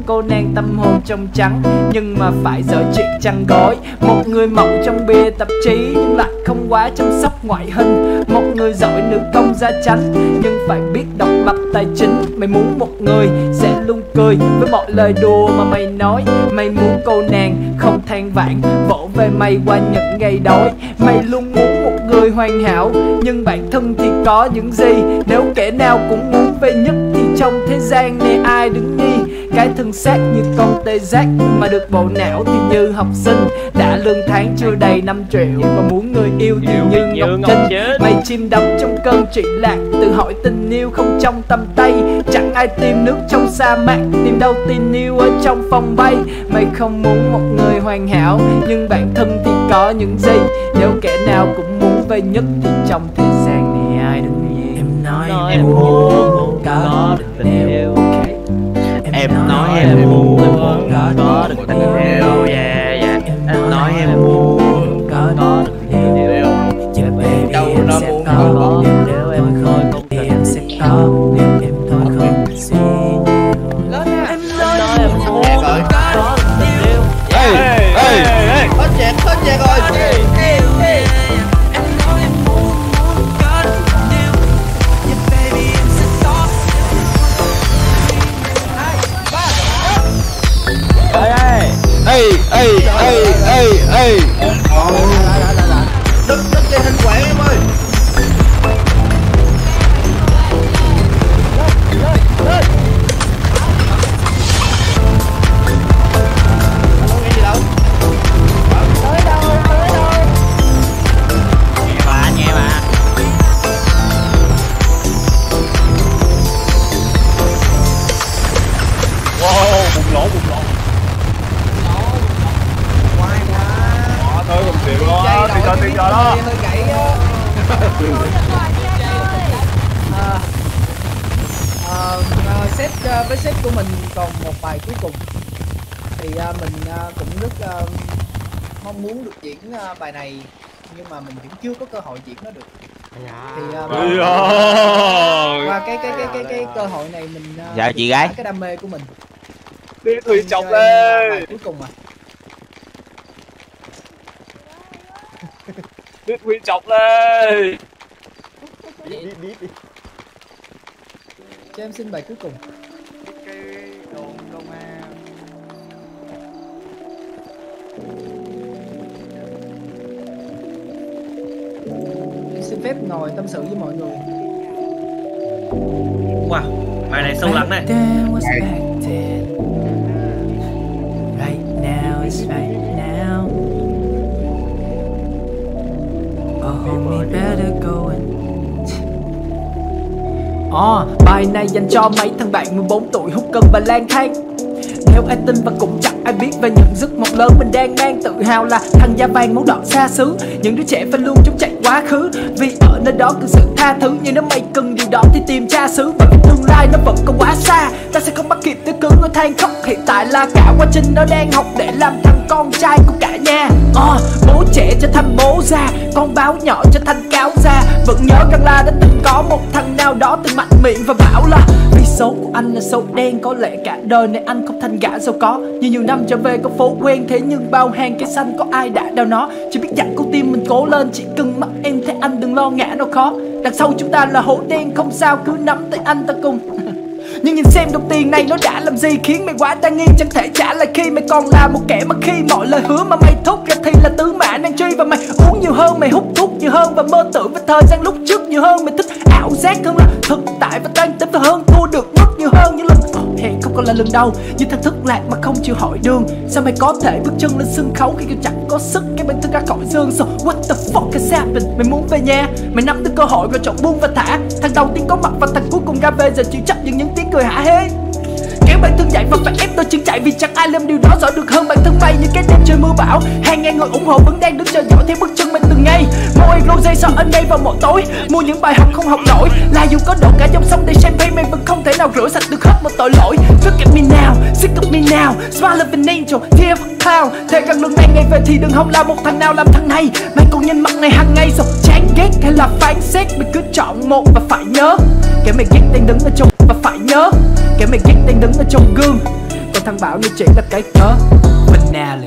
cô nàng tâm hồn trong trắng nhưng mà phải dở chuyện chăn gối. Một người mộng trong bìa tạp chí nhưng lại không quá chăm sóc ngoại hình. Một người giỏi nữ công gia chánh nhưng phải biết độc lập tài chính. Mày muốn một người sẽ luôn cười với mọi lời đùa mà mày nói. Mày muốn cô nàng không than vãn vỗ về mày qua những ngày đói. Mày luôn muốn một người hoàn hảo nhưng bản thân thì có những gì. Nếu kẻ nào cũng muốn về nhất thì trong thế gian này ai đứng nhi. Cái thân xác như con tê giác mà được bộ não thì như học sinh đã lương tháng chưa đầy năm triệu mà muốn người yêu thì như Ngọc Trinh. Mày chìm đắm trong cơn trụy lạc tự hỏi tình yêu không trong tầm tay. Chẳng ai tìm nước trong sa mạc, tìm đâu tình yêu ở trong phòng bay. Mày không muốn một người hoàn hảo nhưng bản thân thì có những gì. Nếu kẻ nào cũng muốn về nhất thì trong thế gian này ai đứng nhi. Em nói em muốn có được tình yêu. Em nói em muốn có được tình yêu. Yeah yeah. Em nói em muốn có được tình yêu. Chờ baby em sẽ có. Nếu em không thì em sẽ có. Nếu em thôi không suy nhiều. Em nói em muốn có được tình yêu. Ê ê ê, hết chẹt hết chẹt rồi. Ê ê ê ê ê, đứt đứt dây thanh quản em ơi. Sếp với sếp của mình còn một bài cuối cùng thì uh, mình uh, cũng rất uh, mong muốn được diễn uh, bài này nhưng mà mình vẫn chưa có cơ hội diễn nó được. Thì uh, và, và cái cái cái cái cái cơ hội này mình uh, dạ chị gái cái đam mê của mình đi Thùy chọc lên cuối cùng à. Đi Thùy chọc lên. Đi đi đi. Cho em xin bài cuối cùng. Cái đồn công an. Em xin phép ngồi tâm sự với mọi người. Wow, bài này sâu lắng này. Right now is right now. Oh, homie better go and Ờ, oh, bài này dành cho mấy thằng bạn mười bốn tuổi hút cân và lang thang. Nếu ai tin và cũng chẳng ai biết về những giấc mộng lớn mình đang mang. Tự hào là thằng da vàng máu đỏ xa xứ. Những đứa trẻ phải luôn chống chạy quá khứ vì ở nơi đó cần sự tha thứ. Nhưng nếu mày cần điều đó thì tìm cha xứ. Và vì tương lai nó vẫn còn quá xa, ta sẽ không bắt kịp tới cứ ngồi than khóc. Hiện tại là cả quá trình nó đang học để làm thằng con trai của cả nhà. Ờ, oh, bố trẻ trở thành bố già, con báo nhỏ trở thành cáo già. Vẫn nhớ rằng là đã từng có một thằng nào đó từng mạnh miệng và bảo là vì số của anh là số đen, có lẽ cả đời này anh không thành gã giàu có. Như nhiều năm trở về con phố quen, thế nhưng bao hàng cây xanh có ai đã đào nó. Chỉ biết dặn con tim mình cố lên, chỉ cần mắt em thấy anh đừng lo ngã nào khó. Đằng sau chúng ta là hố đen, không sao cứ nắm tay anh ta cùng. Nhưng nhìn xem đồng tiền này nó đã làm gì khiến mày quá đa nghi, chẳng thể trả lại khi mày còn là một kẻ mà khi mọi lời hứa mà mày thốt ra thì là tứ mã nan truy. Và mày uống nhiều hơn, mày hút thuốc nhiều hơn và mơ tưởng về thời gian lúc trước nhiều hơn. Mày thích ảo giác hơn là thực tại và toan tính và hơn thua được mất nhiều hơn những lần oh, hẹn không còn là lần đầu. Như thằng thức lạc mà không chịu hỏi đường, sao mày có thể bước chân lên sân khấu khi chẳng có sức cái bản thân ra khỏi giường. So what the fuck has happened? Mày muốn về nhà, mày nắm được cơ hội rồi chọn buông và thả. Thằng đầu tiên có mặt và thằng cuối cùng ra về, giờ chịu chấp những những tiếng cười hả hê. Kéo bản thân dậy và phải ép tôi chân chạy vì chẳng ai làm điều đó giỏi được hơn bản thân mày. Như cái đêm trời mưa bão, hàng ngàn người ủng hộ vẫn đang đứng chờ dõi theo bước chân mày từng ngày. Mua rose so ở đây vào mỗi tối, mua những bài học không học nổi. Là dù có đổ cả dòng sông đầy champagne, mày vẫn không thể nào rửa sạch được hết một tội lỗi. Look at me now, sick of me now, smile of an angel, tear of a cloud. Thế rằng lần này ngày về thì đừng hòng là một thằng nào làm thằng này. Mày còn nhìn mặt này hàng ngày rồi chán ghét hay là phán xét, mày cứ chọn một và phải nhớ. Kẻ mày ghét đang đứng ở trong và phải nhớ, kẻ mày ghét đang đứng ở trong gương. còn thằng Bảo nó chỉ là cái cớ. Finale.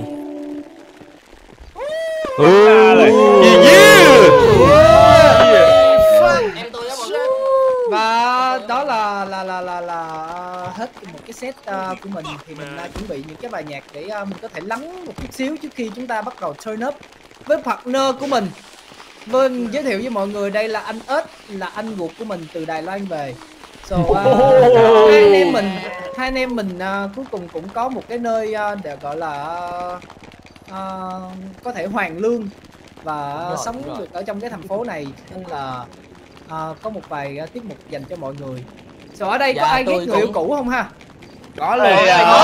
Và đó là là là là là hết một cái set uh, của mình. Thì mình uh, chuẩn bị những cái bài nhạc để uh, mình có thể lắng một chút xíu trước khi chúng ta bắt đầu turn up với partner của mình. Vâng, giới thiệu với mọi người đây là anh Ếch, là anh ruột của mình từ Đài Loan về. So, uh, hai anh em mình hai anh em mình uh, cuối cùng cũng có một cái nơi uh, để gọi là uh, uh, có thể hoàn lương và uh, sống được ở trong cái thành phố này, nên là uh, có một vài uh, tiết mục dành cho mọi người. So, ở đây dạ, có ai ghét người yêu cũ không ha? Có luôn.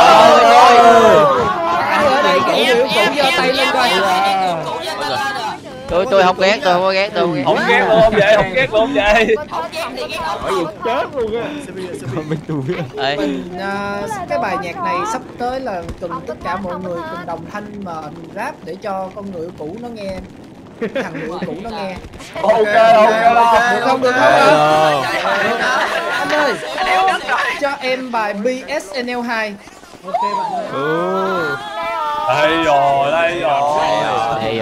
Ai ở đây ghét người yêu cũ giơ tay lên coi. tôi tôi không ghét, tôi không ghét, tôi không ghét luôn vậy, không ghét luôn vậy. Bởi vì chết luôn á. Mình uh, cái bài nhạc này sắp tới là cần tất cả mọi người cùng đồng thanh mà rap để cho con người yêu cũ nó nghe, thằng người yêu cũ nó nghe. Ok ok ok. Được không, được không? Anh ơi, cho em bài bê ét en lờ hai. Ok bạn ơi. Ừ. Đây rồi, đây rồi. Đây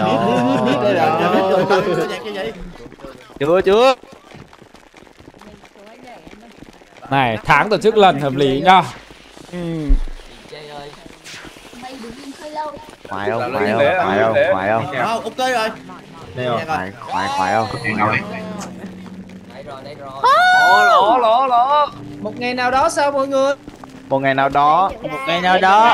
rồi. Chưa chưa. Này, tháng tổ chức lần hợp lý nhá. Ừ. Khoái không, khoái không, khoái không, khoái không. Ok rồi. Đây rồi, khoái, khoái, khoái không. Lỗ, lỗ, lỗ. Một ngày nào đó sao mọi người? Một ngày nào đó, một ngày nào đó.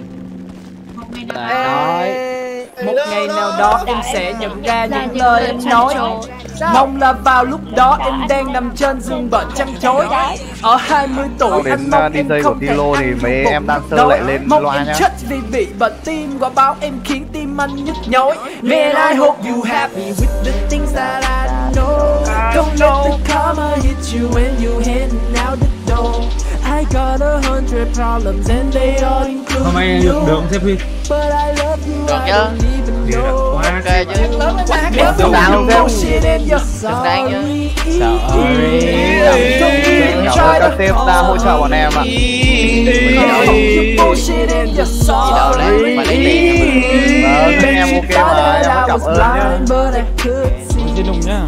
Nói một ngày nào đó em sẽ nhận ra những lời em nói. Mong là vào lúc đó em đang nằm trên giường bệnh trăng chối. Ở hai mươi tuổi anh mong em không thể thì mấy em dancer lại lên mong loa em nhá. chết vì bị bệnh tim, quả báo em khiến tim anh nhức nhối. Man, I hope you happy with the things that I know. Don't let the karma hit you when you heading out the door. I got a hundred problems and they all include hôm nay được đường thêm phi. But I love you, được I don't even know. Ok chứ. Get the bullshit and you're sorry. Các sếp ra hỗ trợ bọn em ạ. Đâu lấy mà lấy tiền. Vâng, em ok mà, em cảm ơn nhá. Xin đùng nhá.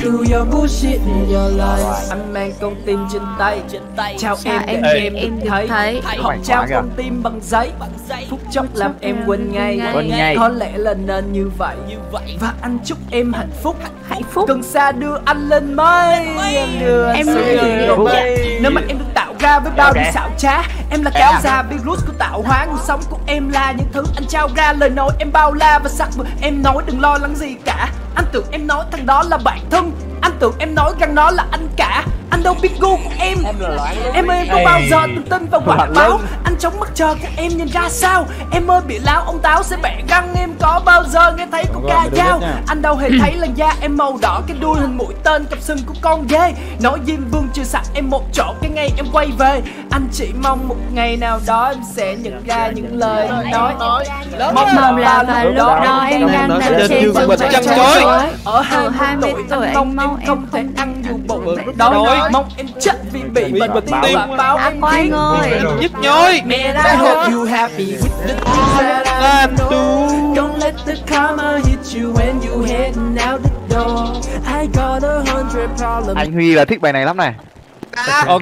Anh mang con tim trên tay. Chào em để em được thấy. Họ trao con tim bằng giấy. Phút chốc làm em quên ngay. Có lẽ là nên như vậy. Và anh chúc em hạnh phúc. Hạnh phúc. Cần xa đưa anh lên mây. Em đưa anh xuống mây. Nếu mà em được tạo ra với bao điều xảo trá. Em là cáo già virus của tạo hóa. Nguồn sống của em là những thứ anh trao ra. Lời nói em bao la và sắc mực. Em nói đừng lo lắng gì cả. Anh tưởng em nói thằng đó là bạn thân. Anh tưởng em nói rằng nó là anh cả. Anh đâu biết gu của em. Em ơi, em có bao giờ từng tin vào quảng báo. Anh chống mắt chờ của em nhìn ra sao. Em ơi, bị láo ông táo sẽ bẻ răng. Em có bao giờ nghe thấy con ca dao. Anh đâu hề thấy làn da em màu đỏ. Cái đuôi hình mũi tên cặp sừng của con dê. Nói Diêm Vương chưa sạch em một chỗ cái ngày em quay về. Anh chỉ mong một ngày nào đó em sẽ nhận ra những lời em nói. Mong là vào lúc đó em đang nằm trên giường bệnh trăng chối. Ở hai mươi tuổi anh mong em không thể ăn dù bụng đói. Mong em chết vì bị bệnh tim và báo em khiến nhức nhối. Man, I hope you happy with the things that I know. Don't let the karma hit you when you heading out the door. I got a hundred problems. Anh Huy là thích bài này lắm này. Ok.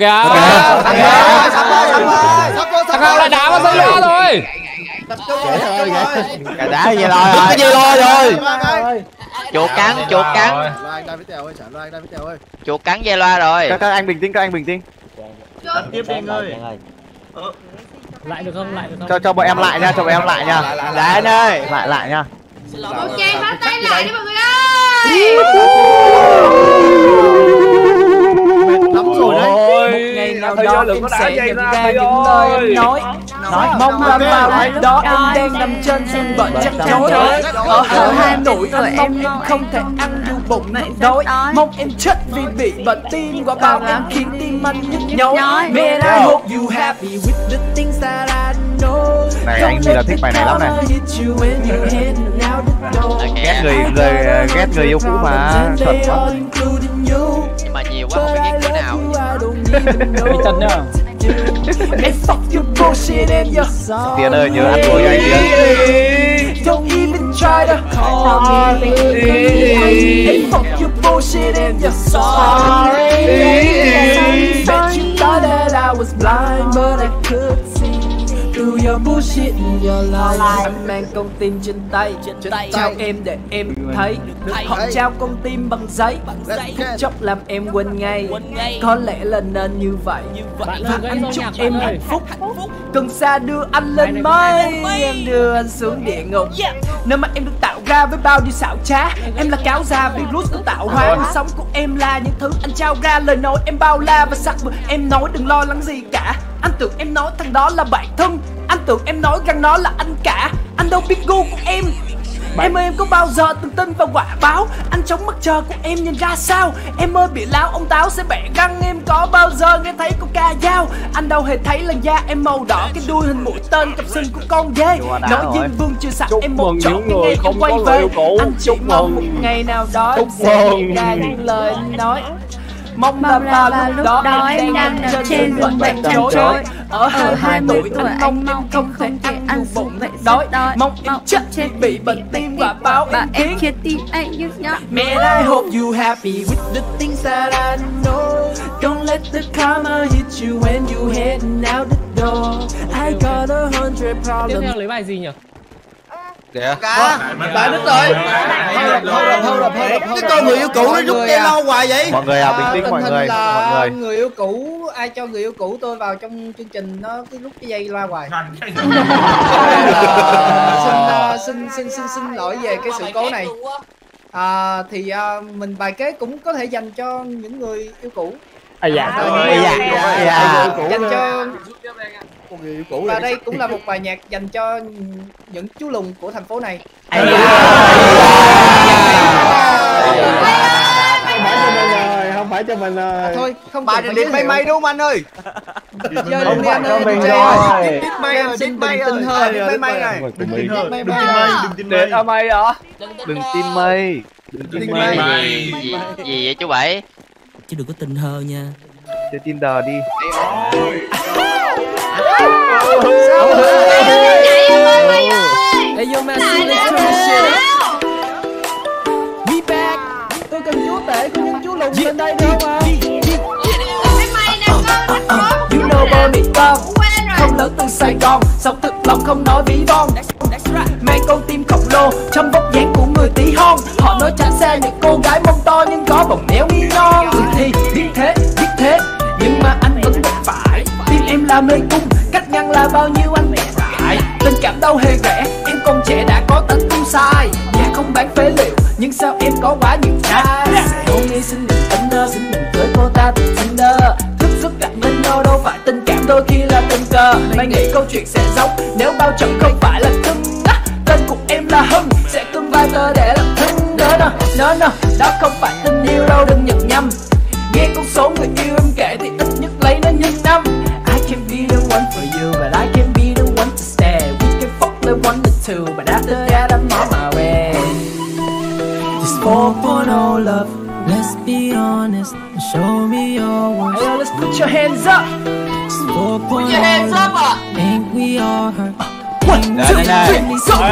Thằng nào lại đá vào dây loa rồi. Cả đá về lo rồi. Về lo rồi. Chuột cắn, chuột cắn. Chuột cắn dây loa rồi. Các anh bình tĩnh, các anh bình tĩnh. Tiếp đi anh ơi. Lại được không? Lại được không? Cho cho bọn em lại nha, cho bọn em lại nha. Đá anh ơi, lại lại nha. Ok, bắt tay lại đi mọi người ơi. Lắm rồi đấy. Một ngày nào đó em sẽ nhận ra những lời em nói. Mong là vào lúc đó em đang nằm trên giường bệnh chắc chối. Ở hơn hai tuổi anh mong em không thể ăn dù bụng đói. Mong em chết vì bị bệnh tim, quả báo em khiến tim anh nhức nhối. Man, I hope you happy with the things that I know. Này anh Huy là thích bài này lắm này. Ghét người người ghét người yêu cũ mà thật quá. Nhưng mà nhiều quá không biết ghét cỡ nào. Đi chân nhá. do. And fuck your bullshit and your sorry. Tiến ơi, nhớ ăn đuổi anh Tiến. Don't even try to call me. And fuck your bullshit and your sorry. Bet you thought that I was blind, but I could see through your bullshit and your lies. Anh mang con tim trên tay, trao em để em thấy. Được họ trao con tim bằng giấy, phút chốc làm em quên ngay. Có lẽ là nên như vậy, và anh chúc em hạnh phúc. Cần xa đưa anh lên mây, em đưa anh xuống địa ngục. Nơi mà em được tạo ra với bao nhiêu xảo trá. Em là cáo già virus của tạo hóa. Cuộc sống của em là những thứ anh trao ra. Lời nói em bao la và sắc mực. Em nói đừng lo lắng gì cả. Anh tưởng em nói thằng đó là bạn thân. Anh tưởng em nói rằng nó là anh cả. Anh đâu biết gu của em. Em ơi em có bao giờ từng tin vào quả báo? Anh chống mặt trời của em nhìn ra sao? Em ơi bị láo ông táo sẽ bẻ răng. Em có bao giờ nghe thấy con ca dao? Anh đâu hề thấy làn da em màu đỏ, cái đuôi hình mũi tên cặp sừng của con dê. Nói diêm vương chưa sạch em một chỗ cái ngày em quay về. Anh chỉ mong một ngày nào đó em sẽ nghe ra những lời anh nói. Mong là vào lúc đó em đang nằm trên giường bệnh chăn trối. Ở hơn hai tuổi anh mong em không thể ăn đủ bụng đói. Mong em chết bị bệnh tim và báo em kiến. Man, I hope you happy with the things that I know. Don't let the karma hit you when you heading out the door. I got a hundred problems. Tiếp theo lấy bài gì nhỉ? Kìa. Tại đứt rồi. Cái con người yêu cũ nó rút dây lâu hoài vậy. Mọi người à, bình tĩnh mọi người. Mọi người. Người yêu cũ, ai cho người yêu cũ tôi vào trong chương trình nó cứ rút cái dây loa hoài. Xin xin xin xin lỗi về cái sự cố này. À, thì à, mình bài kế cũng có thể dành cho những người yêu cũ. À dạ. Dành cho người yêu cũ. Và đây cũng là một bài nhạc dành cho những chú lùn của thành phố này. Không phải cho mình rồi. À, thôi, không bài này đi may may đúng không anh ơi? Chơi không phải cho mình rồi. Biết may ơi, xin bình tĩnh hơn, may may này. Đừng tin mây, đừng tin mây. À mây hả? Đừng tin mây. Đừng tin mây. Gì gì vậy chú Bảy? Chứ đừng có tin hơ nha. Chơi Tinder đi. Hey yo man, let's turn this shit up. We back. Tôi cần chúa tể của những chú lùn lên đây được không? You know boy bị con không lớn từ Sài Gòn, sống thực lòng không nói ví von. Mang con tim khổng lồ trong vóc dáng của người tí hon. Họ nói tránh xa những cô gái mông to nhưng có vòng néo mi non. Ừ thì biết thế, biết thế, nhưng mà anh vẫn bất phải. Tim em là mê cung, cách ngăn là bao nhiêu anh mẹ dại. Tình cảm đâu hề rẻ, em còn trẻ đã có tánh tiêu sai. Nhà không bán phế liệu, nhưng sao em có quá nhiều trai. Cô nghi xin đừng tính nơ, xin đừng cưới cô ta từ Tinder. Thức giấc cạnh bên nhau đâu phải tình cảm, đôi khi là tình cờ. Mày nghĩ câu chuyện sẽ giống nếu bao trận không phải là cưng. Tên của em là Hưng, sẽ cưng vai tơ để làm thân. Đó nè, nó nè, đó không phải tình yêu đâu, đừng nhận nhầm. Nghe con số người yêu em kể thì ít nhất lấy nó nhân năm. I can be the one for you, but I can be the one to stay. We can fuck the one to two, but after that I'm on my way. It's four point oh love, let's be honest, show me your worth. Hey yo, let's put your hands up. It's four point oh love, ain't we all hurt? One, two, three, go!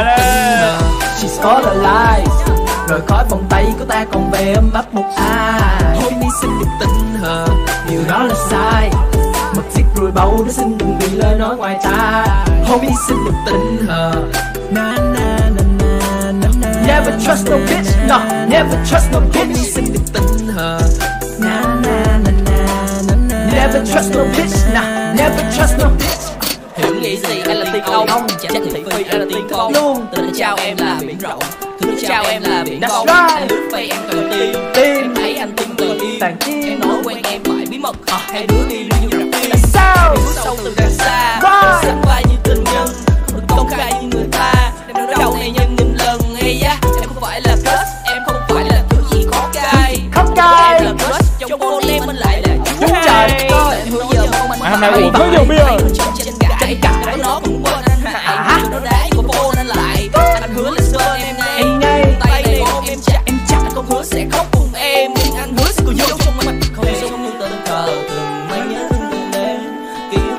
She's all the lies. Rồi khỏi vòng tay của ta còn về ấm ấp một ai. Hôm nay xin đừng tin hờ, điều đó là sai. Mật xiết rồi bầu đã xin đừng vì lời nói ngoài ta. Hôm nay xin đừng tin hờ. Na na na na na na. Never trust no bitch, no, never trust no bitch. Hôm nay xin đừng tin hờ. Na na na na na na. Never trust no bitch, nah, never trust no bitch. Hiểu nghĩ gì anh là tiên ông, chắc thị phi anh là tiên phong luôn. Tình chào em là biển rộng, thứ chào em là biển bóng. Anh lướt vây em cần tim, em thấy anh tim gần im. Em nói quen em phải bí mật, hai đứa đi lưu như rap phim. Sao bước sâu từ đằng xa, sánh vai như tình nhân, không được công khai như người ta. Em nói đầu này nhân nghìn lần, hay da em không phải là crush, em không phải là thứ gì khó cay. Em là crush, trong con em anh lại là chú trai. Em hứa giờ mong anh hôm nay uống rất nhiều bia. Tranh cãi nó cũng quên anh hại, nó đá của phone anh lại. Anh hứa là sơn em ngay, tay này ôm em chặt, em chặt anh không hứa sẽ khóc cùng em, nhưng anh hứa sẽ cười vô trong mặt không giống như tình cờ từng mấy nhớ thương từng đêm.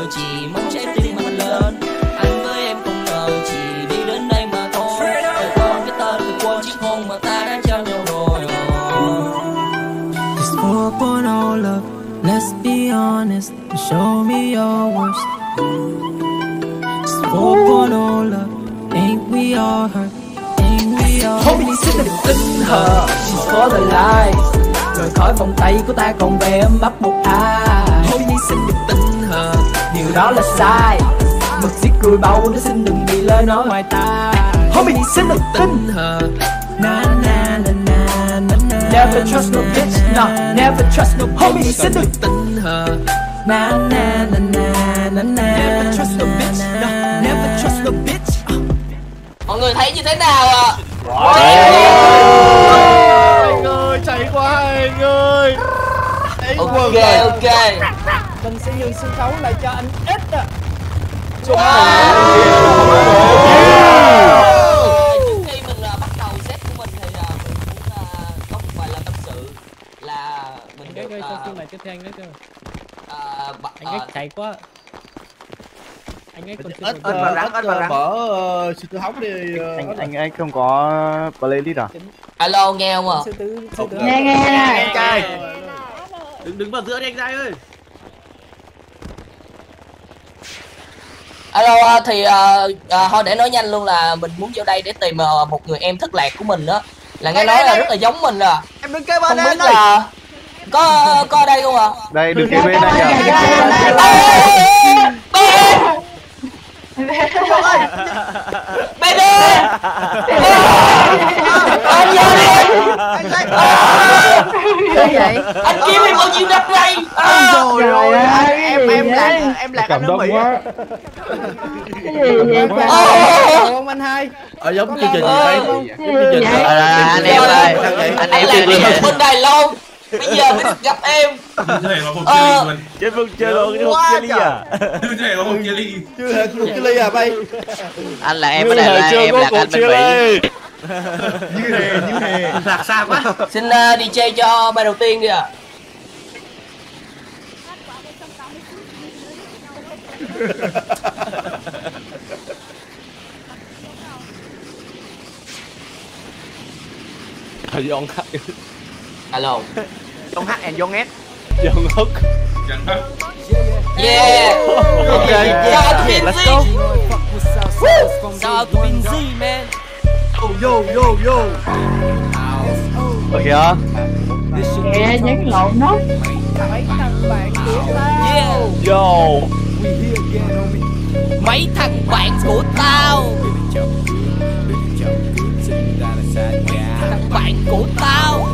chỉ mong trái tim mình lên. Anh với em không ngờ chỉ đi đến đây mà thôi. Để con cái tên từ quên chiếc hôn mà ta đã cho nhau rồi. Just pour upon all love, let's be honest, and show me your worst. Just pour upon all love, ain't we all hurt, ain't we all. Hôm nay xin đừng tin hờ, she's for the life. Rời khỏi vòng tay của ta còn về ấm bắt một ai. Hôm nay xin đừng tin hờ, điều đó là sai. Mực xiết cười bầu nó xin đừng bị lời nói ngoài ta. Hôm nay xin đừng tin hờ, na na na na na na. Never trust no bitch, no, never trust no. Hôm nay xin đừng tin hờ, na na na na na na. Never trust no bitch, no, never trust no bitch. Mọi người thấy như thế nào ạ? Anh ơi, cháy quá anh ơi. Ok, ok. Mình sẽ nhường sân khấu lại cho anh X ạ. Trước khi mình bắt đầu set của mình thì mình muốn có một vài lời tâm sự là mình Anh được ơi, cho phim này tiếp theo anh ấy cơ. Anh ấy chạy quá. Anh ấy còn chưa ít ít và rắn ít và rắn mở sư tử hóng đi. Anh anh ấy không có playlist à? Alo nghe không ạ? Nghe nghe Anh trai. Đừng đứng vào giữa đi anh trai ơi. Alo thì uh, uh, thôi để nói nhanh luôn là mình muốn vô đây để tìm uh, một người em thất lạc của mình đó. Là nghe nói là rất là giống mình à. Em đứng kế bên không đây biết là có có ở đây không ạ? Đây đứng kế bên đây nhỉ? Baby! Anh vô đi! vậy? Anh kiếm em bao nhiêu năm nay? Trời ơi, em em lạc em lạc anh nước Mỹ. Cái gì vậy trời? Không anh hai. Ở giống chương trình gì đây? Chương trình anh em ơi, anh em là đi học bên Đài Loan. Bây giờ mới được gặp em. Chơi phương chơi luôn cái hộp chia ly à? Chưa hề có một chia ly. Chưa hề có một chia ly à bay? Anh là em ở đây là em là anh bên Mỹ. Như hề, như hề. Lạc xa quá. Xin uh, đi chơi cho bài đầu tiên đi ạ. Dọn hát. Alo. Dọn hát and Dọn S. Dọn hút. Yeah. Okay. Shout out to Let's go. Shout out to Binz, man. Yo yo yo. Ở kìa. Nghe nhấn lộn nó. Mấy thằng bạn của tao. Yeah. Yo. Mấy thằng bạn của tao. Thằng bạn của tao.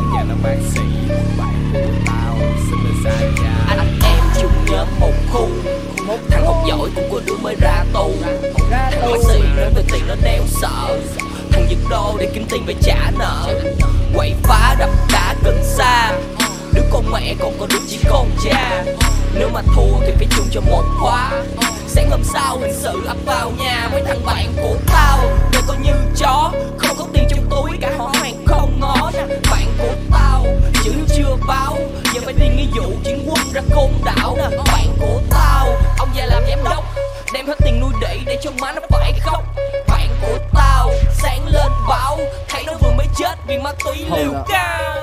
Anh em chung nhóm một khu. Một thằng học giỏi cũng có đứa mới ra tù. Thằng bác sĩ nói về tiền nó đeo sợ. Thằng giật đô để kiếm tiền phải trả nợ. Quậy phá đập đá gần xa. Đứa con mẹ còn có đứa chỉ con cha. Nếu mà thua thì phải chung cho một khóa. Sáng hôm sau hình sự ập vào nhà. Mấy thằng bạn của tao đời coi như chó. Không có tiền trong túi cả họ hàng không ngó. Bạn của tao chữ chưa báo. Giờ phải đi nghĩa vụ chuyển quân ra côn đảo. Bạn của tao ông già làm giám đốc. Đem hết tiền nuôi đĩ để cho má nó phải khóc. Bạn của tao sáng lên báo. Thấy nó vừa mới chết vì ma túy liều cao.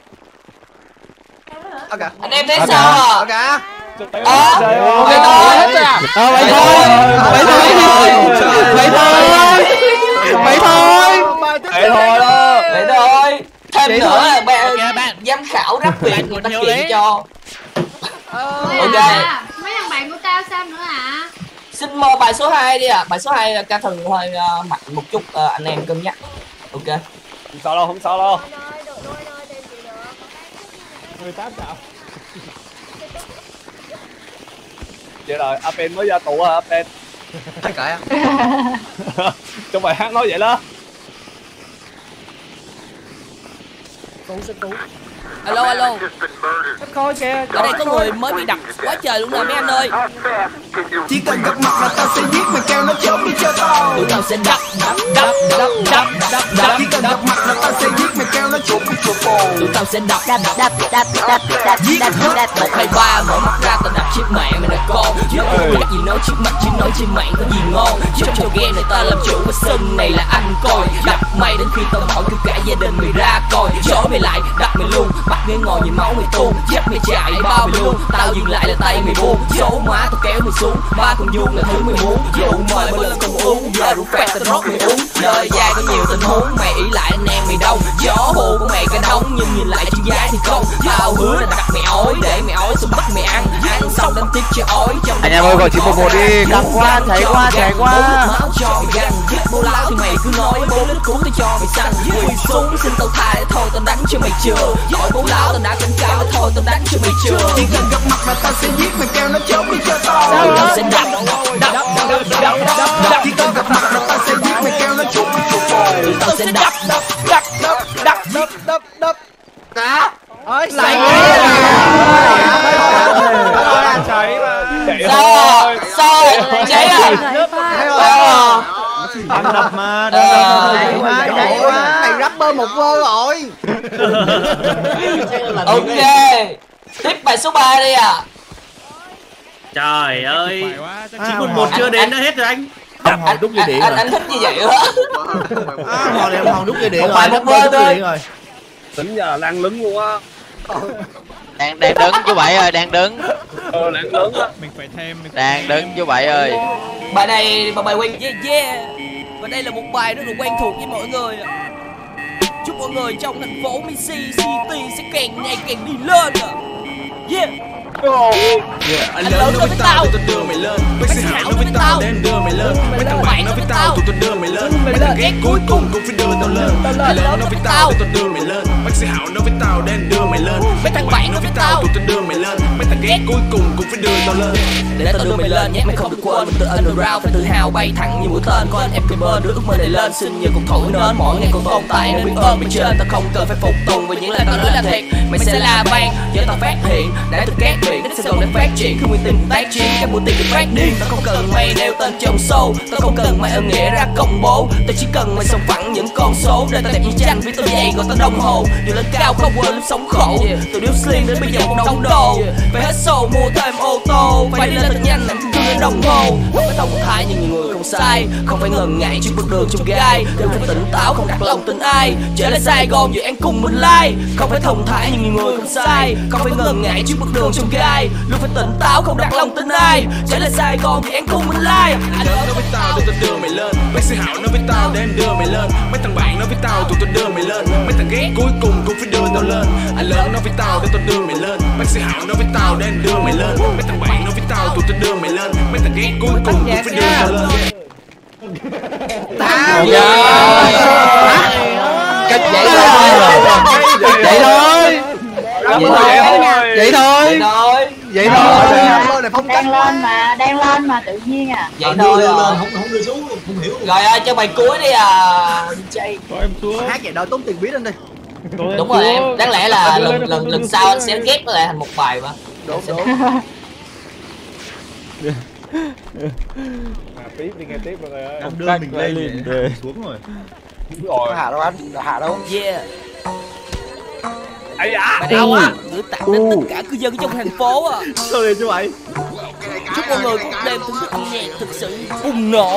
Anh em thấy sao à? Ok. Ờ, vậy thôi hết à? Ờ vậy thôi. Vậy thôi. Vậy thôi. Vậy thôi. Vậy thôi đó. Vậy thôi. Thêm nữa là bạn giám khảo rap Việt người ta kiện cho. Ok. Mấy thằng bạn của tao sao nữa hả? Xin mời bài số hai đi ạ. À. Bài số hai ca thần hơi uh, mạnh một chút, uh, anh em cân nhắc. Ok. Không sao đâu, không sao đâu. mười tám triệu. Vậy rồi, Apen mới ra tù hả Apen? Ai cãi à? Trong bài hát nói vậy đó. Cứu sẽ cứu. Alo alo. Hết khôi kìa. Ở đây có người mới bị đập quá trời luôn nè mấy anh ơi. Chỉ cần gặp mặt là tao sẽ giết mày kêu nó chớm đi cho tao. Tụi tao sẽ đập đập đập đập đập đập đập. Chỉ cần gặp mặt là tao sẽ giết mày kêu nó chốt microphone. Tụi tao sẽ đập đập đập đập đập đập giết đập một hai ba mở mắt ra tao đập chiếc mẹ mày là con. Nó không có gì nói trước mặt, chỉ nói trên mạng có gì ngon. Trong trò game này ta làm chủ và sân này là anh coi. Đặt mày đến khi tao hỏi kêu cả gia đình mày ra coi. Chó mày lại, đặt mày luôn, bắt nghe ngồi nhìn máu mày tuôn. Chắc mày chạy bao mày luôn, tao dừng lại là tay mày buông. Số má tao kéo mày xuống, ba con vuông là thứ mày muốn. Rượu mời mỗi lần không uống, giờ rượu phạt tao rót mày uống. Đời dài có nhiều tình huống, mày ý lại anh em mày đông. Gió hồ của mày cái đống, nhưng nhìn lại trên giá thì không. Tao hứa là đặt mày ói, để mày ói xong bắt mày ăn. Ăn xong đánh tiếp cho ói. Anh em ơi gọi chín một một đi, căng quá, cháy quá, cháy quá. Máu cho mày găng, giết bố láo thì mày cứ nói bố lít cứu tao cho mày xanh. Quỳ xuống xin tao tha để thôi tao đánh cho mày chưa. Hỏi bố láo tao đã cảnh cáo để thôi tao đánh cho mày chưa. Chỉ cần gặp mặt là tao sẽ giết mày kêu nó trốn đi cho tao. Tao sẽ đập, đập, đập, đập, đập. Chỉ cần gặp mặt là tao sẽ giết mày kêu nó trốn đi cho tao. Tao sẽ đập, đập, đập, đập, đập, đập, đập, đập. Cá. Ôi lại cháy mà. Sao? Sao? Cháy à? Đang đập mà, đang đập cháy quá, cháy quá. Mày rapper một vơ rồi. Ok. Tiếp bài số ba đi à. Trời ơi, chín một một chưa đến đã hết rồi anh. Anh hòn đúc dây điện rồi. Anh thích như vậy hả? À, hòn này hòn đúc dây điện rồi. Bài một vơ thôi. Tính giờ đang đứng luôn á. Đang đang đứng chú Bảy ơi, đang đứng. Ờ đang đứng á. Mình phải thêm. Đang đứng chú Bảy ơi. Bài này là bài quen yeah yeah. Và đây là một bài rất là quen thuộc với mọi người. Chúc mọi người trong thành phố Missy City sẽ càng ngày càng đi lên. Yeah. Yeah, anh lớn nói với tao, tụi tao đưa mày lên. Bác sĩ Hảo nói với tao, đem đưa mày lên. Mấy thằng bạn nói với tao, tụi tao đưa mày lên. Mấy thằng ghét cuối cùng cũng phải đưa tao lên. Anh lớn nói với tao, tụi tao đưa mày lên. Bác sĩ Hảo nói với tao, đem đưa mày lên. Mấy thằng bạn nói với tao, tụi tao đưa mày lên. Mấy thằng ghét cuối cùng cũng phải đưa tao lên. Để tao đưa mày lên nhé, mày không được quên mình từ underground phải tự hào bay thẳng như mũi tên. Có anh em kề bên đưa ước mơ này lên, xin như cùng thổi nên mỗi ngày còn tồn tại nên biết ơn bên trên. Tao không cần phải phục tùng vì những lời tao nói là thiệt. Mày sẽ là vang, giờ tao phát hiện để từ các biển sẽ còn để phát triển khi nguyên tình tác chiến các buổi tiệc được phát điên. Tao không cần mày nêu tên trong show, tao không cần mày ẩn nghĩa ra công bố. Tao chỉ cần mày sòng phẳng những con số để tao đẹp như tranh vì tao dày gọi tao đồng hồ. Dù lên cao không quên lúc sống khổ, từ điếu sling đến bây giờ một đống đồ. Phải hết show mua thêm ô tô, phải đi lên thật nhanh làm chung lên đồng hồ. Không phải tao một thái nhưng nhiều người không sai, không phải ngần ngại trước bước đường trong gai. Đừng phải tỉnh táo không đặt lòng tin ai, trở lại Sài Gòn dự án cùng mình like. Không phải thông thái nhưng nhiều người không sai, không phải ngần ngại trước bước đường trong gai. Luôn phải tỉnh táo không đặt lòng tin ai, trở lại Sài Gòn thì em cùng mình like. Anh lớn nói với tao, tụi tao đưa mày lên. Bác sĩ Hảo nói với tao, đem đưa mày lên. Mấy thằng bạn nói với tao, tụi tao đưa mày lên. Mấy thằng ghét cuối cùng cũng phải đưa tao lên. Anh lớn nói với tao, tụi tao đưa mày lên. Bác sĩ Hảo nói với tao, đem đưa mày lên. Mấy thằng bạn nói với tao, tụi tao đưa mày lên. Mấy thằng ghét cuối cùng cũng phải đưa tao lên. Tao cách vậy thôi, vậy thôi, vậy thôi, vậy thôi. Đang lên mà, đang lên mà tự nhiên à. Vậy thôi lên không không đưa xuống luôn, không hiểu. Rồi ơi cho bài cuối đi à. Hát vậy đâu tốn tiền biết anh đi. Đúng rồi em, đáng lẽ là lần lần lần sau anh sẽ ghép lại thành một bài mà. Đúng đúng. Tiếp đi nghe tiếp mọi người ơi. Ông đưa mình lên để xuống rồi. Rồi. Hạ đâu anh? Hạ đâu? Yeah. Ây da. Bài đau á, gửi tặng đến tất cả cư dân trong thành phố à. Sao vậy chú Bảy? Chúc mọi người có một đêm thưởng thức âm nhạc thực sự bùng nổ.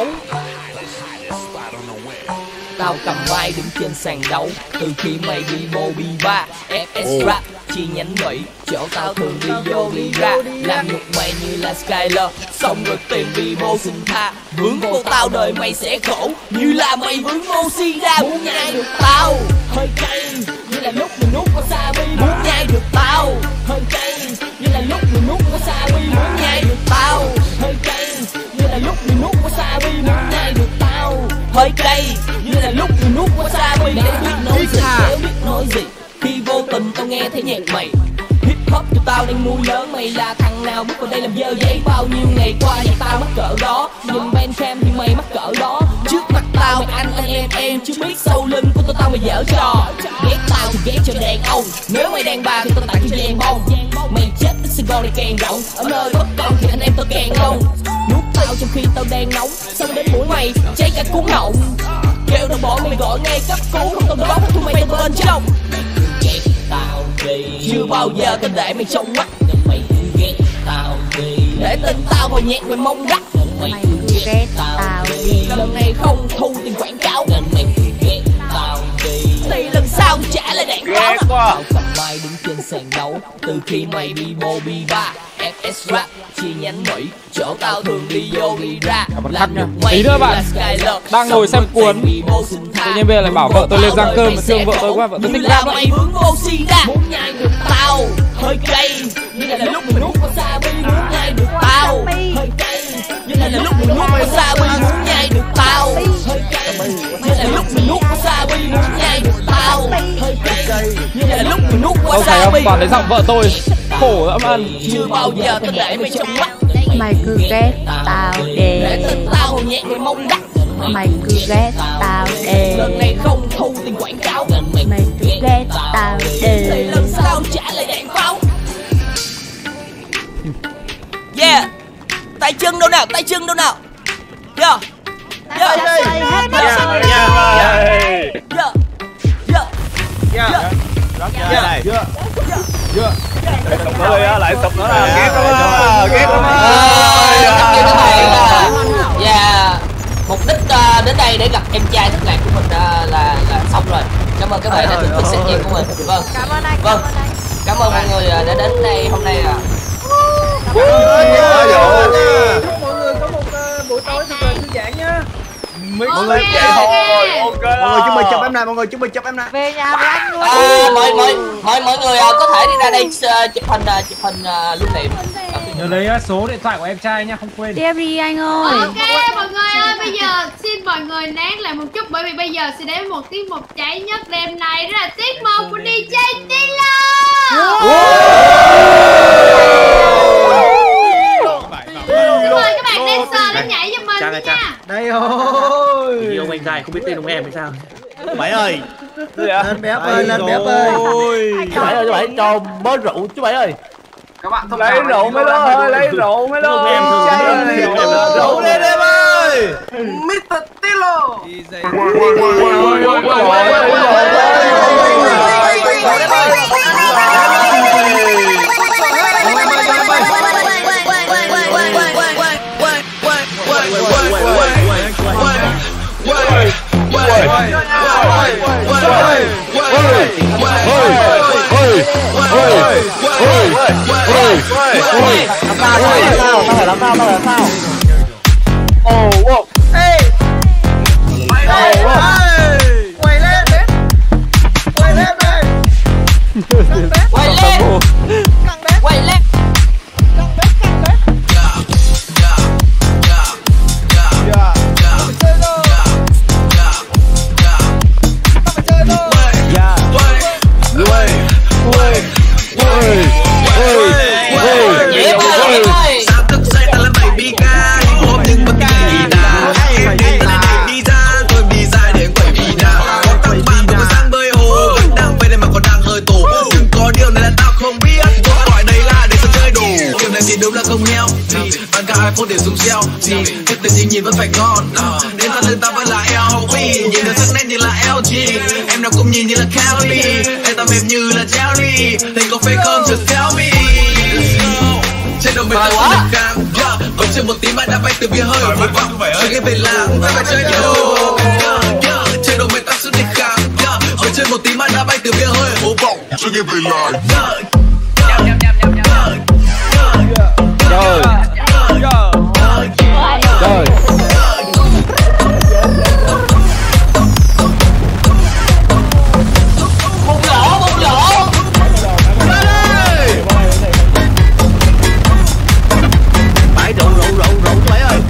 Tao cầm vai đứng trên sàn đấu từ khi mày đi vô bi ba ép ét rap chi nhánh Mỹ, chỗ tao thường đi vô đi ra làm nhục mày như là Skyler, xong rồi tìm vì vô xin tha. Vướng vô tao đời mày sẽ khổ như là mày vướng vô si ra. Muốn nhai được tao hơi cay như là lúc mình nuốt wasabi. Muốn nhai được tao hơi cay như là lúc mình nuốt wasabi. Muốn nhai được tao hơi cay như là lúc mình nuốt wasabi. Muốn nhai được tao hơi cay như là lúc mình nuốt wasabi. Để biết nói gì, để biết nói gì khi vô tình tao nghe thấy nhạc mày. Hip hop tụi tao đang nuôi lớn, mày là thằng nào bước vào đây làm dơ giấy bao nhiêu ngày qua. Và tao mắc cỡ đó, nhìn Bandcamp thì mày mắc cỡ đó. Trước mặt tao mày anh anh em em, chứ biết sau lưng của tụi tao mày dở trò. Ghét tao thì ghét cho đàn ông, nếu mày đàn bà thì tao tặng cho đàn bông. Mày chết tới Sài Gòn này càng rộng, ở nơi bất công thì anh em tao càng nông. Nuốt tao trong khi tao đang nóng, xong đến mũi mày cháy cả cuốn họng. Kêu tao bỏ mày gọi ngay cấp cứu, không tao đó tụi mày tao bên trong. Tao đi chưa bao giờ tao để mày trong mắt, mày ghét tao đi. để tin tao vào nhạc mày mông rắc. Mày ghét tao đi, lần này không thu tiền quảng cáo nên mày ghét tao đi. Thì lần sau trả lại đạn pháo. Tao cầm mai đứng trên sàn đấu từ khi mày đi Bobby ba ép ét rap chi nhánh Mỹ, chỗ tao thường đi vô đi ra. Tí nữa bạn đang ngồi xem cuốn, tự nhiên bây giờ lại bảo vợ tôi lên rang cơm mà thương vợ tôi quá, vợ tôi thích rap lắm. Muốn nhai được tao hơi cay, như là lúc mình nuốt wasabi muốn nhai được tao hơi cay, như là lúc mình nuốt wasabi muốn nhai được tao hơi cay, như là lúc mình nuốt wasabi muốn nhai được tao hơi cay, như là lúc mình nuốt wasabi. Ông thấy không, toàn thấy giọng vợ tôi khổ lắm ăn. Chưa bao giờ tao để mày trong mắt. Mày cứ ghét tao để tin tao vào nhạc mày mông đắt. Mày cứ ghét tao để lần này không thu tiền quảng cáo. Mày cứ ghét tao để lần sau trả lại đạn pháo. Yeah, tay chân đâu nào, tay chân đâu nào. Yeah, yeah, yeah, yeah, yeah, yeah, yeah. Sụp nữa đi á, lại sụp nữa là ghét lắm á, ghét lắm á. Dạ, mục đích uh, đến đây để gặp em trai thất lạc của mình uh, là là xong rồi. Cảm ơn các bạn đã thưởng thức sự kiện của mình. Vâng, cảm ơn anh, vâng, cảm ơn mọi người uh, đã đến đây hôm nay. Uh. Chúc mọi người có một uh, buổi tối thật là thư giãn nhá. Mọi người vậy thôi, ok. Mọi người chúng mình chụp em này, mọi người chúng mình chụp em này. Về nhà với anh luôn. À, mọi mọi mọi mọi người uh, có thể đi ra đây uh, chụp hình uh, chụp hình uh, lưu niệm. Nhớ lấy số điện thoại của em trai nha, không quên. Tiếp đi anh ơi. Ok mọi người ơi, bây giờ xin mọi người nén lại một chút bởi vì bây giờ sẽ đến một tiết mục cháy nhất đêm nay, đó là tiết mục của đi jay Tilo. Mời các bạn dancer lên nhảy cho mình nha. Đây ôi. Nhiều anh trai không biết tên của em hay sao? Bảy ơi. Lên béo ơi, lên béo ơi. Chú Bảy ơi, chú Bảy cho bớt rượu chú Bảy ơi. Các bạn lấy rượu mấy lô ơi, lấy rượu mấy lô. Em rượu lên em ơi. mít tơ Tilo. Làm sao, tao phải làm sao, tao phải làm sao. Oh, wow. Ê. Quay lên, quay lên đấy. Quay lên đây. Quay lên. Quay lên. Sao thức dậy ta lên bảy bi ca, ôm những bất kỳ đã. Em đi ta lại đi ra, tôi đi dài để quẩy vì đã. Có tặng bạn vừa sang bơi hồ, vẫn đang về đây mà còn đang hơi tổ. Đừng có điều này là tao không biết, tôi gọi đây là để sân chơi đồ. Điều này thì đúng là không heo, bạn cả iPhone để dùng xeo. Hết tiền gì nhìn vẫn phải ngon, đến ta lên ta vẫn là lờ vê. Nhìn được sắc nét như là lờ giê, em nào cũng nhìn như là Cali. Em ta mềm như là jelly, thấy có fake không just tell me. Trên đầu mình là sự đỉnh cao, còn chưa một tí mà đã bay từ bia hơi vượt vọng, chưa nghe về làng, ta phải chơi yo. Trên đầu mình ta sự đỉnh cao, còn chưa một tí mà đã bay từ bia hơi vô vọng, chưa nghe về làng. Rồi, rồi. Bùng lỗ, bùng lỗ. Bảy rượu rượu rượu rượu chú Bảy ơi.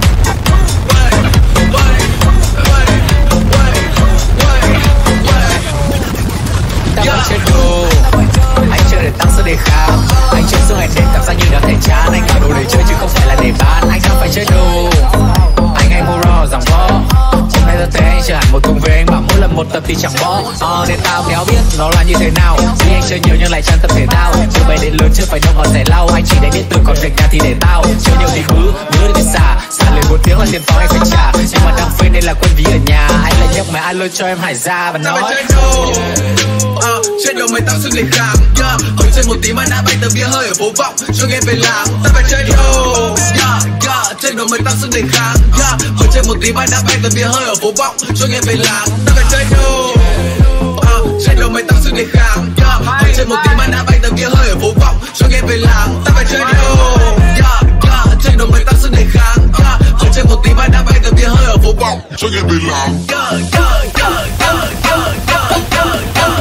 Ta vẫn chơi đồ, anh chơi để tăng sức đề kháng. Anh chơi xuống anh để cảm giác như đã thể chán. Anh vào đồ để chơi chứ không phải là để bán. Anh không phải chơi đồ, anh hay mua raw dòng vó. Hôm nay tôi thấy anh chơi hẳn một cùng với anh, bảo mỗi lần một tập thì chẳng bỏ. Ờ nên tao đéo biết nó là như thế nào. Vì anh chơi nhiều nhưng lại chán tập thể thao. Chưa bay đến lớn chưa phải đâu còn giải lau. Anh chỉ đánh điện tử còn việc nhà thì để tao. Chơi nhiều thì hứ, nhớ thì xả. Xả lời một tiếng là tiền pháo anh phải trả. Nhưng mà đang phê nên là quân ví ở nhà. Anh là nhắc mày ai lôi cho em hải ra và nói trên đầu mày tao sức đề kháng, yeah. Ở trên một tí mà đã bay tờ bia hơi ở phố vọng, cho nghe về làng, tao phải chơi đâu, yeah, yeah. Trên đầu mày tao sức đề kháng, yeah. Ở trên một tí mà đã bay tờ bia hơi ở phố vọng, cho nghe về làng, tao phải chơi đâu, uh, trên đầu mày tao sức đề kháng, yeah. Ở trên một tí mà đã bay tờ bia hơi ở phố vọng, cho nghe về làng, tao phải chơi đâu, yeah, yeah. Trên đầu mày tao sức đề kháng, yeah. Ở trên một tí mà đã bay tờ bia hơi ở phố vọng, cho nghe về làng, yeah, yeah, yeah, yeah, yeah, yeah, yeah,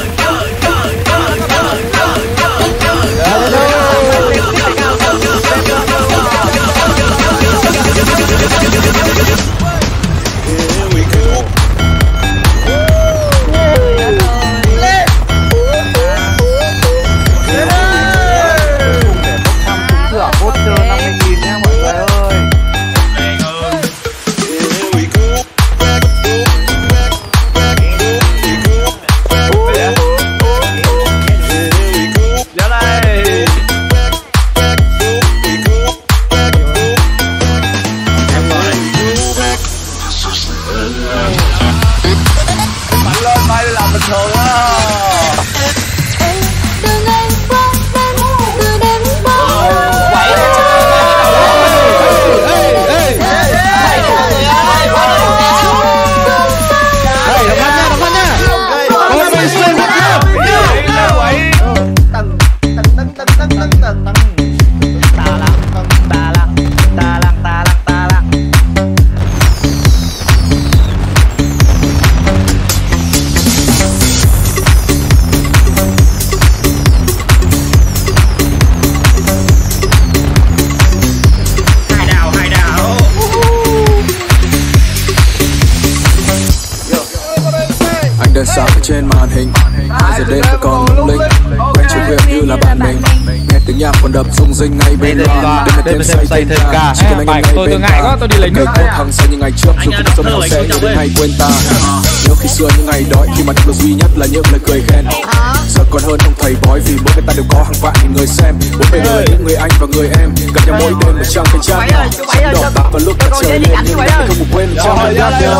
trên màn hình hai giờ đêm tôi còn lung linh quay chuyện việc như là bạn mình nghe tiếng nhạc còn đập rung rinh ngay bên loa đêm là đêm say thêm ca chỉ cần anh tôi tôi ngại quá tôi đi lấy nước thằng say như ngày trước dù cũng sống nào sẽ nhớ đến ngày quên ta nhớ khi xưa những ngày đói khi mà được duy nhất là những lời cười khen giờ còn hơn ông thầy bói vì mỗi người ta đều có hàng vạn nghìn người xem bốn bên là những người anh và người em gặp nhau mỗi đêm ở trong cái trang nhỏ sóng đỏ bạc và lúc mặt trời lên nhưng không một quên trong thời gian đâu.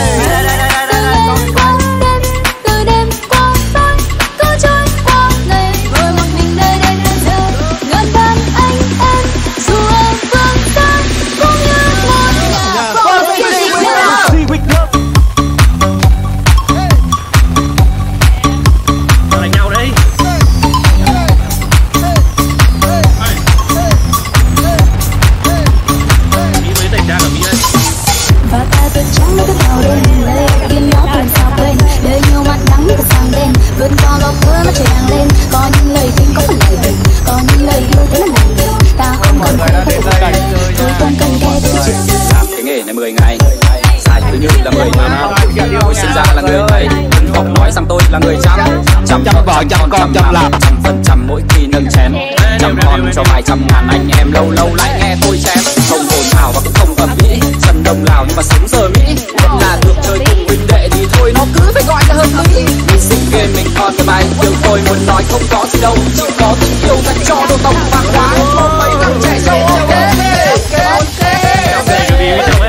Chăm con chăm làm trăm phần trăm mỗi khi nâng chén chăm con cho vài trăm ngàn anh em lâu lâu lại nghe tôi chém không ồn ào và cũng không ầm ĩ sân đông Lào nhưng mà sống giờ Mỹ vẫn là được chơi cùng huynh đệ thì thôi nó cứ phải gọi là hợp lý mình sinh game mình còn tầm bài điều tôi muốn nói không có gì đâu chỉ có tình yêu dành cho đôi tông vàng hóa một mấy thằng trẻ trâu ok ok ok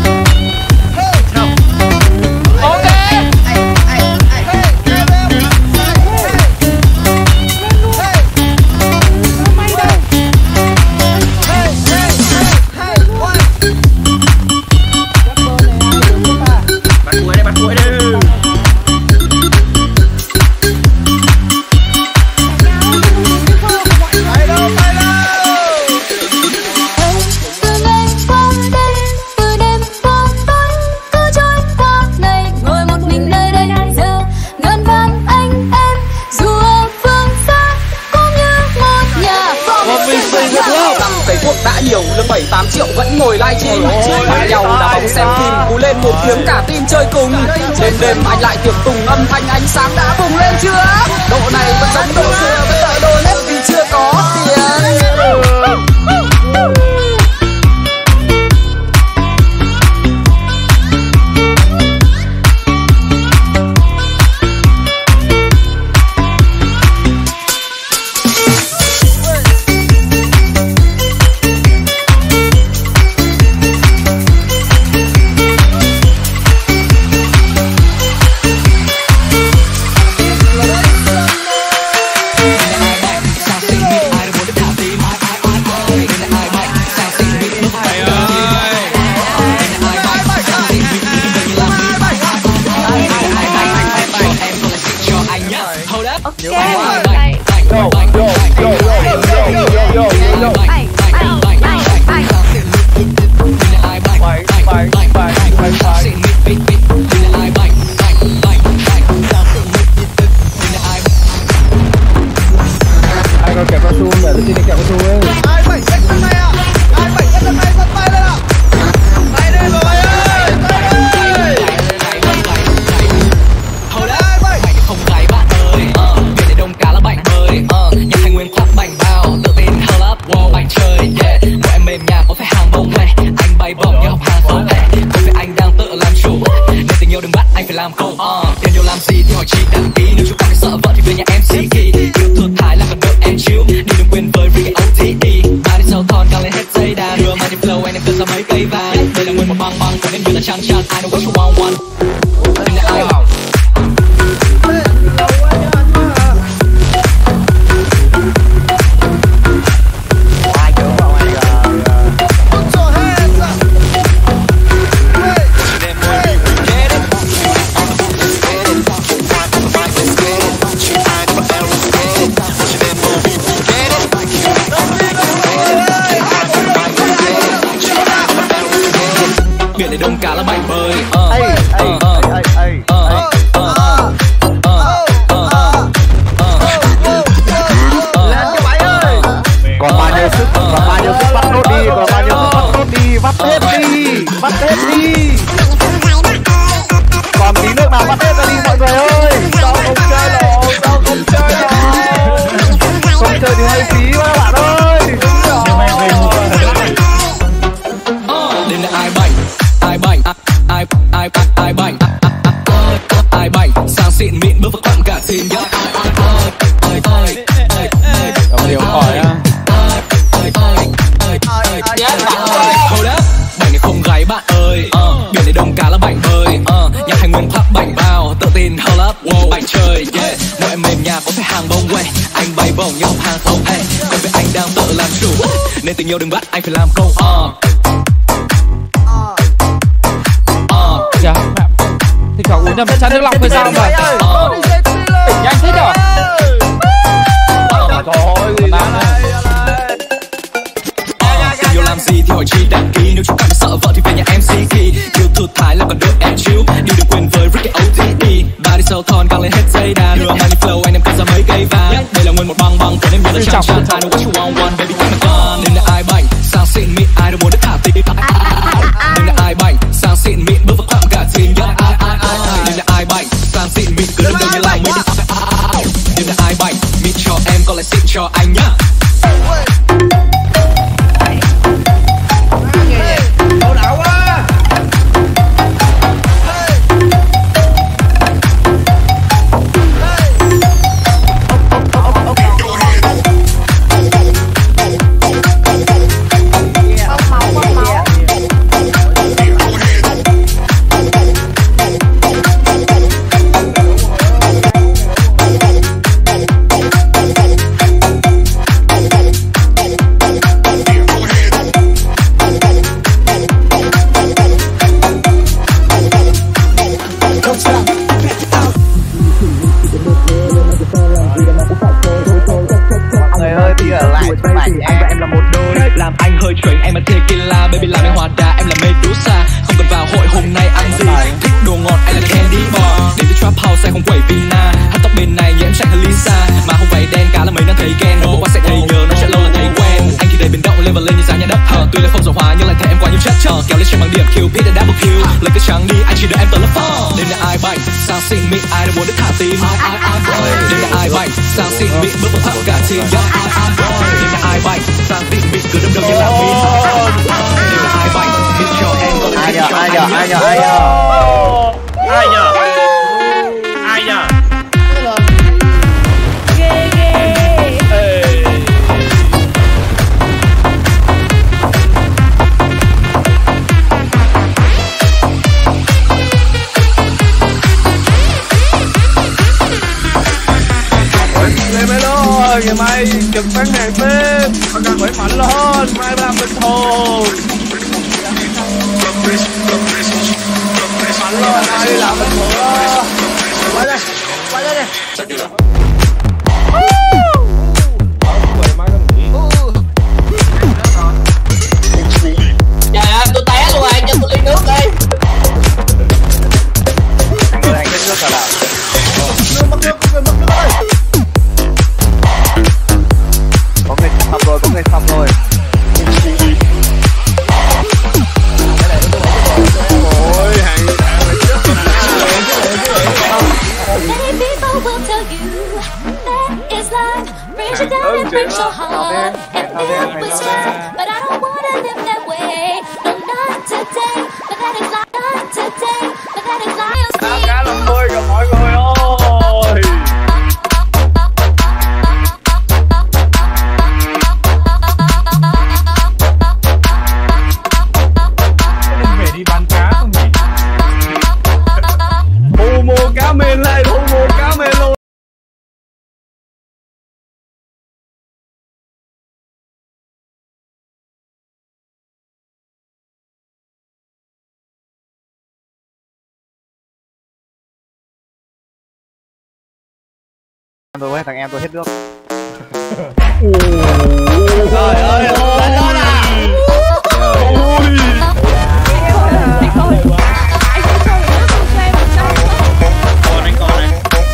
bảy tám triệu vẫn ngồi livestream bằng nhau đá bóng xem phim cú lên một tiếng cả team chơi cùng đêm đêm anh lại tiệc tùng âm thanh ánh sáng đã bùng lên chưa độ này vẫn giống độ xưa với đợi đôi nét vì chưa có tiền. ai nên cất ra mấy cây vàng. Đây là nguyên một băng băng, còn em như là chăn chăn. I know what you want want. Anh là ai bảo? Biển để đông cá là bảy bơi. Còn bao nhiêu sức, còn bao nhiêu sức bắt nốt đi, còn bao nhiêu sức bắt nốt đi, bắt hết đi, bắt hết đi. Còn tí nước nào bắt hết ra đi mọi người ơi. Sao không chơi đâu, sao không chơi đâu. Không chơi thì hơi phí quá các bạn ơi. Đến là ai bảnh, ai bảnh, ai ai ai bảnh, ai bảnh, sang xịn mịn bước vào quán cả team nhá. Đồng điều hỏi á. Bảnh này không gái bạn ơi, biển để đông cá là bảnh bơi, nhà hành nguyên thắp bảnh bao, tự tin hold up, wow, bảnh chơi, yeah. Mỗi em mềm nhà có phải hàng bông quay, anh bay bổng nhưng không hàng không, hey. Còn với anh đang tự làm chủ, nên tình yêu đừng bắt anh phải làm công. Dạ, thì cậu uống nhầm chai nước lọc hay sao mà? Nhanh thế nhở? Thôi, tình yêu làm gì thì hỏi chi đăng ký. Nếu chúng cảm sợ vợ thì về nhà em xê kỳ. Yêu thư thái là còn được em chill. Đi đừng quên với Ricky o tê e. Ba đi sâu thon càng lên hết dây đàn. Đưa money flow anh em cất ra mấy cây vàng. Đây là nguyên một băng băng còn em nhớ là chàng chàng. I know what you want want baby take my gun. Nên là ai bảnh sang xịn mịn ai đâu muốn được thả tim. Nên là ai bảnh sang xịn mịn bước vào quán cả team. Nên là ai bảnh sang xịn mịn cứ đừng đâu như lòng mới đi. Nên là ai bảnh mịn cho em còn lại xịn cho anh nhá. Làm anh hơi chuẩn em là tequila, baby làm em hòa đá em là Medusa. Không cần vào hội hôm nay ăn gì, thích đồ ngọt anh là candy bar. Đến từ trap house anh không quẩy vina, hát tóc bên này như em chạy hơn Lisa. Mà không phải đen cá là mấy đang thấy ghen, hôm qua sẽ thấy nhớ nó chạy lâu là thấy quen. Anh thì đầy biến động lên và lên như giá nhà đất, uh, tuy là không giàu hóa nhưng lại thấy em quá nhiều chất. Uh, kéo lên trên bằng điểm Cupid đã double kill, lấy cái trắng đi anh chỉ đợi em tới lớp phó. Nên là ai bảnh sang xịn mịn ai đâu muốn được thả tim. Nên là ai bảnh sang xịn mịn bước vào thẳng cả team. Nên là ai bảnh sang xịn mịn cứ đâm đâm như làm min. Nên là ai bảnh mịn cho em còn ai nhờ ai nhờ ai nhờ ai nhờ ai nhờ ai nhờ. Lên mấy lô, ngày mai trực bán ngày phim, con đang khỏe mạnh lên, mai làm bình thường. Mạnh lên, ai đi làm bình thường. Quay đây, quay đây đi. Trời ơi, tôi té luôn rồi, cho tôi ly nước đi. Anh ơi, anh chết nước rồi nào. Mất nước, mất nước, mất nước ơi. Có người xong rồi, có người xong rồi. Ôi, hàng hàng này chết rồi. Tôi thằng em tôi hết nước. Trời ơi, lên đó nè. Còn anh còn này.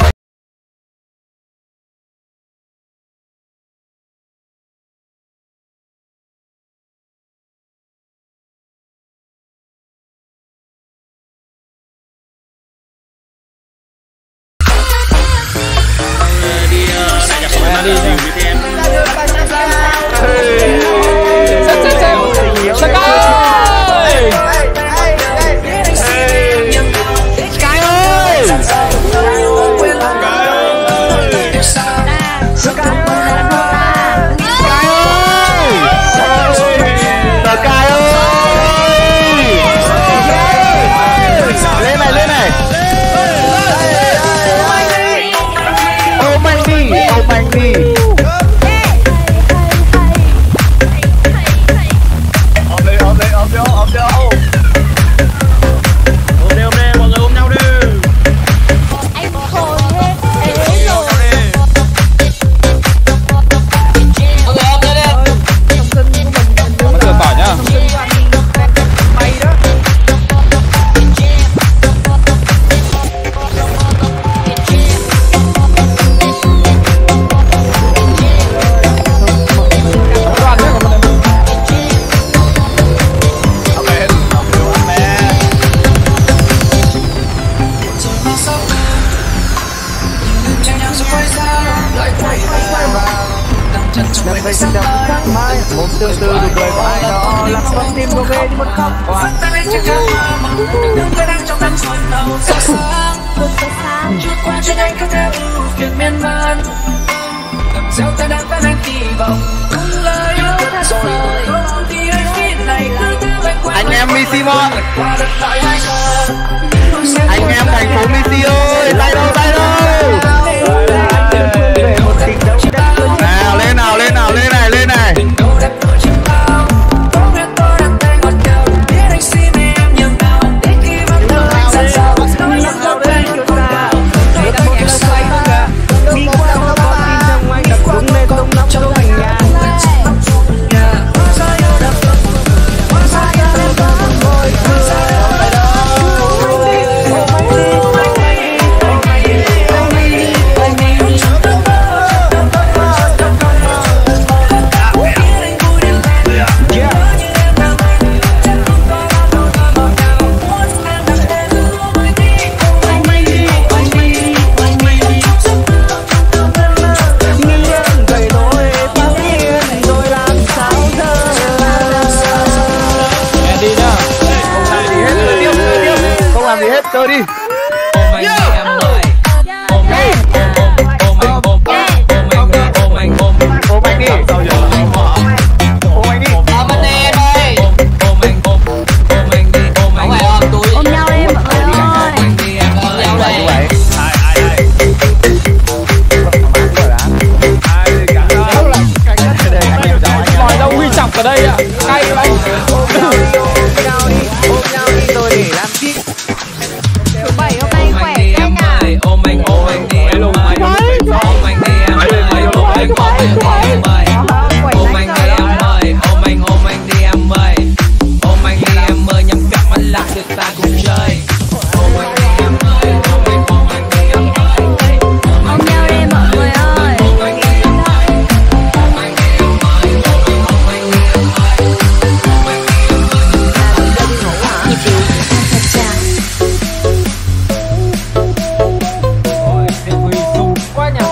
Đi nha. Xem xem xem. Sky ơi. Sky ơi. Lên này, lên này. Ôm anh đi, ôm anh đi. Ôm đi, ôm đi, ôm đi, ôm đi. Ôm đi, ôm đi, mọi người ôm nhau đi. Anh khôn hết thế rồi. Mọi người ôm lên đi. Mọi người tỏi nhá. Đêm về sinh đậm khác mãi, một từ từ được cười của ai đó làm con tim đổ về như một khóc hoài. Chút qua trên anh cứ theo ưu phiền miên man. Cầm gieo ta đang vẫn anh kỳ vọng cùng lời yêu thật rồi. Thì anh biết này cứ theo anh qua. Anh em Missimo, anh em thành phố Missi ơi, tay đâu tay đâu. Nào lên nào lên nào lên này lên này. Chơi đi. Ôm anh đi em ơi. Ôm anh, ôm anh, ôm anh, ôm anh, ôm anh, ôm anh, ôm anh đi. Sao giờ? Ôm anh đi. Ôm anh đi em ơi. Ôm anh, ôm, ôm anh đi, ôm anh. Không phải ôm túi. Ôm nhau đi mọi người ơi. Ôm anh đi em ơi. Ôm anh đi. Ai ai ai. Mọi đâu huy chọc ở đây ạ. Cay lắm. Ôm nhau đi, ôm nhau đi, ôm nhau đi tôi để làm chi. Thứ bảy hôm nay khỏe anh à. Ôm anh, ôm anh đi em ơi. Ôm anh đi em ơi. Ôm anh, ôm anh đi em ơi. Ôm anh đi em ơi. Ôm anh, ôm anh đi em ơi. Ôm anh đi em ơi. Nhắm cặp mắt lại được ta cùng chơi. Ôm anh đi em ơi. Ôm anh, ôm anh đi em ơi. Ôm nhau đi mọi người ơi. Ôm anh đi em ơi. Ôm anh đi em ơi. Ôm anh đi em ơi. Ôm anh đi em ơi. Nhịp điệu cha cha cha. Quá nhỉ.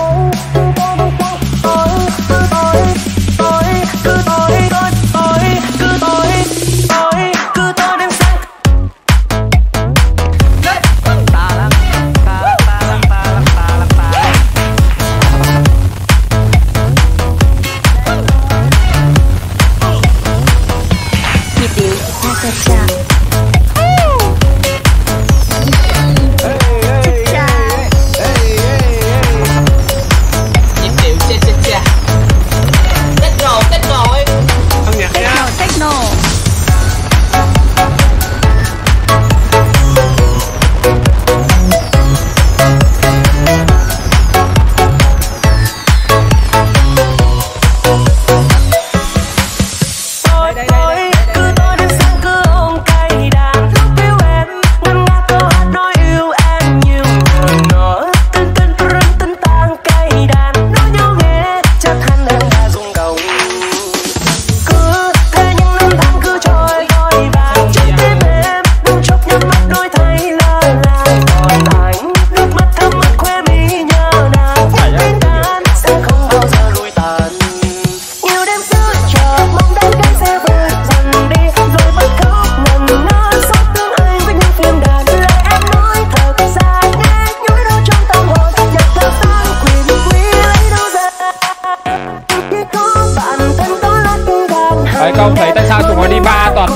Nhịp điệu cha cha cha. Nhịp điệu cha cha cha. Techno, techno ấy. Âm nhạc nha. Techno.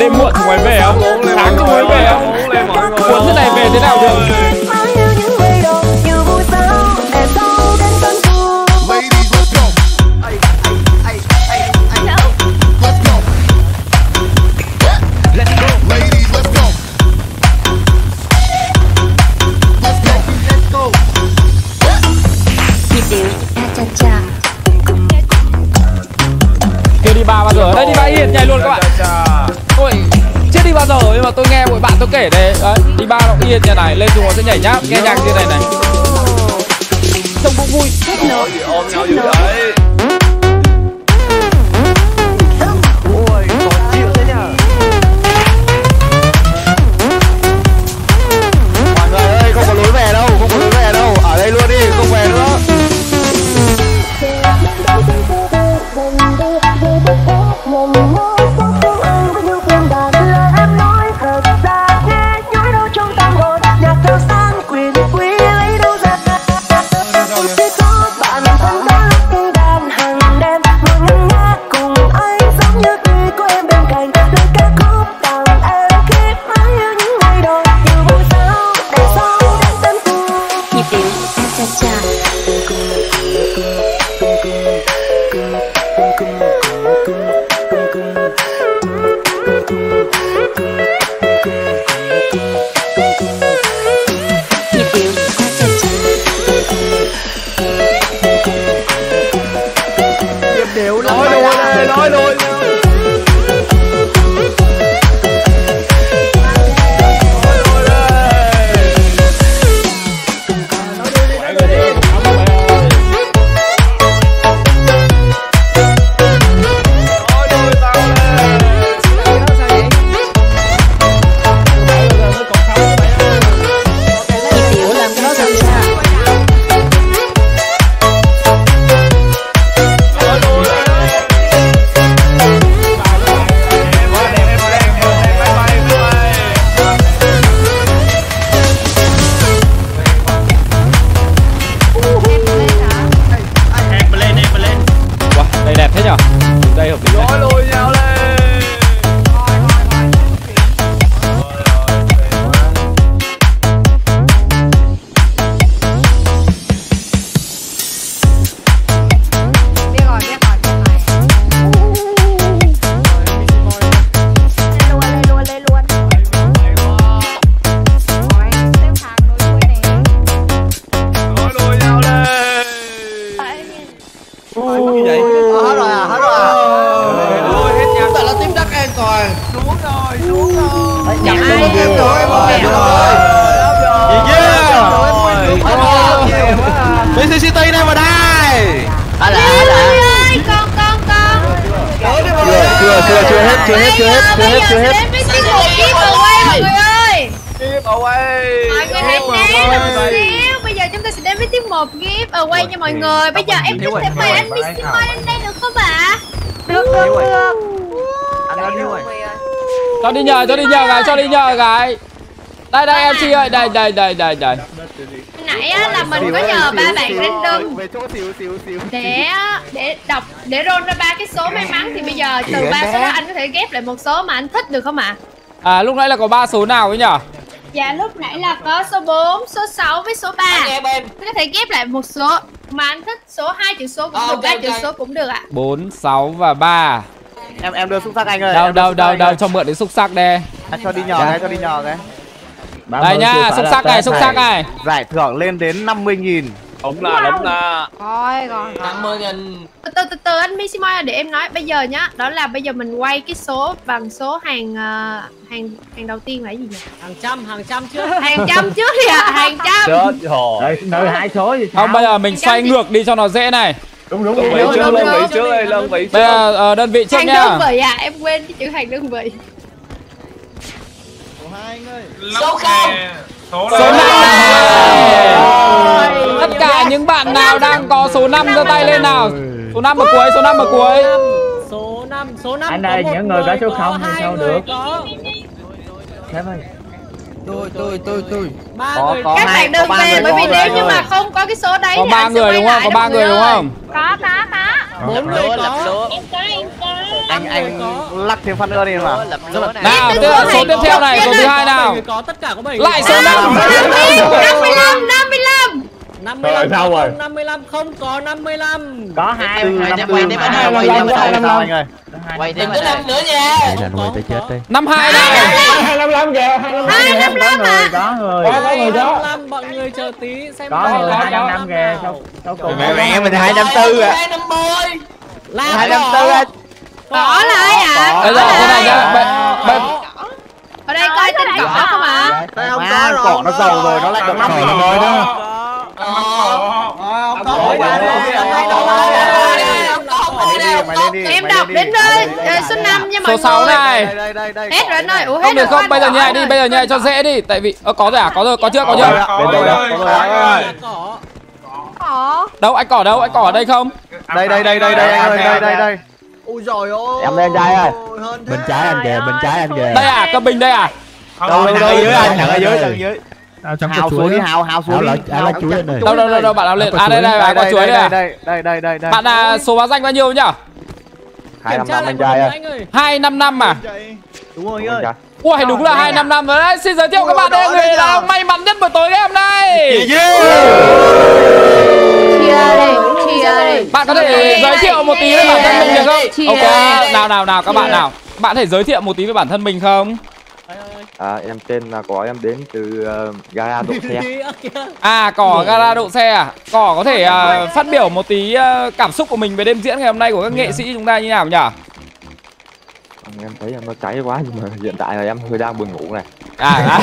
đêm muộn chúng mày về không? Sáng chúng mày về không? Cuốn thế này về thế nào được? Chưa đi ba bao giờ, đây đi ba yên nhảy luôn các bạn. Ôi, chưa đi bao giờ nhưng mà tôi nghe mọi bạn tôi kể đây, đấy, đi ba nó yên như này, lên xuống nó sẽ nhảy nháp, nghe nhạc như này này. Trông cũng vui. Ôm nhau dữ vậy. Ôi, còn chịu thế nhờ. Mọi người ơi, không có lối về đâu, không có lối về đâu, ở đây luôn đi, không về nữa. Cho đi nhờ, cho đi nhờ gái, cho đi nhờ gái. Đây đây em xê ơi, đây đây đây đây đây. Nãy á là mình có nhờ ba bạn random để để đọc để roll ra ba cái số may mắn, thì bây giờ từ ba số đó anh có thể ghép lại một số mà anh thích được không ạ? À? à lúc nãy là có ba số nào ấy nhỉ? Dạ lúc nãy là có số bốn, số sáu với số ba. Anh có thể ghép lại một số mà anh thích, số hai chữ số cũng à, được, ba okay, chữ okay. số cũng được ạ. bốn, sáu và ba. Em em đưa xúc sắc anh ơi. Đâu đâu đâu đâu cho mượn đến xúc sắc đây. À, cho đi nhỏ cái, cho đi nhỏ cái. Đây nhá, xúc sắc này, xúc sắc này. Giải thưởng lên đến năm mươi nghìn. Đúng là, đúng là. Rồi, rồi. năm mươi nghìn. Từ từ từ, từ anh Mishimoy để em nói bây giờ nhá, đó là bây giờ mình quay cái số bằng số hàng uh, hàng hàng đầu tiên là cái gì nhỉ? Hàng trăm, hàng trăm trước. Hàng trăm trước đi ạ, à, hàng trăm. Chết rồi. Nơi hai số gì sao? Không, bây giờ mình xoay ngược đi cho nó dễ này. Đúng đúng, đơn vị trước, đơn vị trước đây, đơn vị trước. Bây giờ uh, đơn vị trước hàng nha. Hàng đơn vị à, em quên cái chữ hàng đơn vị. Số hai anh ơi. Số không. Số năm. Tất cả những bạn nào đang có số năm giơ tay lên nào. Số năm ở cuối, số năm ở cuối. Số năm, số năm. Anh ơi, những người có số không thì sao được? Sếp ơi. Tôi tôi tôi tôi. Ba người. Các bạn đừng về bởi vì nếu như mà không có cái số đấy có ba người đúng không? Có ba người đúng không? Có có có. Bốn người có. Em có, em có. Anh anh lắc thêm phát nữa đi mà. Nào, tiếp số tiếp theo này, số thứ hai nào. Có tất cả có bảy. Lại số năm. năm mươi lăm, năm mươi lăm. năm mươi lăm không, năm mươi lăm không có năm mươi lăm. Có hai quay tiếp quay tiếp anh ơi, quay tiếp anh ơi. Quay tiếp anh ơi. nữa nha. Là nuôi tới chết đi. năm hai này. hai năm lăm kìa, hai năm lăm. hai năm lăm à? Có người. Có người đó. hai năm mọi người chờ tí xem. Có người hai năm năm kìa. Sao cùng. Mẹ mẹ mình hai năm tư à. hai năm bôi. hai năm tư anh. Có là ai ạ? Bây giờ thế này nhá. Bên ở đây coi tên cỏ không ạ? Đây không có rồi. Cỏ nó giàu rồi, nó lại được năm mươi rồi đó. Em đọc đến số năm nha mọi người. số sáu này. Hết rồi anh ơi. Ủa hết Không được rồi. không, bây giờ như này đi, bây giờ như này cho dễ đi. Tại vì ơ có rồi à? Có rồi, có chưa? Có chưa? Cỏ. Đâu anh cỏ đâu? Anh cỏ ở đây không? Đây đây đây đây đây đây đây đây đây. Ôi giời ơi. Em đây anh trai ơi. Bên trái anh kìa, bên trái anh kìa. Đây à? Cầm bình đây à? Đâu đâu ở dưới anh, ở dưới, ở dưới. Hào xuống đi, hào hào xuống đi. Ai là chuối này? Đâu đâu đâu đâu bạn nào lên? À đây đây bạn có chuối đây à? Đây đây đây đây đây. Bạn là số báo danh bao nhiêu nhỉ? hai năm năm anh trai ơi. hai năm năm à? Đúng rồi ơi. Ui đúng là hai năm năm rồi đấy. Xin giới thiệu các bạn đây người là may mắn nhất buổi tối ngày hôm nay. Chia đi, chia đi. Bạn có thể giới thiệu một tí về bản thân mình được không? Ok, nào nào nào các bạn nào. Bạn thể giới thiệu một tí về bản thân mình không? À, em tên là Cỏ, em đến từ uh, gara độ xe. À, Cỏ gara độ xe à? Cỏ có thể uh, phát biểu một tí uh, cảm xúc của mình về đêm diễn ngày hôm nay của các nghệ sĩ chúng ta như nào nhỉ? Em thấy em nó cháy quá nhưng mà hiện tại là em hơi đang buồn ngủ này. À, à.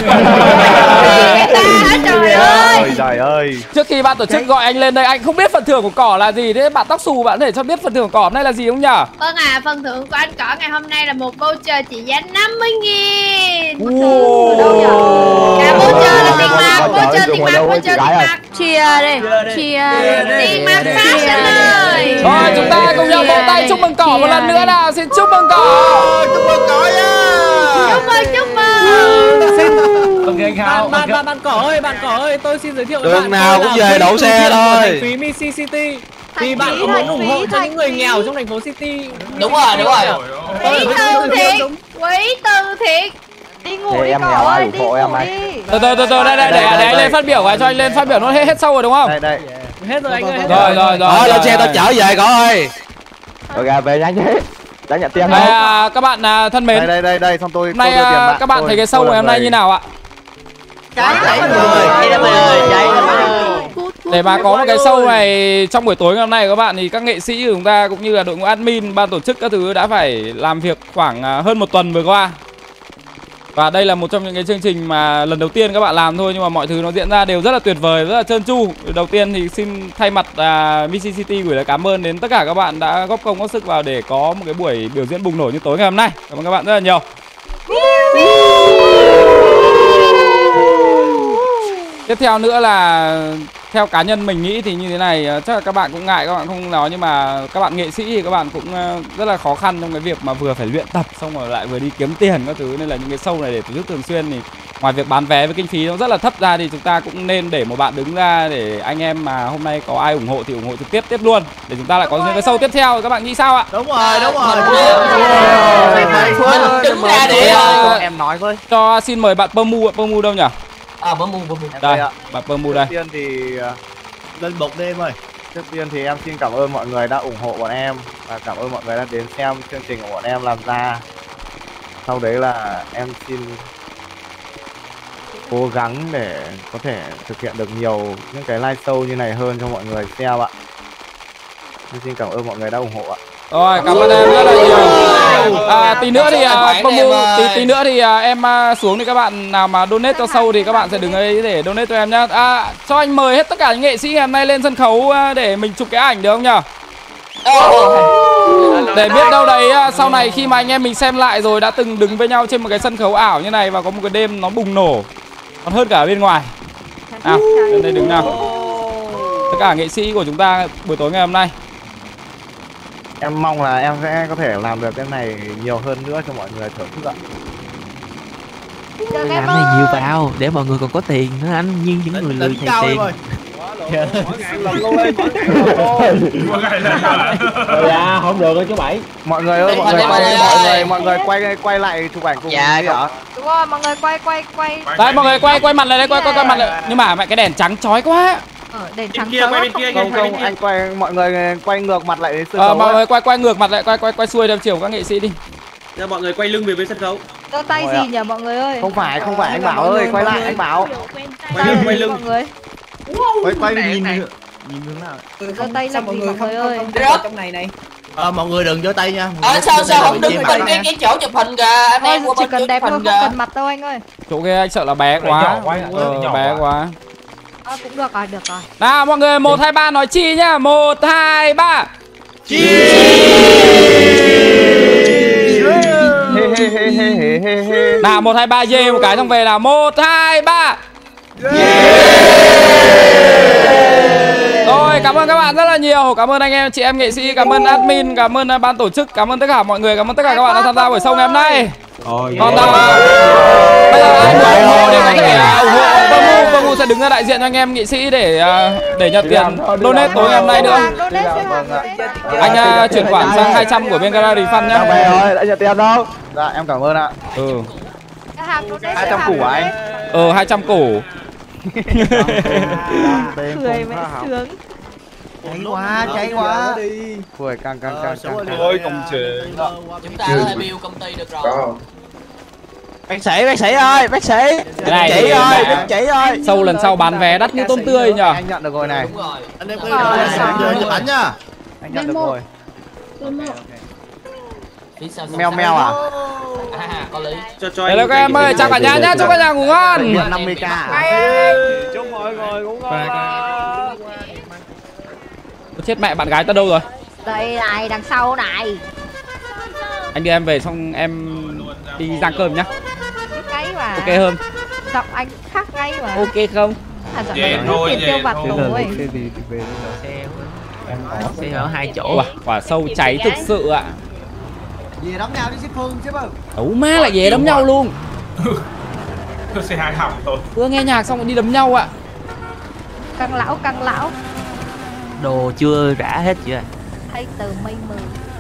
Trời ơi. Trời ơi. Trước khi ban tổ chức gọi anh lên đây, anh không biết phần thưởng của Cỏ là gì. Thế bạn tóc xù bạn có thể cho biết phần thưởng của Cỏ hôm nay là gì không nhỉ? Vâng à, phần thưởng của anh Cỏ ngày hôm nay là một voucher trị giá năm mươi nghìn. Wow. Đâu nhỉ? Cả voucher là tiền mặt, voucher tiền mặt, voucher tiền mặt. Chia đi, chia tiền mặt fashion ơi. Rồi chúng ta cùng nhau vỗ tay chúc mừng Cỏ một lần nữa nào. Xin chúc mừng Cỏ. Chúc mừng Cỏ nha. Chúc mừng, chúc mừng. Ok anh Hào. Bạn bạn bạn Cỏ ơi, bạn Cỏ ơi, tôi xin giới thiệu với Đường bạn. nào cũng về đậu xe thôi. Thành phí Missy City. Thì bạn có muốn ủng hộ cho những người nghèo trong thành phố City. Đúng rồi, đúng rồi. Quỹ từ thiện, quỹ từ thiện. Đi ngủ đi em Cỏ nghèo ai ơi, ủng đi hộ ngủ em đi. này. Từ từ từ từ đây đây để để anh lên phát biểu và cho anh lên phát biểu nó hết hết sâu rồi đúng không? Đây đây. Hết rồi anh ơi. Rồi rồi rồi. Thôi lên xe tao chở về Cỏ ơi. Ok về nhanh thế. Đã nhận tiền Đây, không? à, các bạn à, thân mến. Đây đây đây đây xong tôi. Hôm nay à, các bạn thấy cái show ngày hôm nay như nào ạ? Cháy cháy rồi, cháy lắm ơi, cháy lắm ơi. Để mà có một cái show này trong buổi tối ngày hôm nay của các bạn thì các nghệ sĩ của chúng ta cũng như là đội ngũ admin, ban tổ chức các thứ đã phải làm việc khoảng hơn một tuần vừa qua. Và đây là một trong những cái chương trình mà lần đầu tiên các bạn làm thôi nhưng mà mọi thứ nó diễn ra đều rất là tuyệt vời, rất là trơn tru. Đầu tiên thì xin thay mặt uh, Missy City gửi lời cảm ơn đến tất cả các bạn đã góp công góp sức vào để có một cái buổi biểu diễn bùng nổ như tối ngày hôm nay. Cảm ơn các bạn rất là nhiều. Tiếp theo nữa là theo cá nhân mình nghĩ thì như thế này, chắc là các bạn cũng ngại các bạn không nói nhưng mà các bạn nghệ sĩ thì các bạn cũng rất là khó khăn trong cái việc mà vừa phải luyện tập xong rồi lại vừa đi kiếm tiền các thứ, nên là những cái show này để tổ chức thường xuyên thì ngoài việc bán vé với kinh phí nó rất là thấp ra thì chúng ta cũng nên để một bạn đứng ra để anh em mà hôm nay có ai ủng hộ thì ủng hộ trực tiếp tiếp luôn để chúng ta lại có những cái show tiếp theo. Các bạn nghĩ sao ạ? Đúng rồi, đúng rồi. Đứng ra để em nói thôi. Cho xin mời bạn Permu, Permu đâu nhỉ? À bấm mu bấm mu. Đây, bạn Permu đây. Trước tiên thì lên bột đêm ơi. Trước tiên thì em xin cảm ơn mọi người đã ủng hộ bọn em và cảm ơn mọi người đã đến xem chương trình của bọn em làm ra. Sau đấy là em xin cố gắng để có thể thực hiện được nhiều những cái live show như này hơn cho mọi người xem ạ. Em xin cảm ơn mọi người đã ủng hộ ạ. Rồi, cảm ơn em rất là nhiều. À, tí nữa thì uh, Permu, tí, tí nữa thì uh, em uh, xuống thì các bạn nào mà donate cho show thì các bạn sẽ đứng ấy để donate cho em nhá. À, cho anh mời hết tất cả những nghệ sĩ ngày hôm nay lên sân khấu uh, để mình chụp cái ảnh được không nhỉ? Để biết đâu đấy uh, sau này khi mà anh em mình xem lại rồi đã từng đứng với nhau trên một cái sân khấu ảo như này và có một cái đêm nó bùng nổ còn hơn cả ở bên ngoài. Nào, lên đây đứng nào. Tất cả nghệ sĩ của chúng ta buổi tối ngày hôm nay. Em mong là em sẽ có thể làm được cái này nhiều hơn nữa cho mọi người thưởng thức ạ. Làm này nhiều vào để mọi người còn có tiền nữa anh, nhưng những người lười thầy tiền. mỗi ngày lần luôn đi, mỗi ngày lần luôn. Dạ không được rồi chú Bảy. Mọi người ơi, mọi người mọi người mọi người quay quay lại chụp ảnh cùng dạ đi ạ. Đúng rồi, mọi người quay quay quay. Đấy mọi người quay quay mặt lại đây, quay quay quay mặt lại. Nhưng mà mẹ cái đèn trắng chói quá. Ờ, đèn trắng kia quay bên kia, Không không, anh quay mọi người quay ngược mặt lại sân Ờ khấu. mọi người quay quay ngược mặt lại, quay quay quay xuôi theo chiều các nghệ sĩ đi. Giờ mọi người quay lưng về bên sân khấu. Giơ tay Rồi gì ạ. nhỉ mọi người ơi? Không phải, không phải anh Bảo ơi, quay lại anh Bảo. Quay lưng, quay lưng. Mọi người. Quay quay nhìn nhìn hướng nào. Giơ tay làm gì mọi người ơi? Trong này này. Ờ mọi người đừng giơ tay nha. Ờ sao sao không đứng bên cái cái chỗ chụp hình kìa, anh em qua Chỉ bên cần chỗ đẹp chụp thôi, hình không kìa. cần mặt đâu anh ơi. Chỗ kia anh sợ là bé quá. nhỏ quá, Ờ, nhỏ bé quá. quá. Ờ, cũng được rồi, được rồi. Nào mọi người một hai ba nói chi nhá. một hai ba. Chi. Nào một hai ba dê một cái xong về nào. một hai ba. Rồi cảm ơn các bạn rất là nhiều. Cảm ơn anh em chị em nghệ sĩ, cảm ơn admin, cảm ơn ban tổ chức, cảm ơn tất cả mọi người, cảm ơn tất cả các bạn đã tham gia buổi show ngày hôm nay. Còn uh, bây giờ ai muốn ủng hộ để có thể uh, ủng hộ Vâng Ngu, Vâng Ngu sẽ đứng ra đại diện cho anh em nghệ sĩ để uh, để nhận tiền donate tối ngày hôm nay nữa. Anh uh, chuyển khoản sang hai trăm của bên Gallery Fund nhá. Về rồi, đã nhận tiền đâu? Dạ em cảm ơn ạ. Ừ. hai trăm củ à anh? Ờ hai trăm củ. Cười mẹ sướng. Cháy quá, cháy quá. Cười căng căng căng căng. Ôi công chế. Chúng ta có thể build công ty được rồi. Bác sĩ, bác sĩ ơi, bác sĩ. Cái này Chị ơi, bác sĩ ơi. Sau lần sau bán vé đắt như tôm tươi nhở. Anh nhận được rồi này. Đúng rồi. Anh em có chụp ảnh nha. Anh nhận được rồi. Phía sau Mèo mèo à? À có lý. Cho cho Hello các em ơi, chào cả nhà nhá, chúc cả nhà ngủ ngon. năm mươi k. Chúc mọi người ngủ ngon. Chết mẹ, bạn gái ta đâu rồi? Đây này, đằng sau này. Anh đưa em về xong em đi rang cơm nhá. Cái mà. Ok hơn. Giọng anh khác ngay mà. Ok không? À giọng này không tiền tiêu vặt rồi. Xe ở hai chỗ. Quả, quả sâu cháy thực sự ạ. Về đóng nhau đi ship Phương chứ không? Ấu má lại về đấm nhau luôn. Xe hai hỏng thôi. Vừa nghe nhạc xong rồi đi đấm nhau ạ. Căng lão, căng lão. Đồ chưa rã hết chưa? Hay từ mây mù.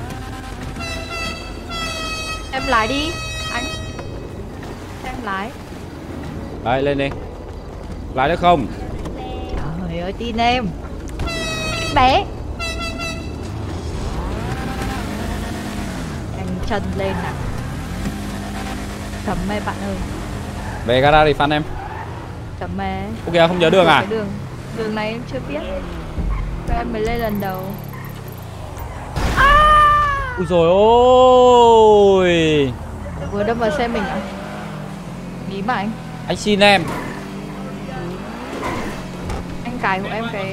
Em lái đi, anh. Em lái. Đấy lên đi. Lái được không? Trời ơi tin em. Bé. Anh chân lên nào. Chấm mê bạn ơi. Về gara thì fan em. Chấm mê. Ok không nhớ đường à? Đường, đường này em chưa biết. Em mới lên lần đầu. Ui dồi ôi. Vừa đâm vào xe mình à? Nghĩ mà anh. Anh xin em. Anh cài của em cái.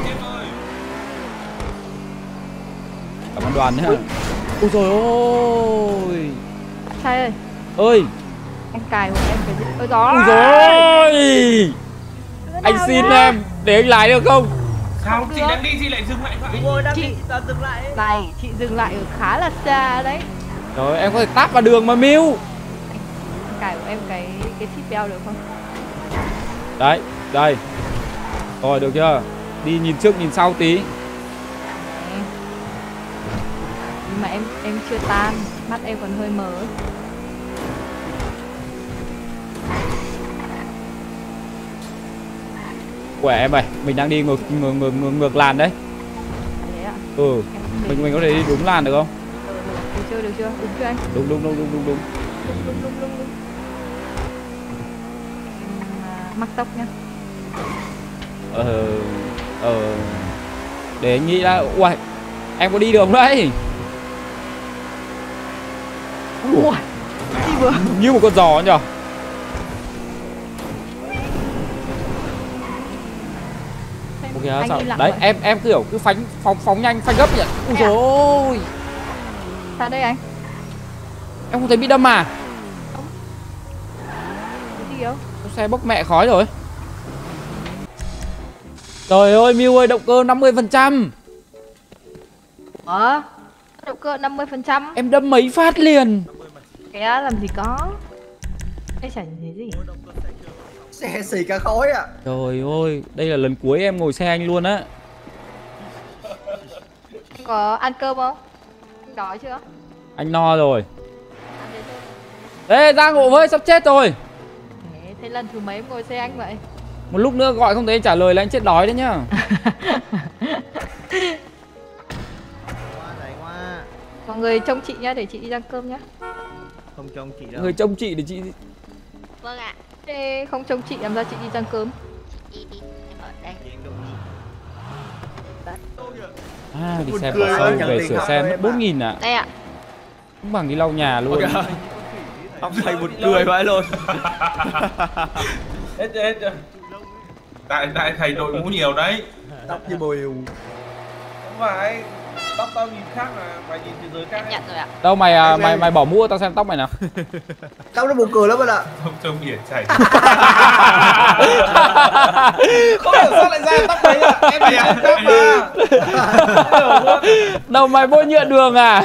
Cảm ơn đoàn nhá. Ui dồi ôi. Sai ơi. Ơi. Anh cài của em cái gì? Ôi gió. Ui dồi ôi. Anh xin em. Để anh lái được không? Sao chị đang đi chị lại dừng lại vậy? Ngồi đang chị đi sao dừng lại? Này, chị dừng lại ở khá là xa đấy. Rồi em có thể táp vào đường mà Miu. Anh cài của em cái cái seat belt được không? Đấy, đây. Rồi được chưa? Đi nhìn trước nhìn sau tí. Nhưng mà em em chưa tan, mắt em còn hơi mờ. Quẻ em ơi, mình đang đi ngược ngược ngược ngược, ngược làn đấy. Thế ạ? Ừ. Mình mình có thể đi đúng làn được không? Được chưa, được chưa? Đúng chưa anh? Đúng đúng đúng đúng đúng đúng. Đúng đúng đúng đúng đúng. Em mắc tóc nhá. Ờ ờ để anh nghĩ đã. Uầy, em có đi được không đấy? Ui, đi vừa. Như một con giò nhở. Ok sao? Đấy em em kiểu cứ phanh phóng phóng nhanh phanh gấp vậy. Ui dồi ôi. Sao đây anh? Em không thấy bị đâm à? Không. Cái gì đâu? Xe bốc mẹ khói rồi. Trời ơi Miu ơi, động cơ năm mươi phần trăm. Ờ, động cơ năm mươi phần trăm. Em đâm mấy phát liền. Cái đó làm gì có. Cái chẳng thấy gì. Xe xì cả khói à. Trời ơi, đây là lần cuối em ngồi xe anh luôn á. Có ăn cơm không? Đói chưa? Anh no rồi. Ê, ra ngộ với, sắp chết rồi. Thế, thế lần thứ mấy em ngồi xe anh vậy? Một lúc nữa gọi không thấy anh trả lời là anh chết đói đấy nhá. Mọi người trông chị nhá, để chị đi ăn cơm nhá. Không trông chị đâu. Người trông chị để chị. Vâng ạ. Thế không trông chị làm sao chị đi ăn cơm? Đi đi, em ở đây. À, đi xe vào sâu về sửa xe mất bốn nghìn à? Đây ạ. Không bằng đi lau nhà luôn. Ông thầy buồn cười vãi luôn. Hết chưa, hết chưa. Tại tại thầy đội mũ nhiều đấy. Tóc như bùi. Không phải. Tóc tao nhìn khác mà, mày nhìn thế giới khác. Nhận rồi ạ. Đâu mày à, mày mày bỏ mũ tao xem tóc mày nào. Tóc nó buồn cười lắm bạn ạ. Không trông biển chảy. Không hiểu sao lại ra tóc đấy à? Em bị ăn tóc mà. Đâu mày bôi nhựa đường à?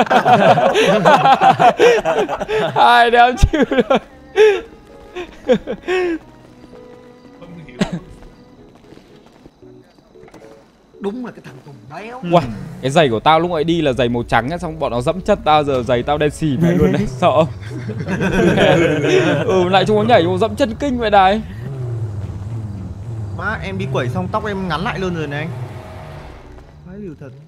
Ai đéo chịu được. Đúng là cái thằng Tùng béo. Wow, cái giày của tao lúc ấy đi là giày màu trắng á, xong bọn nó dẫm chất tao, giờ giày tao đen xì mày luôn đấy, sợ. Ừ, lại chúng nó nhảy chúng dẫm chân kinh vậy này. Má em đi quẩy xong tóc em ngắn lại luôn rồi này anh. Má liều thật.